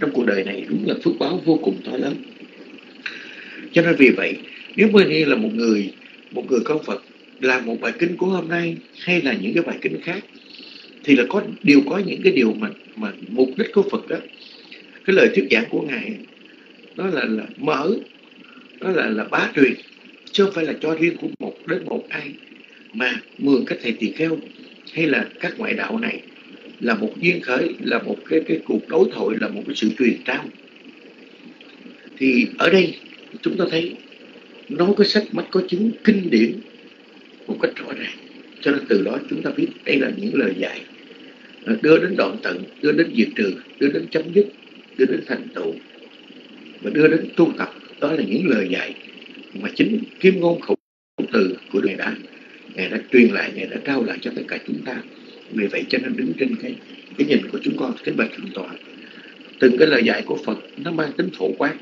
trong cuộc đời này đúng là phước báo vô cùng to lớn. Cho nên vì vậy, nếu mà như là một người một người con Phật làm một bài kinh của hôm nay hay là những cái bài kinh khác, thì là có đều có những cái điều mà mà mục đích của Phật đó, cái lời thuyết giảng của Ngài nó là là mở, nó là là bá truyền, chứ không phải là cho riêng của một đến một ai, mà mượn các thầy tỳ kheo hay là các ngoại đạo này là một duyên khởi, là một cái cái cuộc đối thoại, là một cái sự truyền trao. Thì ở đây chúng ta thấy nói cái sách mắt có chứng kinh điển một cách rõ ràng, cho nên từ đó chúng ta biết đây là những lời dạy đưa đến đoạn tận, đưa đến diệt trừ, đưa đến chấm dứt, đưa đến thành tựu và đưa đến tu tập. Đó là những lời dạy mà chính Kim Ngôn Khẩu Từ của Ngài đã Ngài đã truyền lại, Ngài đã trao lại cho tất cả chúng ta. Vì vậy cho nên đứng trên cái cái nhìn của chúng con, kính bạch thượng tọa, từng cái lời dạy của Phật nó mang tính phổ quát,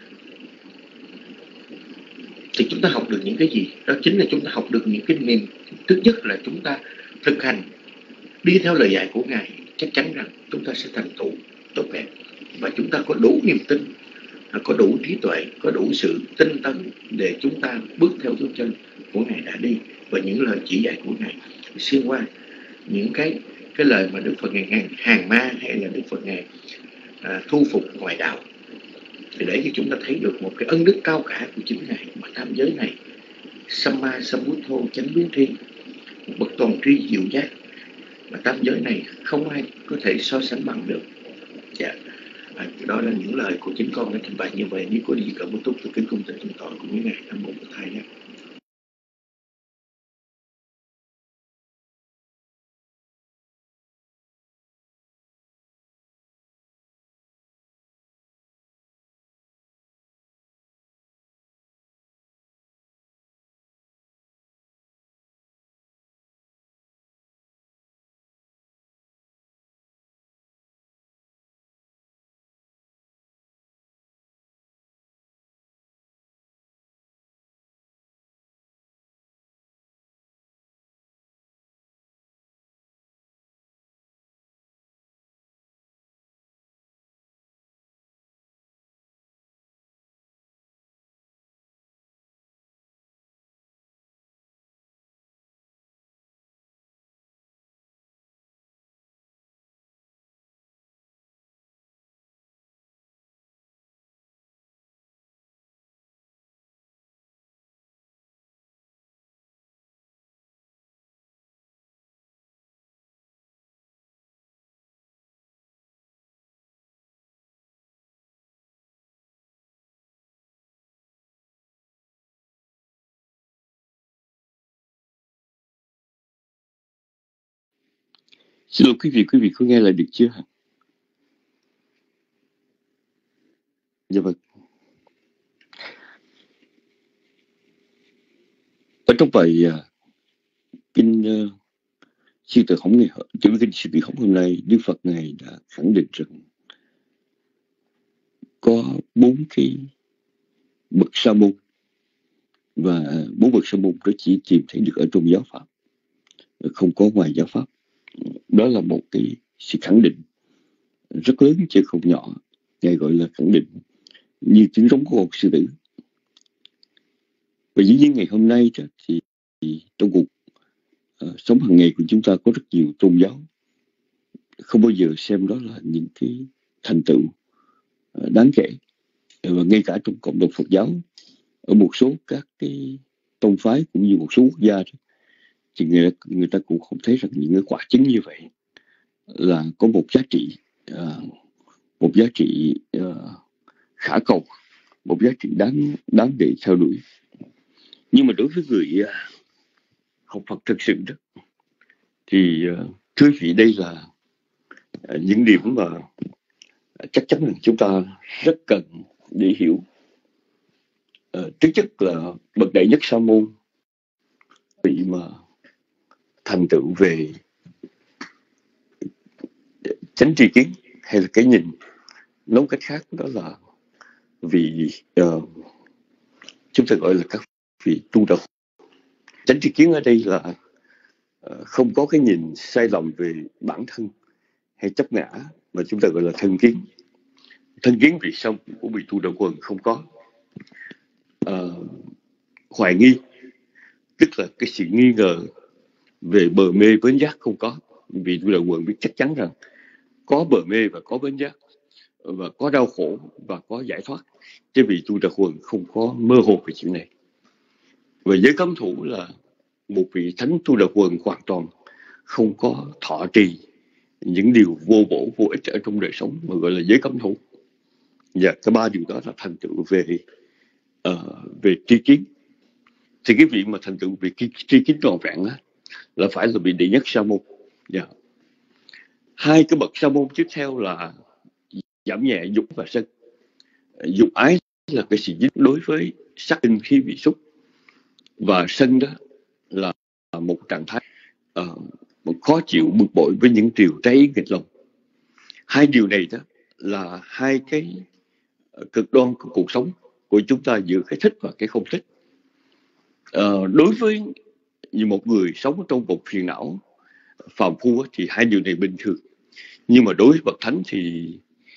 thì chúng ta học được những cái gì? Đó chính là chúng ta học được những cái niềm. Thứ nhất là chúng ta thực hành đi theo lời dạy của Ngài, chắc chắn rằng chúng ta sẽ thành tựu tốt đẹp, và chúng ta có đủ niềm tin, có đủ trí tuệ, có đủ sự tinh tấn để chúng ta bước theo dấu chân của Ngài đã đi, và những lời chỉ dạy của Ngài xuyên qua những cái cái lời mà Đức Phật Ngài hàng ma hay là Đức Phật Ngài à, thu phục ngoại đạo, thì để cho chúng ta thấy được một cái ân đức cao cả của chính Ngài, mà tam giới này Samma Sambuddho chánh biến tri, một bậc toàn tri diệu giác, mà tam giới này không ai có thể so sánh bằng được. Dạ. À, đó là những lời của chính con đã trình bày như vậy. Nếu có gì cần một chút tôi kính cung thỉnh thượng tọa của những Ngài Nam Mô Bổn Thầy nhé. Xin lỗi quý vị, quý vị có nghe lại được chưa? Dạ vâng. Ở trong bài uh, kinh uh, Sư Tử Hống này, trong kinh Sư Tử Hống hôm nay, Đức Phật Ngài đã khẳng định rằng có bốn cái bậc sa môn, và bốn bậc sa môn đó chỉ tìm thấy được ở trong giáo pháp, không có ngoài giáo pháp. Đó là một cái sự khẳng định rất lớn chứ không nhỏ. Ngài gọi là khẳng định như tiếng rống của một sư tử. Và dĩ nhiên ngày hôm nay thì, thì trong cuộc uh, sống hàng ngày của chúng ta có rất nhiều tôn giáo, không bao giờ xem đó là những cái thành tựu uh, đáng kể. Và ngay cả trong cộng đồng Phật giáo, ở một số các cái tông phái cũng như một số quốc gia, thì người, người ta cũng không thấy rằng những cái quả chứng như vậy là có một giá trị uh, một giá trị uh, khả cầu, một giá trị đáng đáng để theo đuổi. Nhưng mà đối với người uh, học Phật thực sự đó, thì uh, thưa vị, đây là uh, những điểm mà uh, chắc chắn là chúng ta rất cần để hiểu. Uh, thứ nhất là bậc đại nhất sa môn, vị mà thành tựu về chánh tri kiến hay là cái nhìn, nói cách khác đó là vì uh, chúng ta gọi là các vị tu đạo. Chánh tri kiến ở đây là uh, không có cái nhìn sai lầm về bản thân hay chấp ngã, mà chúng ta gọi là thân kiến. Thân kiến vị xong của vị Tu Đà Quần không có. Uh, hoài nghi, tức là cái sự nghi ngờ về bờ mê bến giác không có. Vị Tu Đà Quần biết chắc chắn rằng có bờ mê và có bến giác, và có đau khổ và có giải thoát, chứ vị Tu Đà Quần không có mơ hồ về chuyện này. Và giới cấm thủ là một vị thánh Tu Đà Quần hoàn toàn không có thọ trì những điều vô bổ vô ích ở trong đời sống mà gọi là giới cấm thủ. Và cả ba điều đó là thành tựu về uh, về tri kiến. Thì cái vị mà thành tựu về tri kiến trọn vẹn đó, là phải là vị đệ nhất sa môn. Yeah. Hai cái bậc sa môn tiếp theo là giảm nhẹ dục và sân. Dục ái là cái sự dính đối với sắc tinh khí vị xúc, và sân đó là một trạng thái uh, một khó chịu bực bội với những điều trái nghịch lòng. Hai điều này đó là hai cái cực đoan của cuộc sống của chúng ta, giữa cái thích và cái không thích. Uh, đối với như một người sống trong một phiền não phàm phu thì hai điều này bình thường, nhưng mà đối với bậc thánh thì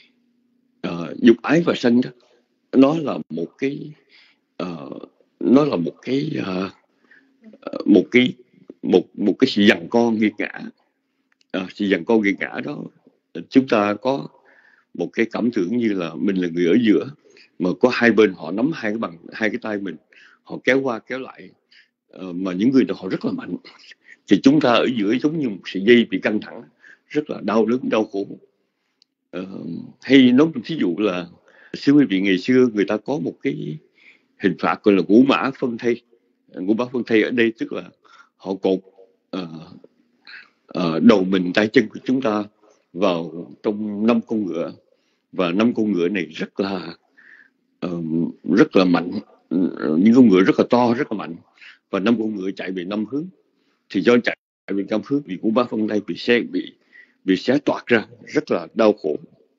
uh, dục ái và sân đó, nó là một cái uh, nó là một cái uh, một cái một một cái sự giằng co nghiệt ngã. Uh, sự giằng co nghiệt ngã đó, chúng ta có một cái cảm tưởng như là mình là người ở giữa, mà có hai bên họ nắm hai cái bằng hai cái tay mình, họ kéo qua kéo lại, uh, mà những người đó họ rất là mạnh, thì chúng ta ở giữa giống như một sợi dây bị căng thẳng, rất là đau đớn đau khổ. Uh, hay nói một thí dụ là xưa quý vị, ngày xưa người ta có một cái hình phạt gọi là ngũ mã phân thây. Ngũ mã phân thây ở đây tức là họ cột uh, uh, đầu mình tay chân của chúng ta vào trong năm con ngựa, và năm con ngựa này rất là uh, rất là mạnh, những con ngựa rất là to, rất là mạnh, và năm con ngựa chạy về năm hướng. Thì do chạy về năm hướng, vì ngũ mã phân thây bị xe bị bị xé toạc ra, rất là đau khổ.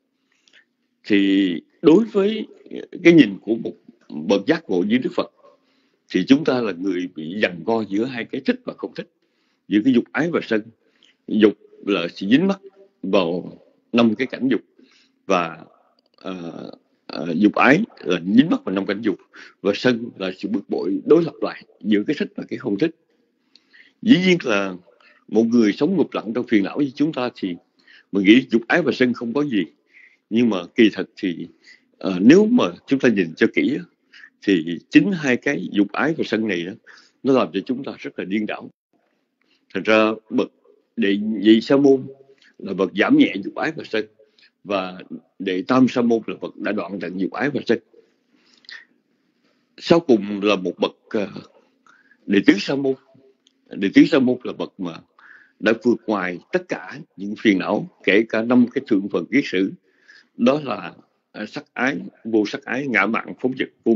Thì đối với cái nhìn của một bậc giác ngộ như Đức Phật, thì chúng ta là người bị giằng co giữa hai cái thích và không thích, giữa cái dục ái và sân. Dục là sự dính mắc vào năm cái cảnh dục, và uh, uh, dục ái là dính mắc vào năm cảnh dục, và sân là sự bực bội đối lập lại giữa cái thích và cái không thích. Dĩ nhiên là một người sống ngục lặng trong phiền não như chúng ta thì mình nghĩ dục ái và sân không có gì, nhưng mà kỳ thật thì uh, nếu mà chúng ta nhìn cho kỹ thì chính hai cái dục ái và sân này đó, nó làm cho chúng ta rất là điên đảo. Thành ra bậc đệ nhị sa môn là bậc giảm nhẹ dục ái và sân, và đệ tam sa môn là bậc đã đoạn tận dục ái và sân. Sau cùng là một bậc uh, đệ tứ sa môn. Đệ tứ sa môn là bậc mà đã vượt ngoài tất cả những phiền não, kể cả năm cái thượng phần kiết sử, đó là uh, sắc ái, vô sắc ái, ngã mạn, phóng dật, vô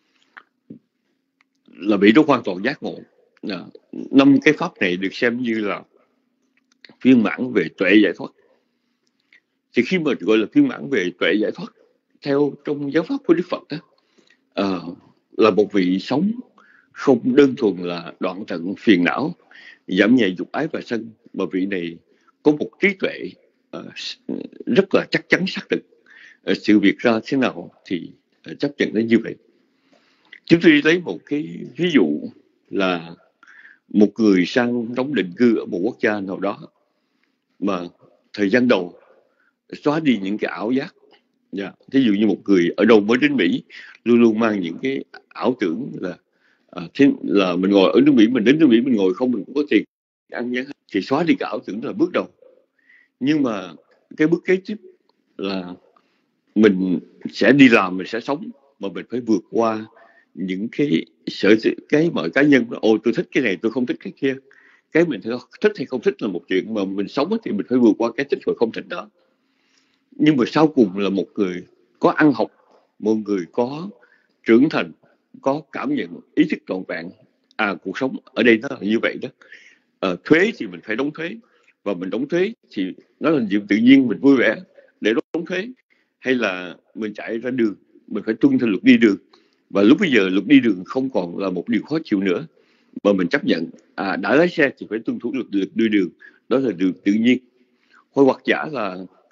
là bị đó hoàn toàn giác ngộ. Năm cái pháp này được xem như là phiên bản về tuệ giải thoát. Thì khi mà gọi là phiên bản về tuệ giải thoát theo trong giáo pháp của Đức Phật đó, uh, là một vị sống không đơn thuần là đoạn tận phiền não, giảm nhẹ dục ái và sân, mà vị này có một trí tuệ uh, rất là chắc chắn xác định uh, sự việc ra thế nào thì uh, chấp nhận đến như vậy. Chúng tôi lấy một cái ví dụ là một người sang đóng định cư ở một quốc gia nào đó, mà thời gian đầu xóa đi những cái ảo giác. Yeah. Thí dụ như một người ở đâu mới đến Mỹ luôn luôn mang những cái ảo tưởng là à, thế là mình ngồi ở nước Mỹ, mình đến nước Mỹ mình ngồi không mình cũng có tiền ăn nhé, thì xóa đi cái ảo tưởng là bước đầu. Nhưng mà cái bước kế tiếp là mình sẽ đi làm, mình sẽ sống, mà mình phải vượt qua những cái sở cái mọi cá nhân. Ồ, tôi thích cái này, tôi không thích cái kia. Cái mình thích hay không thích là một chuyện, mà mình sống thì mình phải vượt qua cái thích và không thích đó. Nhưng mà sau cùng là một người có ăn học, một người có trưởng thành, có cảm nhận ý thức trọn vẹn. À, cuộc sống ở đây nó là như vậy đó. À, thuế thì mình phải đóng thuế, và mình đóng thuế thì nó là chuyện tự nhiên, mình vui vẻ để đóng thuế. Hay là mình chạy ra đường, mình phải tuân theo luật đi đường, và lúc bây giờ luật đi đường không còn là một điều khó chịu nữa, mà mình chấp nhận à, đã lái xe thì phải tuân thủ luật, luật đi đường, đó là điều tự nhiên. Hoặc giả là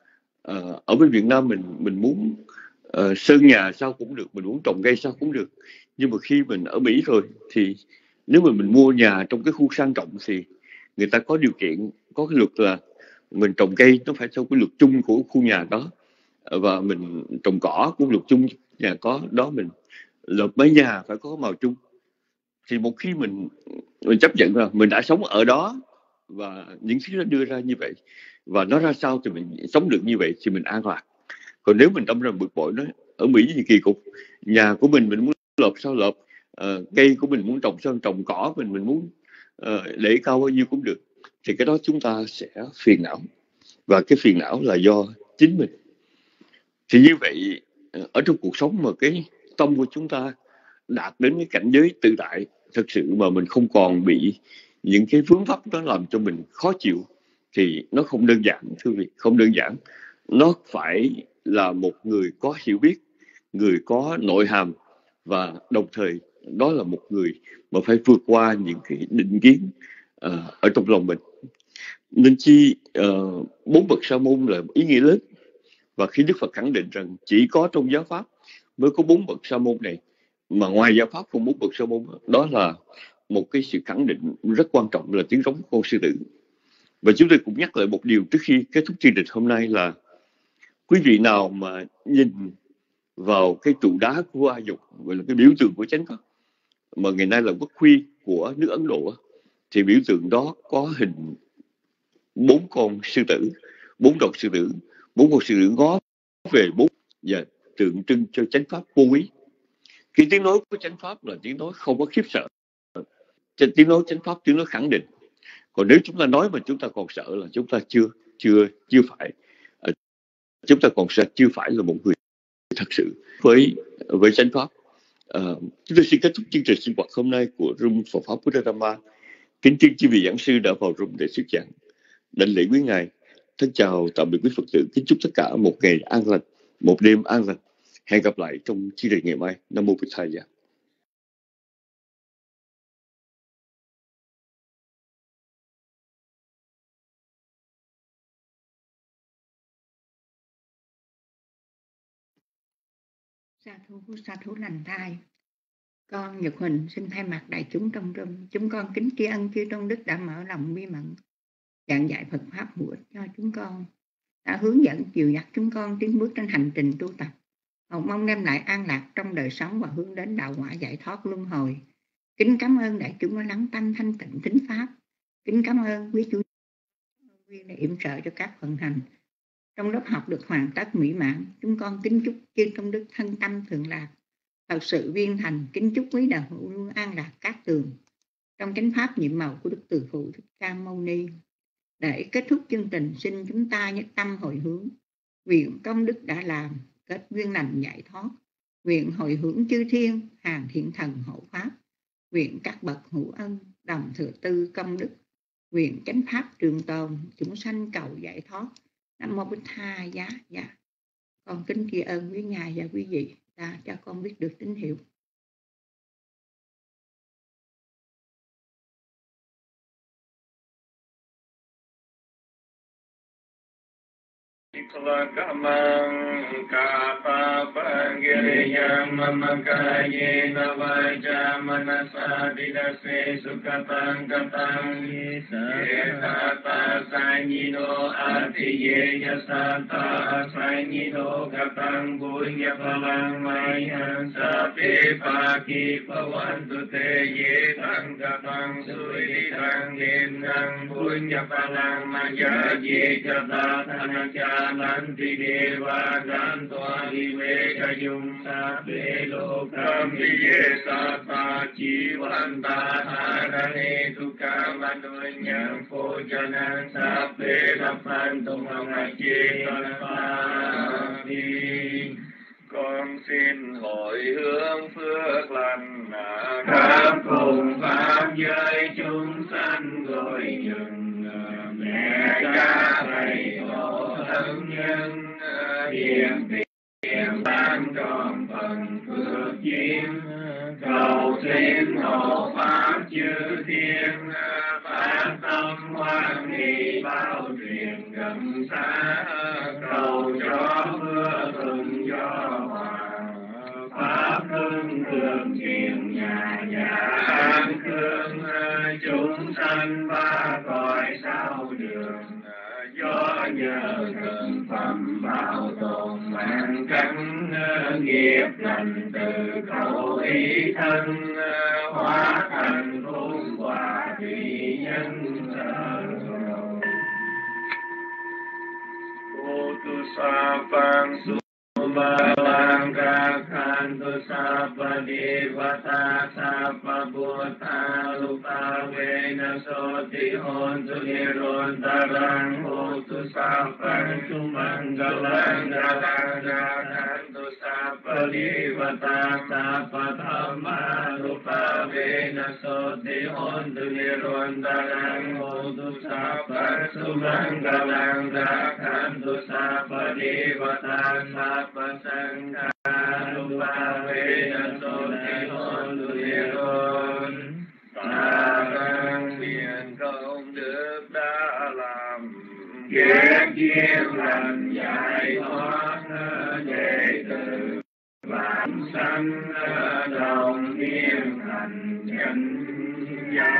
Ờ, ở bên Việt Nam mình mình muốn ờ, sơn nhà sao cũng được, mình muốn trồng cây sao cũng được, nhưng mà khi mình ở Mỹ rồi thì nếu mà mình mua nhà trong cái khu sang trọng thì người ta có điều kiện, có cái luật là mình trồng cây nó phải theo cái luật chung của khu nhà đó, và mình trồng cỏ cũng luật chung nhà có đó, mình lợp mái nhà phải có màu chung. Thì một khi mình mình chấp nhận là mình đã sống ở đó và những thứ nó đưa ra như vậy và nó ra sao thì mình sống được như vậy thì mình an lạc. Còn nếu mình đâm ra bực bội, nói ở Mỹ gì kỳ cục, nhà của mình mình muốn lợp sao lợp, uh, cây của mình muốn trồng sao trồng, cỏ mình mình muốn uh, để cao bao nhiêu cũng được, thì cái đó chúng ta sẽ phiền não, và cái phiền não là do chính mình. Thì như vậy ở trong cuộc sống mà cái tâm của chúng ta đạt đến cái cảnh giới tự tại thực sự mà mình không còn bị những cái vướng pháp đó làm cho mình khó chịu thì nó không đơn giản, thưa vị, không đơn giản. Nó phải là một người có hiểu biết, người có nội hàm, và đồng thời đó là một người mà phải vượt qua những cái định kiến uh, ở trong lòng mình. Nên chi uh, bốn bậc sa môn là ý nghĩa lớn, và khi Đức Phật khẳng định rằng chỉ có trong giáo pháp mới có bốn bậc sa môn này, mà ngoài giáo pháp không bốn bậc sa môn, đó là một cái sự khẳng định rất quan trọng, là tiếng rống con sư tử. Và chúng tôi cũng nhắc lại một điều trước khi kết thúc chương trình hôm nay là quý vị nào mà nhìn vào cái trụ đá của A Dục, gọi là cái biểu tượng của chánh pháp, mà ngày nay là quốc huy của nước Ấn Độ, thì biểu tượng đó có hình bốn con sư tử, bốn đầu sư tử, bốn con sư tử ngó về bốn và tượng trưng cho chánh pháp vô quý. Cái tiếng nói của chánh pháp là tiếng nói không có khiếp sợ, tiếng nói chánh pháp tiếng nói khẳng định. Còn nếu chúng ta nói mà chúng ta còn sợ là chúng ta chưa chưa chưa phải chúng ta còn sợ, chưa phải là một người thật sự với với chánh pháp. Uh, chúng tôi xin kết thúc chương trình sinh hoạt hôm nay của Room Phật pháp Buddha Dhamma. Kính chư quý vị giảng sư đã vào room để thuyết giảng. Đảnh lễ quý ngài. Thân chào tạm biệt quý Phật tử. Kính chúc tất cả một ngày an lành, một đêm an lành. Hẹn gặp lại trong chương trình ngày mai. Nam mô Bụt Thầy. Sa thú, sa thú lành thai. Con Nhật Huỳnh xin thay mặt đại chúng trong room, chúng con kính tri ân chư tôn đức đã mở lòng bi mẫn giảng dạy Phật pháp hữu ích cho chúng con, đã hướng dẫn dìu dắt chúng con tiến bước trên hành trình tu tập, cầu mong đem lại an lạc trong đời sống và hướng đến đạo quả giải thoát luân hồi. Kính cảm ơn đại chúng đã lắng tâm thanh tịnh thính pháp. Kính cảm ơn quý chủ viên đã yểm trợ cho các vận hành. Trong lớp học được hoàn tất mỹ mãn, chúng con kính chúc chư tôn đức thân tâm thường lạc, thật sự viên thành. Kính chúc quý đạo hữu luôn an lạc cát tường trong chánh pháp nhiệm màu của Đức Từ Phụ Thích Ca Mâu Ni. Để kết thúc chương trình, xin chúng ta nhất tâm hồi hướng, nguyện công đức đã làm kết duyên lành giải thoát, nguyện hồi hướng chư thiên hàng thiện thần hộ pháp, nguyện các bậc hữu ân đồng thừa tư công đức, nguyện chánh pháp trường tồn, chúng sanh cầu giải thoát. Nam mô Bích Tha Giá. Dạ, con kính tri ân quý ngài và quý vị đã cho con biết được tín hiệu. Kamang kapa pangiriyam mamakaye navaja manasa didase sukatang katang yesata sanyino atiye yasata sanyino katang bunya palang mayan sape paki pawantu te ye tang katang suri tang gendang bunya palang maya ye kata tanacha Nanti Deva Gantoa Viveka Yung Sabe Lokam Vijesa Ta Chivanta Harane Tukam Anunyam Phojanan Sabe Lapan Tumang Ajitapani. Con xin hồi hướng phước lành khắp cùng pháp giới chúng sanh gọi dừng mẹ cha thầy tổ thân nhân hiền thiện ban tròn phần phước duyên, cầu xin hộ pháp chư thiên phát tâm hoan hỷ bao truyền gần xa, cầu sanh ba cõi sao đường, do nhờ thường phẩm bảo tồn mạng căn nghiệp lành từ khẩu ý thân, hóa thành khôn quả thủy nhân ô tu sa phang su ba lang ca khan tu sa pa di va ta sa pa bu ta lu pa ve na so ti hon tu ni ron ta rang ô tu sa phang su mang ga lang ga lang ga khan tu sa pa di va ta sa pa tha ma lu pa ve na so ti hon tu ni ron ta rang ô tu sa phang su mang ga lang ga khan tu sa pa di va ta sa pa sang ca lu pa ve na so ti hon tu ni ron ta rang miền công đức đã làm ghét duyên lành giải thoát đệ tử vãng sanh đồng niên thành chánh giác.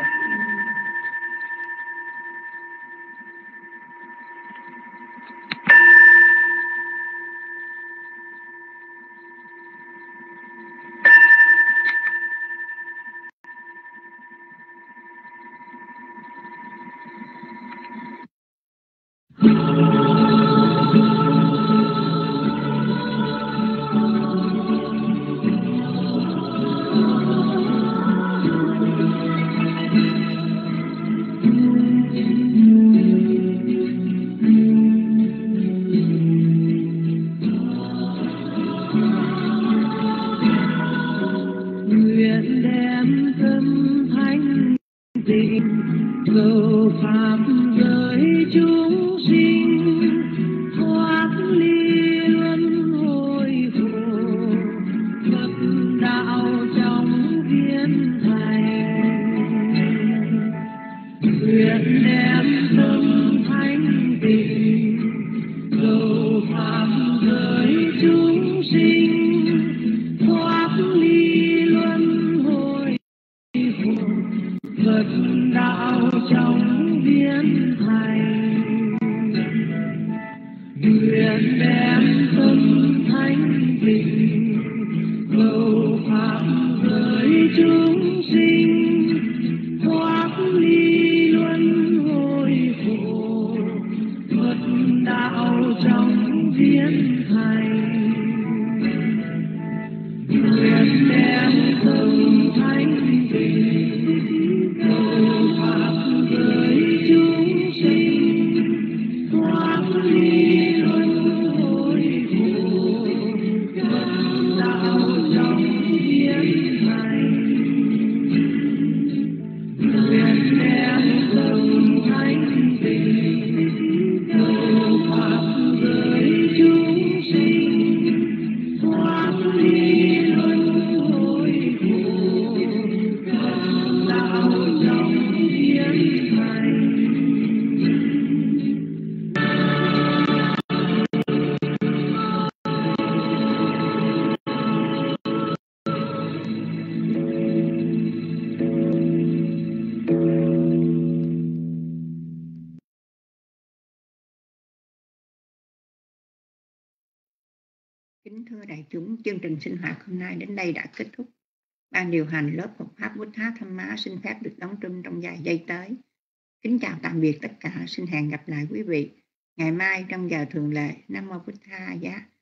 Kính thưa đại chúng, chương trình sinh hoạt hôm nay đến đây đã kết thúc. Ban điều hành lớp Phật Pháp Buddha Dhamma xin phép được đóng trung trong vài giây tới. Kính chào tạm biệt tất cả, xin hẹn gặp lại quý vị ngày mai trong giờ thường lệ. Nam mô Bụt Tha Giá.